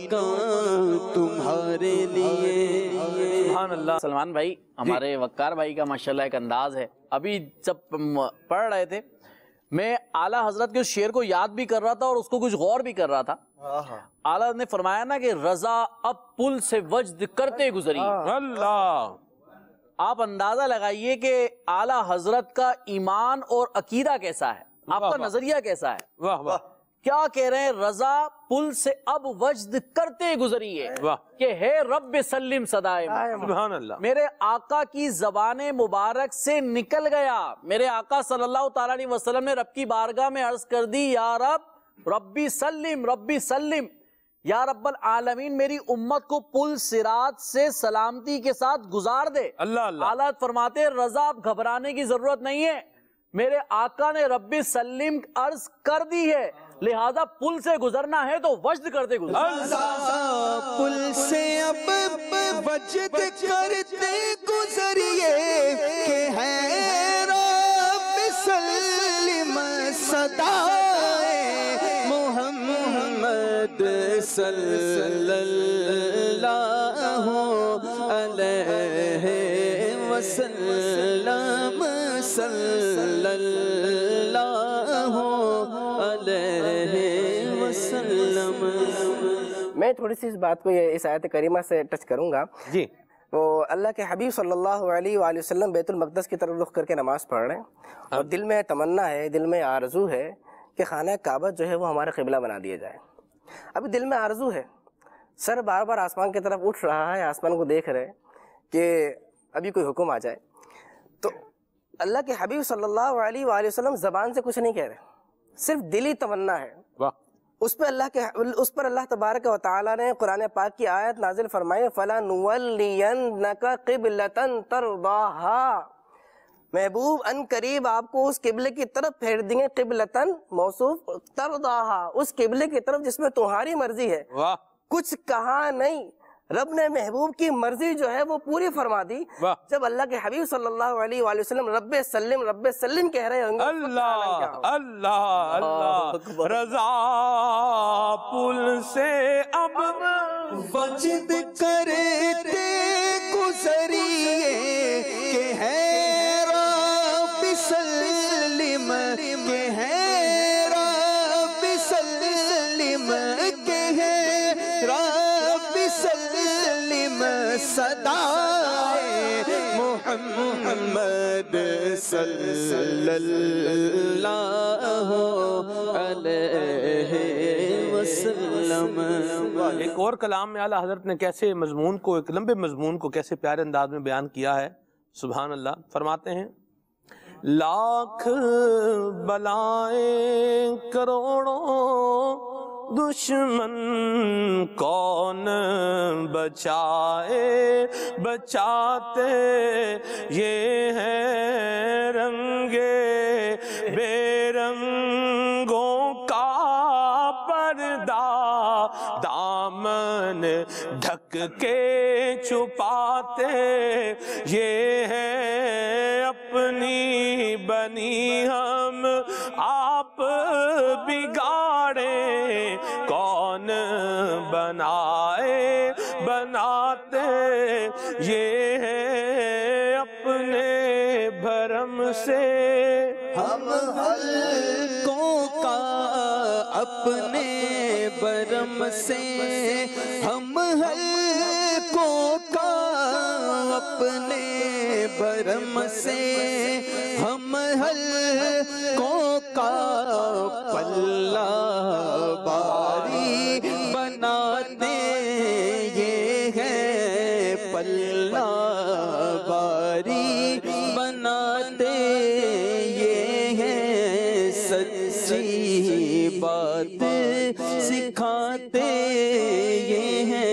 مکان تمہارے لیے۔ سبحان اللہ۔ سلمان بھائی ہمارے وقار بھائی کا ماشاءاللہ ایک انداز ہے، ابھی جب پڑھ رہے تھے میں اعلیٰ حضرت کے اس شعر کو یاد بھی کر رہا تھا اور اس کو کچھ غور بھی کر رہا تھا۔ اعلیٰ نے فرمایا نا کہ رضا اب پل سے وجد کرتے گزری، اللہ آپ اندازہ لگائیے کہ اعلیٰ حضرت کا ایمان اور عقیدہ کیسا ہے، آپ کا نظریہ کیسا ہے۔ واہ واہ، کیا کہہ رہے ہیں؟ رضا پل سے اب وجد کرتے گزری ہے کہ ہے رب سلم صدائے، سبحان اللہ، میرے آقا کی زبان مبارک سے نکل گیا، میرے آقا صلی اللہ تعالیٰ علیہ وسلم نے رب کی بارگاہ میں عرض کر دی یا رب ربی سلم ربی سلم، یا رب العالمین میری امت کو پل صراط سے سلامتی کے ساتھ گزار دے۔ اللہ اللہ، اعلیٰ فرماتے ہیں رضا اب گھبرانے کی ضرورت نہیں ہے، میرے آقا نے ربی سلم عرض کر دی ہے، لہذا پل سے گزرنا ہے تو وجد کرتے گزرنا۔ پل سے اب وجد کرتے گزریے کہ ہے رب سلم صدائے محمد صلی اللہ علیہ وسلم، صلی اللہ علیہ وسلم۔ میں تھوڑی سی اس بات کو اس آیت کریمہ سے ٹچ کروں گا جی۔ تو اللہ کے حبیب صلی اللہ علیہ وآلہ وسلم بیت المقدس کی طرف رخ کر کے نماز پڑھ رہے ہیں اور دل میں تمنا ہے، دل میں آرزو ہے کہ خانہ کعبہ جو ہے وہ ہمارا قبلہ بنا دیا جائے۔ ابھی دل میں آرزو ہے، سر بار بار آسمان کی طرف اٹھ رہا ہے، آسمان کو دیکھ رہے کہ ابھی کوئی حکم آ جائے۔ تو اللہ کے حبیب صلی اللہ علیہ وآلہ وسلم زبان سے کچھ نہیں کہہ رہے، صرف دلی تمنا ہے اس پر اللہ تبارک و تعالیٰ نے قرآن پاک کی آیت نازل فرمائی فَلَنُوَلِّيَنَّكَ قِبْلَةً تَرْضَاهَا، محبوب ان قریب آپ کو اس قبلے کی طرف پھیر دیں گے، قبلتاً موصوف، ترضاها، اس قبلے کی طرف جس میں تمہاری مرضی ہے، کچھ کہا نہیں۔ رب نے محبوب کی مرضی جو ہے وہ پوری فرما دی۔ جب اللہ کے حبیب صلی اللہ علیہ وآلہ وسلم رب سلم کہہ رہے ہوں گے، اللہ اللہ اللہ، رضا پل سے اب وجد کرتے گزریے کہ ہے رب سلم، کہ ہے رب سلم، کہ ہے رب سلم، صدائے محمد صلی اللہ علیہ وسلم۔ ایک اور کلام میں اعلیٰ حضرت نے کیسے مضمون کو، ایک لمبے مضمون کو کیسے پیارے انداز میں بیان کیا ہے، سبحان اللہ۔ فرماتے ہیں لاکھ بلائیں کروڑوں دشمن کون بچائے، بچاتے یہ ہے رنگے بے رنگوں کا پردہ، دامن ڈھک کے چھپاتے یہ ہے اپنی بنی ہم آپ بگاڑے، کون بنائے بناتے یہ ہے اپنے بھرم سے، ہم حلقوں کا اپنے برم سے، ہم حلقوں کا اپنے برم سے، ہم حلقوں کا پلہ باری بناتے یہ ہے، پلہ باری بناتے یہ ہے، سچی بات سکھاتے یہ ہے۔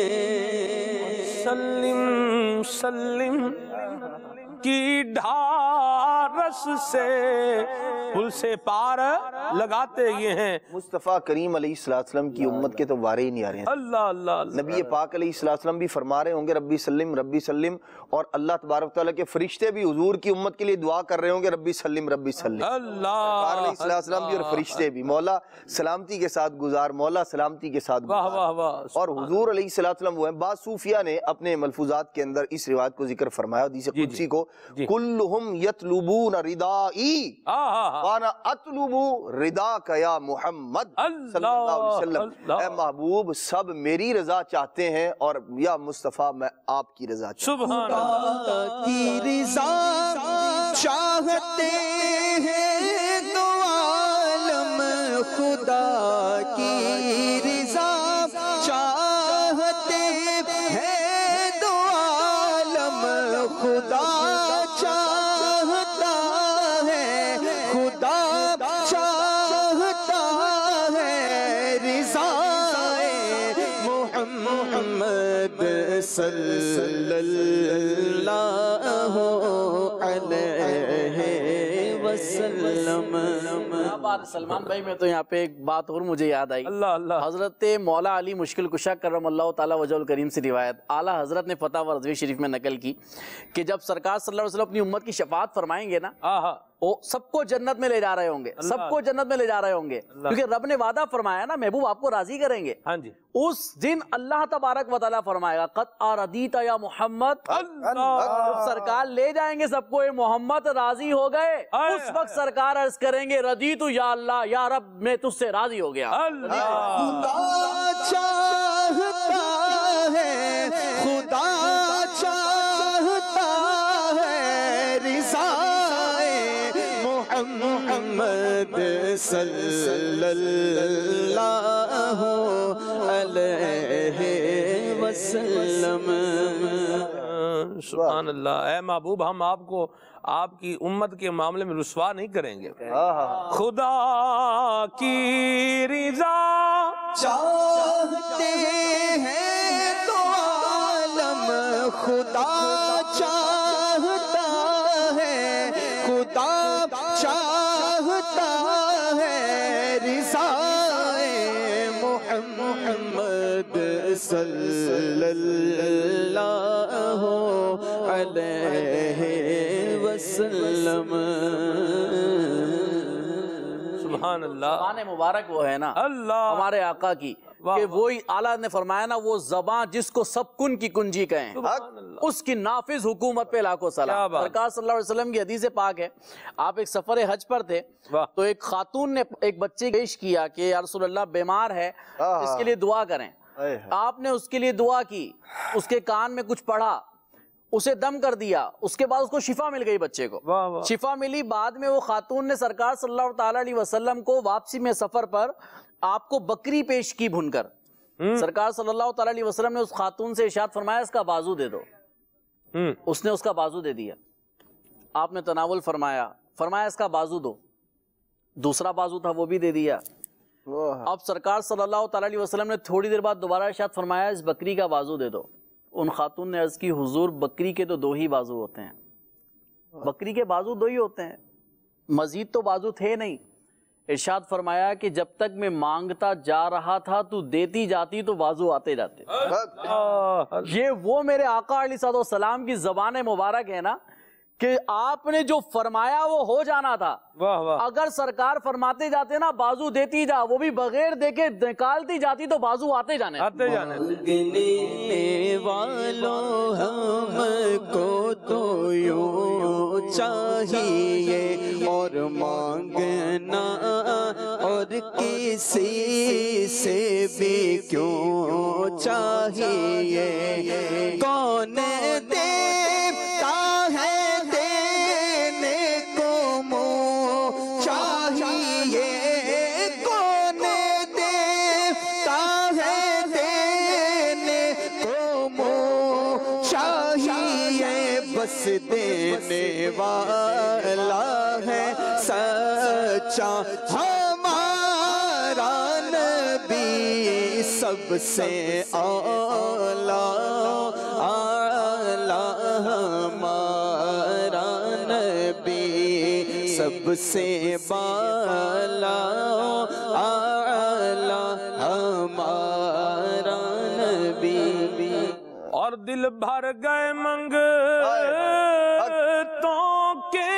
سلم سلم کی ڈھارس سے پل سے پار لگاتے یہ ہیں۔ مصطفیٰ کریم علیہ السلام کی امت کے تو وارے ہی نہیں آ رہے ہیں۔ اللہ اللہ، نبی پاک علیہ السلام بھی فرما رہے ہوں گے ربی سلم، اور اللہ تبارک تعالیٰ کے فرشتے بھی حضور کی امت کے لیے دعا کر رہے ہوں گے ربی سلم۔ اللہ علیہ السلام بھی اور فرشتے بھی، مولا سلامتی کے ساتھ گزار، مولا سلامتی کے ساتھ گزار۔ اور حضور علیہ السلام وہ ہیں، بعض صوفیہ نے اپنے ملفوظات کے اندر اس روایت کو ذکر فرمایا، حدیث قدسی کو، کلہم یطلبون ردائی وانا اطلب رداک یا محمد صلی اللہ علیہ وسلم، اے محبوب سب میری رضا چاہتے ہیں اور یا مصطفیٰ میں آپ کی رضا چاہتا ہوں۔ سبحان اللہ، کی رضا چاہتے ہیں دو عالم، خدا کی رضا چاہتے ہیں دو عالم، خدا چاہتا ہے، خدا چاہتا ہے رضا محمد صلی اللہ علیہ وسلم۔ سلمان بھائی میں تو یہاں پہ ایک بات اور مجھے یاد آئی، حضرت مولا علی مشکل کشا کرم اللہ تعالیٰ وجہ الکریم سے روایت اعلیٰ حضرت نے فتح و رضوی شریف میں نقل کی کہ جب سرکار صلی اللہ علیہ وسلم اپنی امت کی شفاعت فرمائیں گے نا، وہ سب کو جنت میں لے جا رہے ہوں گے، سب کو جنت میں لے جا رہے ہوں گے، کیونکہ رب نے وعدہ فرمایا نا محبوب آپ کو راضی کریں گے۔ اس دن اللہ تبارک و تعالیٰ فرمائے گا قد اردیت یا محمد، سرکار لے جائیں گے سب کو، اے محمد راضی ہو گئے، اس وقت سرکار عرض کریں گے ردیت یا اللہ، یا رب میں تجھ سے راضی ہو گیا۔ خدا چاہتا ہے، خدا چاہتا ہے رضا محمد صلی اللہ علیہ وسلم۔ سبحان اللہ، اے محبوب ہم آپ کو آپ کی امت کے معاملے میں رسوا نہیں کریں گے۔ خدا کی رضا چاہتے ہیں تو عالم خدا چاہتا ہے، خدا چاہتا ہے رضائے محمد صلی اللہ علیہ وسلم۔ سبحان اللہ، زبان مبارک وہ ہے نا اللہ ہمارے آقا کی، کہ وہی اعلیٰ نے فرمایا نا وہ زبان جس کو سب کن کی کنجی کہیں، اس کی نافذ حکومت پہ لاکھوں سلام۔ سرکار صلی اللہ علیہ وسلم کی حدیث پاک ہے، آپ ایک سفر حج پر تھے تو ایک خاتون نے ایک بچے پیش کیا کہ یا رسول اللہ بیمار ہے، اس کے لیے دعا کریں۔ آپ نے اس کے لیے دعا کی، اس کے کان میں کچھ پڑھا، اسے دم کر دیا، اس کے بعد اس کو شفا مل گئی، بچے کو شفا ملی۔ بعد میں وہ خاتون نے سرکار صلی اللہ تعالیٰ علیہ وسلم کو واپسی میں سفر پر آپ کو بکری پیش کی بھون کر۔ سرکار صلی اللہ تعالیٰ علیہ وسلم نے اس خاتون سے ارشاد فرمایا اس کا بازو دے دو، اس نے اس کا بازو دے دیا۔ آپ نے تناول فرمایا، فرمایا اس کا بازو دو، دوسرا بازو تھا وہ بھی دے دیا۔ اب سرکار صلی اللہ تعالیٰ علیہ وسلم نے تھوڑی دیر بعد دوبارہ ارشاد فرمایا اس بکری کا بازو دے دو۔ ان خاتون نے عرض کی حضور بکری کے تو 2 ہی بازو ہوتے ہیں، بکری کے بازو 2 ہی ہوتے ہیں، مزید تو بازو تھے نہیں۔ ارشاد فرمایا کہ جب تک میں مانگتا جا رہا تھا تو دیتی جاتی تو بازو آتے جاتے۔ یہ وہ میرے آقا علیہ السلام کی زبان مبارک ہے نا کہ آپ نے جو فرمایا وہ ہو جانا تھا۔ اگر سرکار فرماتے جاتے نا بازو دیتی جا، وہ بھی بغیر دیکھے نکالتی جاتی تو بازو آتے جانے۔ مانگنے والوں ہم کو تو یوں چاہیے اور مانگنا اور کسی سے بھی کیوں چاہیے، کون دیتا ہے بس دینے والا ہے سچا ہمارا نبی، سب سے اعلیٰ اعلیٰ ہمارا نبی، سب سے بالا اعلیٰ ہمارا نبی۔ اور دل بھر گئے منگتوں کے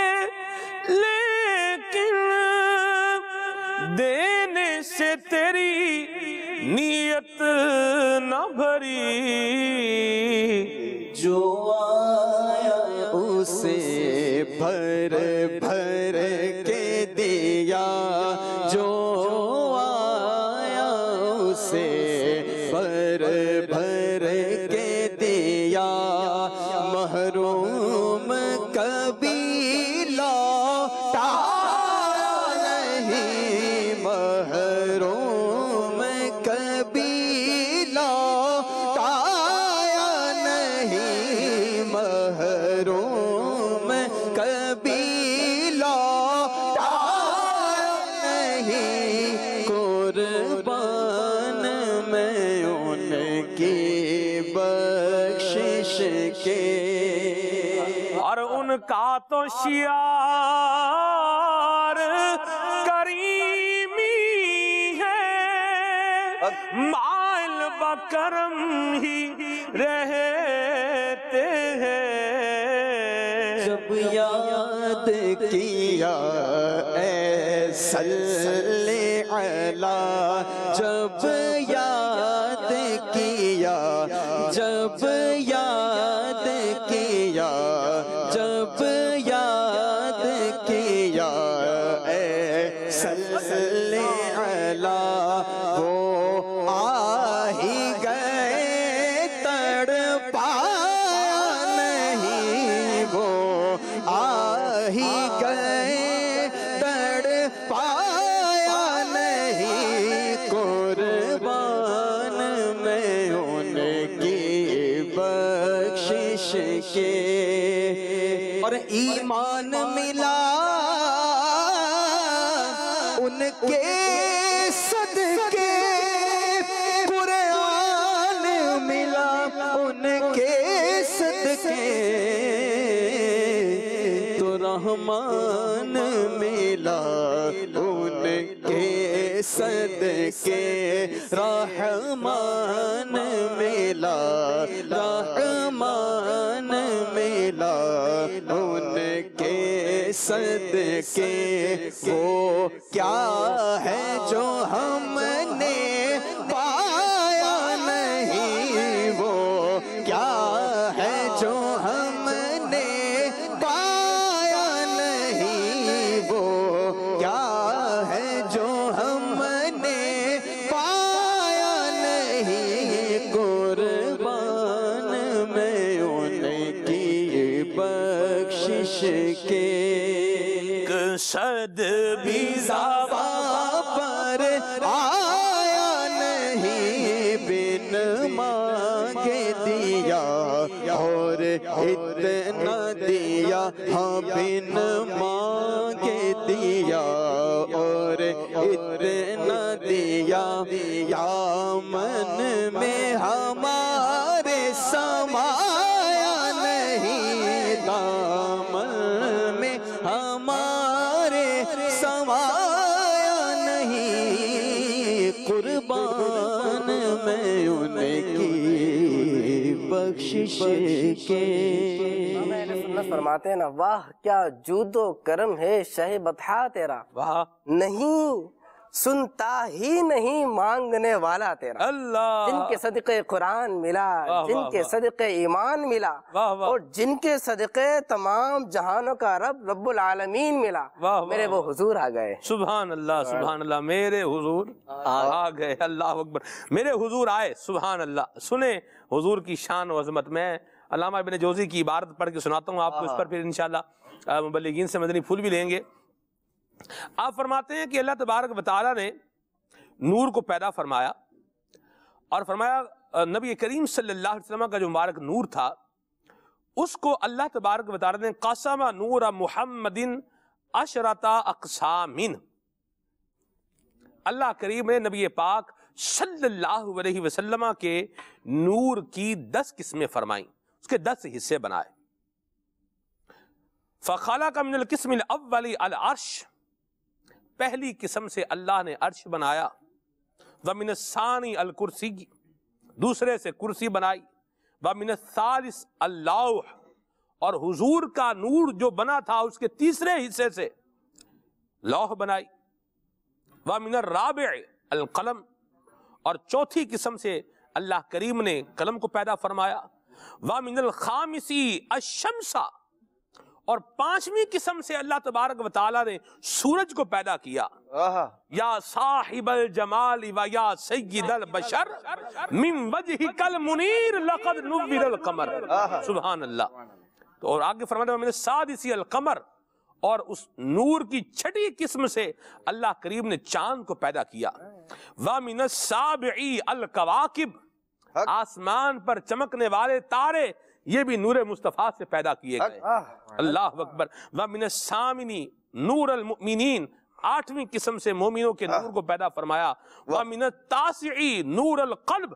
لیکن دینے سے تیری نیت نہ بھری، جو آیا اسے بھر بھر کے دیا، جو آیا اسے بھر بھر کے دیا، محروم کبھی لوٹا نہیں، محروم کبھی لوٹا نہیں، محروم کبھی لوٹا نہیں، قربان میں ان کی بخشش کے۔ اور ان کا تو شعار کریمی ہے، مائل بکرم ہی رہتے ہیں، جب یاد کیا اے صلی علی، جب یاد کیا، جب یاد کیا، جب یاد کیا اے صلی علی، وہ آ ہی گئے تڑپا نہیں، وہ آ ہی گئے تڑپا نہیں، قربان میں ان کی بخشش کے۔ اور ایمان ملا ان کے صدقے रहमान मिला, उनके सदके रहमान मिला, रहमान मिला, उनके सदके। वो क्या है जो हमने पाया नहीं, वो क्या है जो हमने पाया नहीं, वो क्या है जो हमने पाया नहीं। कुर्बान में उनकी बख्शिश के सद भी ज़ावा पर आया नहीं, बिन मांगे दिया और इतना दिया, हाँ बिन मांगे दिया और इतना दिया। दामन में हमारे समाया नहीं, दामन में हमारे समाया नहीं। कुर्बान में उनकी बख्शिश के। फरमाते हैं ना, वाह क्या जूदो करम है शह बता तेरा, वाह नहीं सुनता ही नहीं मांगने वाला तेरा। अल्लाह, जिनके सदक़े कुरान मिला, जिनके सदक़े ईमान मिला, और जिनके सदक़े तमाम जहानों का रब रब्बुल आलमीन मिला, मेरे वो हुजूर आ गए। सुभान अल्लाह, सुभान अल्लाह, मेरे हुजूर आ गए। अल्लाह अकबर, मेरे हुजूर आए। सुभान अल्लाह। सुने हुजूर की शान और अज़मत। मैं अल्लामा इब्न जौज़ी की इबारत पढ़ के सुनाता हूँ आपको, इस पर फिर इंशाअल्लाह मुबल्लिगीन से मदनी फूल भी लेंगे। आप फरमाते हैं कि अल्लाह तबारक व तआला ने नूर को पैदा फरमाया और फरमाया नबी करीम सल्लल्लाहु अलैहि वसल्लम का जो मुबारक नूर था उसको अल्लाह तबारक व तआला ने क़सम नूर मुहम्मदिन अशरता अक़सामिन, अल्लाह करीम ने नबी पाक सल्लल्लाहु अलैहि वसल्लम के नूर की 10 किस्में फरमाई, उसके 10 हिस्से बनाए। फ़ख़लक़ मिनल क़िस्मिल अव्वली अल अर्श, पहली किस्म से अल्लाह ने अर्श बनाया। व मिनस सानी अल कुर्सी, दूसरे से कुर्सी बनाई। व मिनस सालिस अल लौह, और हुजूर का नूर जो बना था उसके तीसरे हिस्से से लौह बनाई। व मिनर राबिअ अल कलम, और चौथी किस्म से अल्लाह करीम ने कलम को पैदा फरमाया। व मिनल खामिसी अश-शम्सा, और पांचवी किस्म से अल्लाह तबारक व तआला ने सूरज को पैदा किया। या साहिबल जमाल व या सय्यिदल बशर मिन वजहिकल मुनीर लक़द नुव्विरल कमर। सुभान अल्लाह। तो और आगे फरमाते हैं मिन सादिसी अल कमर, और उस नूर की छठी किस्म से अल्लाह करीम ने चांद को पैदा किया। व मिन साबिई अल कवाकिब, आसमान पर चमकने वाले तारे ये भी नूर मुस्तफ़ा से पैदा किए गए। अल्लाह अकबर। व मिन सामिनी नूर अल मुमिनीन, आठवीं किस्म से मोमिनों के नूर को पैदा फरमाया। व मिन तासिई नूर अल क़ल्ब,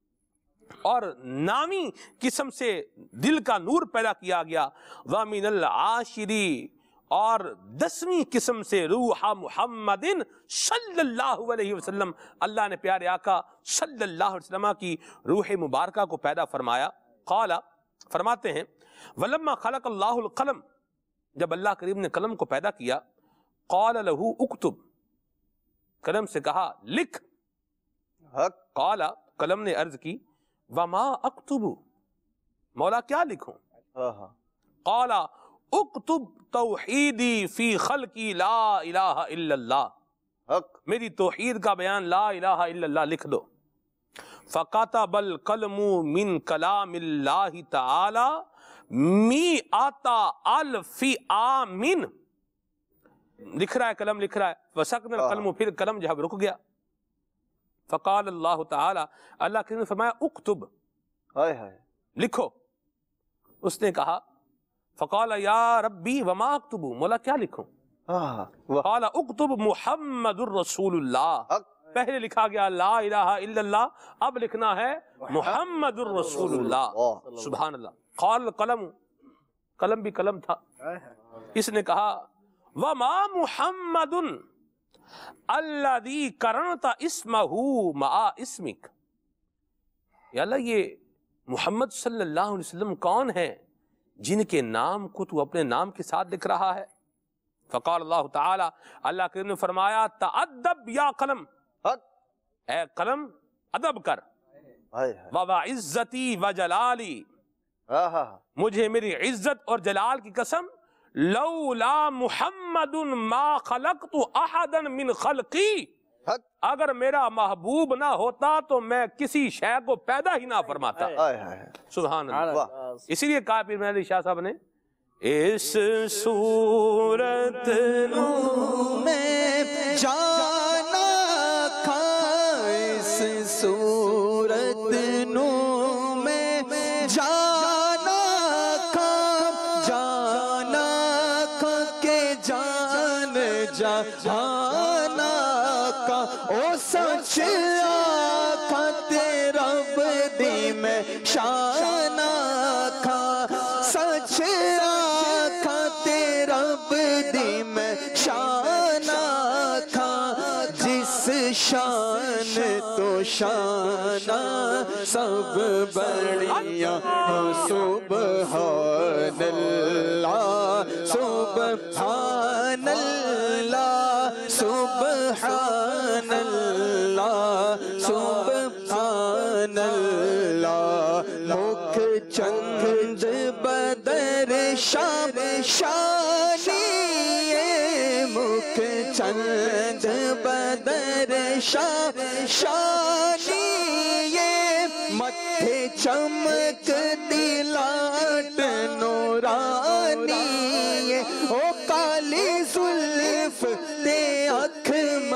और नामी किस्म से दिल का नूर पैदा किया गया। व मिन अल आशिरी, और 10वीं किस्म से रूह मुहम्मदिन सल्लल्लाहु अलैहि वसल्लम, अल्लाह ने प्यारे आका सल्लल्लाहु अलैहि वसल्लम की रूह मुबारका को पैदा फरमाया। क़ाला, फरमाते हैं वलम्मा खलक़ अल्लाहुल कलम, जब अल्लाह करीम ने कलम को पैदा किया। क़ाल लहू उक्तुब, कलम से कहा लिख। क़ाला, कलम ने अर्ज की वमा अक्तुबु, मौला क्या लिखूं। क़ाला उक्तुब तौहीदी फी खल्क़ी ला इलाहा इल्लल्लाह, मेरी तौहीद का बयान ला इलाहा इल्लल्लाह लिख दो। फ़क़तबल कलमु मिन कलामिल्लाहि तआला मी आता अल्फ़ि आमिन, लिख रहा है कलम, लिख रहा है। वसक़नल कलमु, फिर कलम जब रुक गया। फ़क़ाल अल्लाह तआला, अल्लाह ने फरमाया उक्तुब, लिखो। उसने कहा फ़क़ाल या रब्बी वमा अक्तुबु, मौला क्या लिखूं। क़ाल उक्तुब मुहम्मदुर रसूलुल्लाह, पहले लिखा गया ला इलाहा इल्लल्लाह, अब लिखना है मुहम्मदुर रसूलुल्लाह। सुभान अल्लाह। क़ाल कलम, कलम भी कलम था। اس نے کہا وما محمدن الذی کرنت اسمہ مع اسمک، یا اللہ یہ محمد صلی اللہ علیہ وسلم کون ہے جن کے نام کو تو اپنے نام کے ساتھ لکھ رہا ہے؟ فقال اللہ تعالی، اللہ کریم نے فرمایا تأدب یا قلم، اے قلم ادب کر، وَعِزَّتِي وَجَلَالِي، مجھے میری عزت اور جلال کی قسم، لولا محمد ما خلقت احدا من خلقی، اگر میرا محبوب نہ ہوتا تو میں کسی شے کو پیدا ہی نہ فرماتا۔ سبحان اللہ۔ اسی لیے کہا پیر مہدی شاہ صاحب نے، اس صورت نو میں جانا کھا، اس صورت نو میں جانا کھا، جانا کھا کے جان جہانا کا، او سچ آکھا تیرا بدی میں شانا کھا، سچ آکھا تیرا بدی میں شانا کھا، جس شان تو شانہ سب بڑھیا، سبحان اللہ سبحان اللہ سبحان اللہ سبحان اللہ، مکھ چند بدر شام شانی، مکھ چند بدر شام شانی، متھے چمک دلاٹ نورانی، او کالی زلف تے اکھ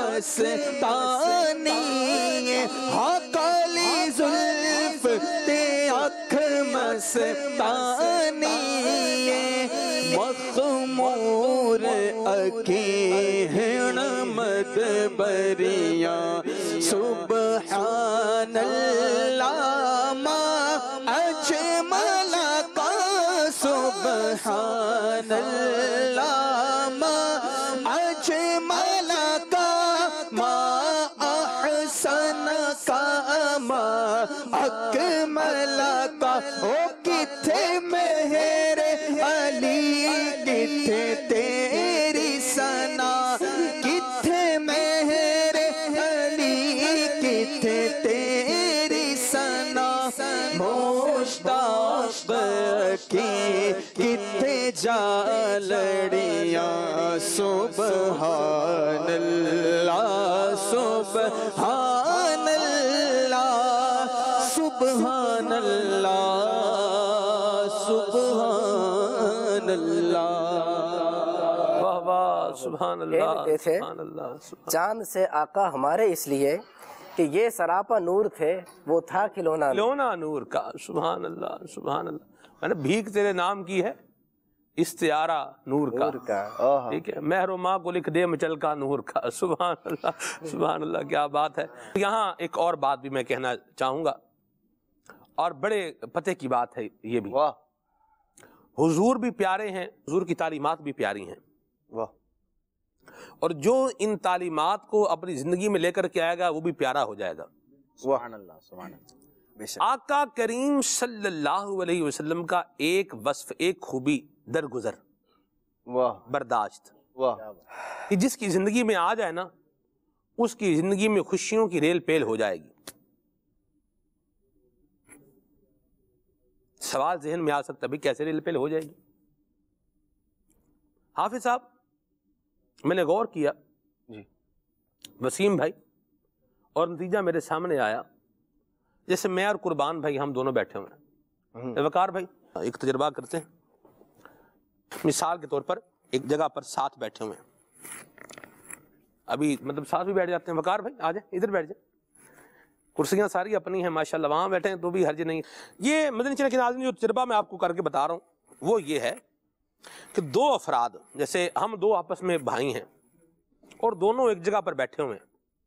مستانی، ہاں کالی زلف تے اکھ مستانی، مخمور اکی ہنمد بریاں، سبحان اللہ ما اجمل کا، سبحان اللہ ما اجمل کا، ما احسن کا، ما اکمل کا، او کتھے مہر علی، کتھے تیری ثنا، کتھے مہر علی، کتھے تیری ثنا، مشتاق کی کتھے جا لڑیاں، سبحان اللہ سبحان اللہ سبحان اللہ سبحان اللہ، واہ واہ، سبحان اللہ سبحان اللہ۔ چاند سے آقا ہمارے اس لیے کہ یہ سراپا نور تھے، وہ تھا کھلونا کھلونا نور کا، سبحان اللہ سبحان اللہ۔ میں نے بھیک تیرے نام کی ہے، استعارہ نور کا، ٹھیک ہے، مہر و ماں کو لکھ دے مچل کا نور کا، سبحان اللہ سبحان اللہ، کیا بات ہے۔ یہاں ایک اور بات بھی میں کہنا چاہوں گا، اور بڑے پتے کی بات ہے یہ بھی، حضور بھی پیارے ہیں، حضور کی تعلیمات بھی پیاری ہیں، اور جو ان تعلیمات کو اپنی زندگی میں لے کر کے آئے گا وہ بھی پیارا ہو جائے گا۔ سبحان اللہ سبحان اللہ۔ آقا کریم صلی اللہ علیہ وسلم کا ایک وصف، ایک خوبی درگزر، برداشت، کہ جس کی زندگی میں آ جائے نا اس کی زندگی میں خوشیوں کی ریل پیل ہو جائے گی۔ سوال ذہن میں آ سکتا ہے کیسے ریل پیل ہو جائے گی؟ حافظ صاحب میں نے غور کیا، وسیم بھائی، اور نتیجہ میرے سامنے آیا، جیسے میں اور قربان بھائی ہم دونوں بیٹھے ہوئے ہیں، وقار بھائی ایک تجربہ کرتے ہیں، مثال کے طور پر ایک جگہ پر ساتھ بیٹھے ہوئے ہیں، ابھی مطلب ساتھ بھی بیٹھ جاتے ہیں، وقار بھائی آ جائیں ادھر بیٹھ جائیں، کرسیاں ساری اپنی ہیں ماشاءاللہ، وہاں بیٹھے ہیں تو بھی حرج نہیں۔ یہ مدنی چینل کے ناظرین جو تجربہ میں آپ کو کر کے بتا رہا ہوں وہ یہ ہے کہ دو افراد، جیسے ہم دو آپس میں بھائی ہیں اور دونوں ایک جگہ پر بیٹھے ہوئے ہیں،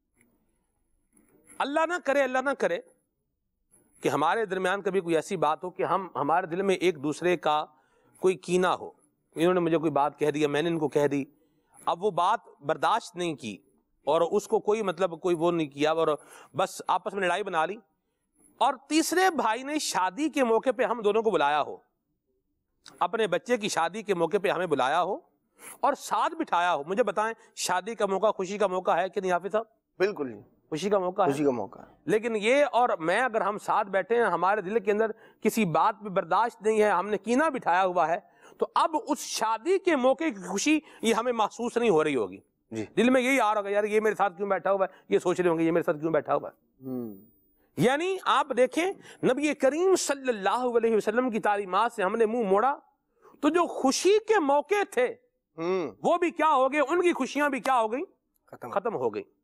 اللہ نہ کرے کہ ہمارے درمیان کبھی کوئی ایسی بات ہو کہ ہمارے دل میں ایک دوسرے کا کوئی کینہ ہو، انہوں نے مجھے کوئی بات کہہ دی, میں نے ان کو کہہ دی, اب وہ بات برداشت نہیں کی اور اس کو کوئی مطلب کوئی وہ نہیں کیا اور بس آپس میں لڑائی بنا لی. اور تیسرے بھائی نے شادی کے موقع پہ ہم دونوں کو بلایا ہو, اپنے بچے کی شادی کے موقع پہ ہمیں بلایا ہو اور ساتھ بٹھایا ہو. مجھے بتائیں شادی کا موقع خوشی کا موقع ہے کہ نہیں حافظ صاحب؟ بالکل خوشی کا موقع ہے, خوشی کا موقع ہے. لیکن یہ اور میں اگر ہم ساتھ بیٹھے ہیں, ہمارے دل کے اندر کسی بات پہ برداشت نہیں ہے, ہم نے کینہ بٹھایا ہوا ہے, تو اب اس شادی کے موقع کی خوشی یہ ہمیں محسوس نہیں ہو رہی ہوگی. دل میں یہی آ رہا ہوگا یار یہ میرے ساتھ کیوں بیٹھا ہوا ہے, یہ سوچ رہے ہوں گے یہ میرے ساتھ کیوں بیٹھا ہوا ہے. یعنی آپ دیکھیں نبی کریم صلی اللہ علیہ وسلم کی تعلیمات سے ہم نے منہ موڑا تو جو خوشی کے موقع تھے وہ بھی کیا ہو گئے, ان کی خوشیاں بھی کیا ہو گئی, ختم ہو گئی.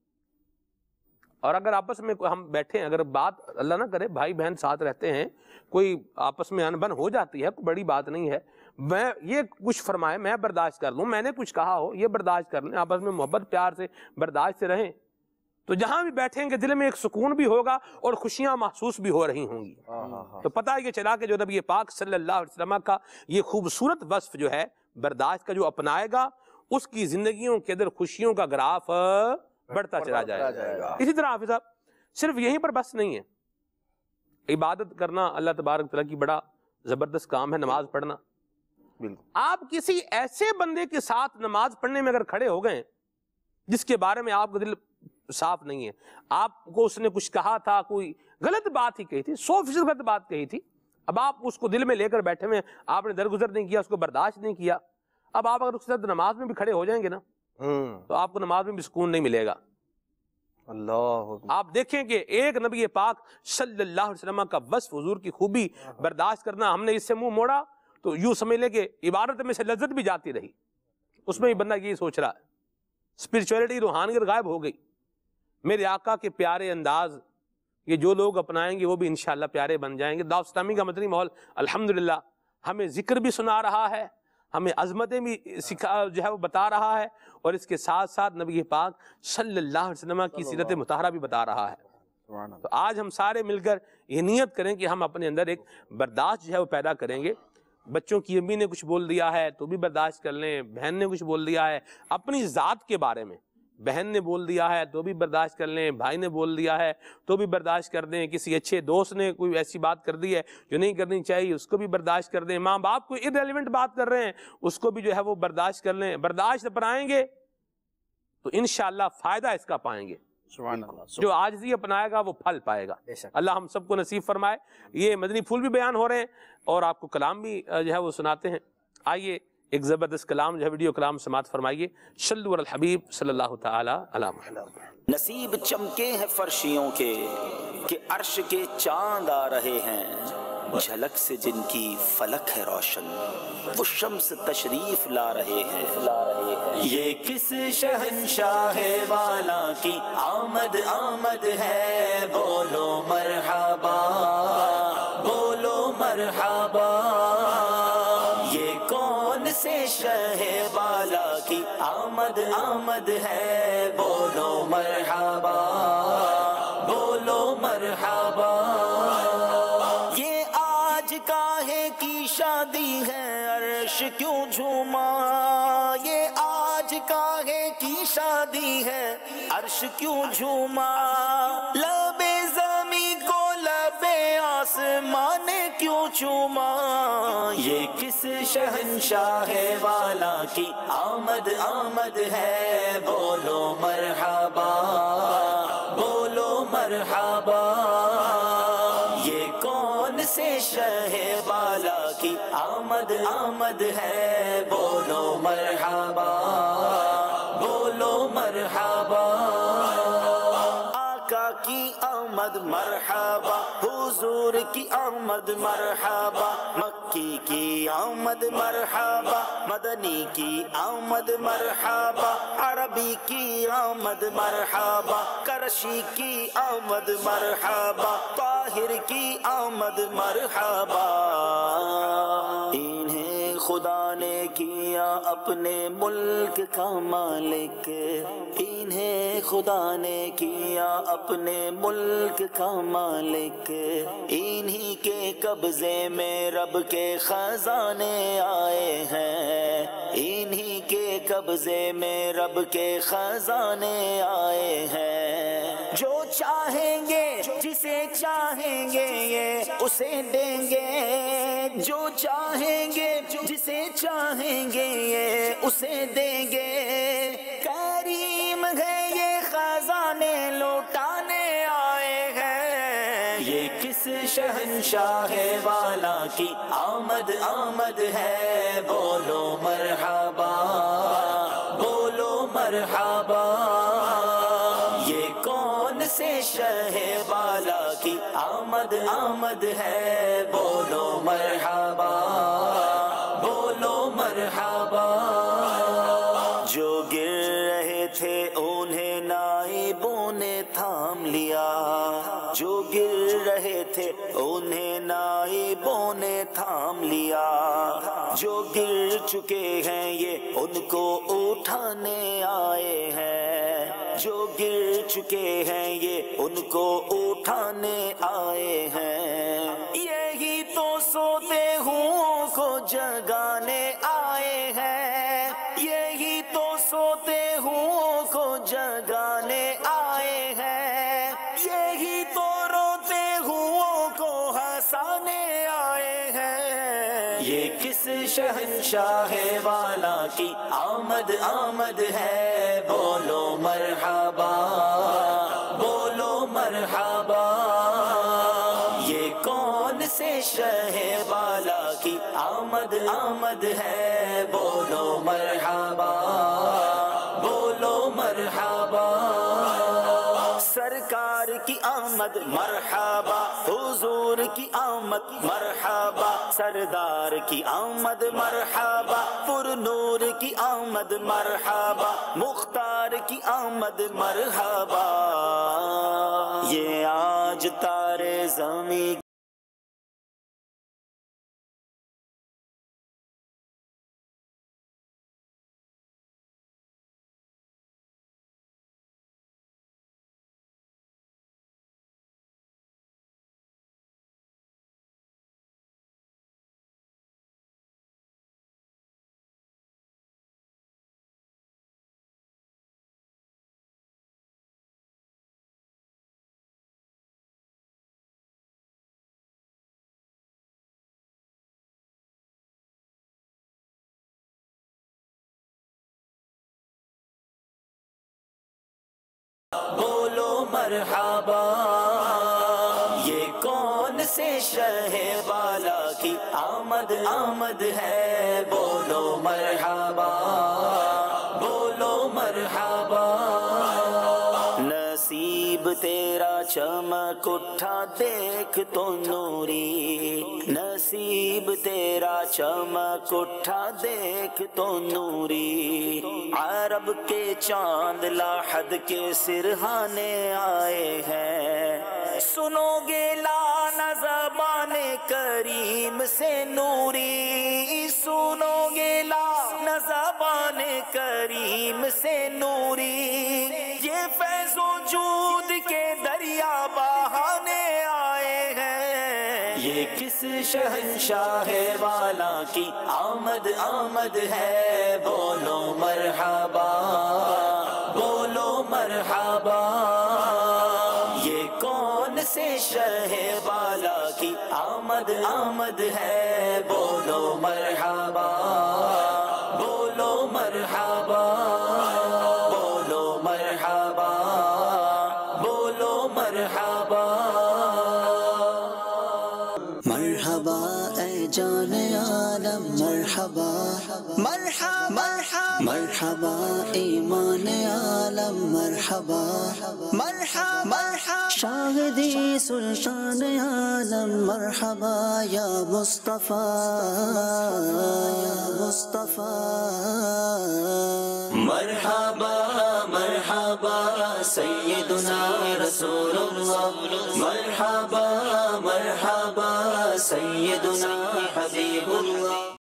اور اگر آپس میں ہم بیٹھیں, اگر بات اللہ نہ کرے بھائی بہن ساتھ رہتے ہیں, کوئی آپس میں انبن ہو جاتی ہے, کوئی بڑی بات نہیں ہے, میں یہ کچھ فرمائے میں برداشت کر لوں, میں نے کچھ کہا ہو یہ برداشت کر لیں, آپس میں محبت پیار سے برداشت سے رہیں, تو جہاں بھی بیٹھیں گے دل میں ایک سکون بھی ہوگا اور خوشیاں محسوس بھی ہو رہی ہوں گی. تو پتہ یہ چلا کہ جو نبی پاک صلی اللہ علیہ وسلم کا یہ خوبصورت وصف جو ہے برداشت کا, جو اپنائے گا اس کی زندگیوں کے اندر خوشیوں کا گراف بڑھتا چلا جائے گا. اسی طرح حافظ صاحب صرف یہیں پر بس نہیں ہے, عبادت کرنا اللہ تبارک تعالیٰ کی بڑا زبردست کام ہے, نماز پڑھنا. آپ کسی ایسے بندے کے ساتھ نماز پڑھنے میں اگر کھڑے ہو گئے جس کے بارے میں آپ کا دل صاف نہیں ہے, آپ کو اس نے کچھ کہا تھا, کوئی غلط بات ہی کہی تھی, 100% غلط بات کہی تھی, اب آپ اس کو دل میں لے کر بیٹھے ہوئے, آپ نے درگزر نہیں کیا, اس کو برداشت نہیں کیا, اب آپ اگر اس کے ساتھ نماز میں بھی کھڑے ہو جائیں گے نا تو آپ کو نماز میں بھی سکون نہیں ملے گا. اللہ آپ دیکھیں کہ ایک نبی پاک صلی اللہ علیہ وسلم کا وصف, حضور کی خوبی برداشت کرنا, ہم نے اس سے منہ موڑا تو یوں سمجھ لیں کہ عبادت میں سے لذت بھی جاتی رہی, اس میں بھی بندہ یہی سوچ رہا ہے, اسپرچولیٹی روحانیت غائب ہو گئی. میرے آقا کے پیارے انداز یہ جو لوگ اپنائیں گے وہ بھی انشاءاللہ پیارے بن جائیں گے. دعوت اسلامی کا مدنی ماحول الحمدللہ ہمیں ذکر بھی سنا رہا ہے, ہمیں عظمتیں بھی جو ہے وہ بتا رہا ہے, اور اس کے ساتھ ساتھ نبی پاک صلی اللہ علیہ وسلم کی سیرت مطہرہ بھی بتا رہا ہے. تو آج ہم سارے مل کر یہ نیت کریں کہ ہم اپنے اندر ایک برداشت جو ہے وہ پیدا کریں گے. بچوں کی امی نے کچھ بول دیا ہے تو بھی برداشت کر لیں, بہن نے کچھ بول دیا ہے اپنی ذات کے بارے میں, بہن نے بول دیا ہے تو بھی برداشت کر لیں, بھائی نے بول دیا ہے تو بھی برداشت کر دیں, کسی اچھے دوست نے کوئی ایسی بات کر دی ہے جو نہیں کرنی چاہیے اس کو بھی برداشت کر دیں, ماں باپ کوئی irrelevant بات کر رہے ہیں اس کو بھی جو ہے وہ برداشت کر لیں. برداشت اپنائیں گے تو انشاءاللہ فائدہ اس کا پائیں گے, جو عاجزی اپنائے گا وہ پھل پائے گا. اللہ ہم سب کو نصیب فرمائے. یہ مدنی پھول بھی بیان ہو رہے ہیں اور آپ کو کلام بھی جو ہے وہ سناتے ہیں. آئیے ایک زبردست کلام جو ہے ویڈیو کلام سماعت فرمائیے. صلو علی الحبیب صلی اللہ تعالی علی محمد. نصیب چمکے ہیں فرشیوں کے کہ عرش کے چاند آ رہے ہیں, جھلک سے جن کی فلک ہے روشن وہ شمس تشریف لا رہے ہیں. یہ کس شہنشاہ والا کی آمد آمد ہے, بولو مرحبا بولو مرحبا. یہ کون سے شہ والا کی آمد آمد ہے, بولو مرحبا بولو مرحبا. یہ آج کاہے کی شادی ہے عرش کیوں جھوما, یہ آج کاہے کی شادی ہے عرش کیوں جھوما. لب زمین کو لب آسمان نے کیوں چوما, یہ کس شہنشاہ والا کی آمد آمد ہے, بولو مرحبا بولو مرحبا. یہ کون سے شہ والا کی آمد آمد ہے, بولو مرحبا بولو مرحبا. آقا کی آمد مرحبا, حضور کی آمد مرحبا, مکی کی آمد مرحبا, مدنی کی آمد مرحبا, عربی کی آمد مرحبا, کرشی کی آمد مرحبا, طاہر کی آمد مرحبا. انہیں خدا نے کیا اپنے ملک کا مالک، انہیں خدا نے کیا اپنے ملک کا مالک، انہی کے قبضے میں رب کے خزانے آئے ہیں، انہی کے قبضے میں رب کے خزانے آئے ہیں۔ جو چاہیں گے جسے چاہیں گے یہ اسے دیں گے، جو چاہیں گے جسے چاہیں گے یہ اسے دیں گے، کریم ہے یہ خزانے لوٹانے آئے ہیں۔ یہ کس شہنشاہ والا کی آمد آمد ہے، بولو مرحبا بولو مرحبا۔ یہ کون سے شہ والا کی آمد آمد ہے، بولو مرحبا بولو مرحبا۔ جو گر رہے تھے انہیں نائبوں نے تھام لیا، جو گر رہے تھے انہیں نائبوں نے تھام لیا، جو گر چکے ہیں یہ ان کو اٹھانے آئے ہیں، جو گر چکے ہیں یہ ان کو اٹھانے آئے ہیں۔ یہی تو سوتے ہوں کو جگانے آئے ہیں، یہی تو سوتے ہوں کو جگانے آئے ہیں، یہی تو روتے ہوں کو ہنسانے آئے ہیں۔ یہ کس شہنشاہ والا کی آمد آمد ہے، بولو مرحبا بولو مرحبا۔ یہ کون سے شہ والا کی آمد آمد ہے، بولو مرحبا بولو مرحبا۔ سرکار کی آمد مرحبا، حضور کی آمد مرحبا، سردار کی آمد مرحبا، پر نور کی آمد مرحبا، مختار کی آمد مرحبا۔ یہ آج تارے زمین بولو مرحبا۔ یہ کون سے شہ والا کی آمد آمد ہے، بولو مرحبا بولو مرحبا۔ نصیب تیرا چمک اٹھا دیکھ تو نوری، نصیب تیرا چمک اٹھا دیکھ تو نوری، عرب کے چاند لاحد کے سرہانے آئے ہیں، سنو گے لانا زبان کریم سے نوری، سنو گے لانا زبان کریم سے نوری، یہ فیض و جود کے دریا بہانے آئے ہیں۔ یہ کس شہنشاہ والا کی آمد آمد ہے، بولو مرحبا بولو مرحبا۔ یہ کون سے شہ والا کی آمد آمد ہے، بولو مرحبا بولو مرحبا بولو مرحبا بولو مرحبا۔ مرحبا اے جان عالم مرحبا مرحبا مرحبا ایمان عالم مرحبا مرحبا شاہدی سلطان عالم مرحبا یا مصطفیٰ مرحبا مرحبا سیدنا رسول اللہ، مرحبا مرحبا سیدنا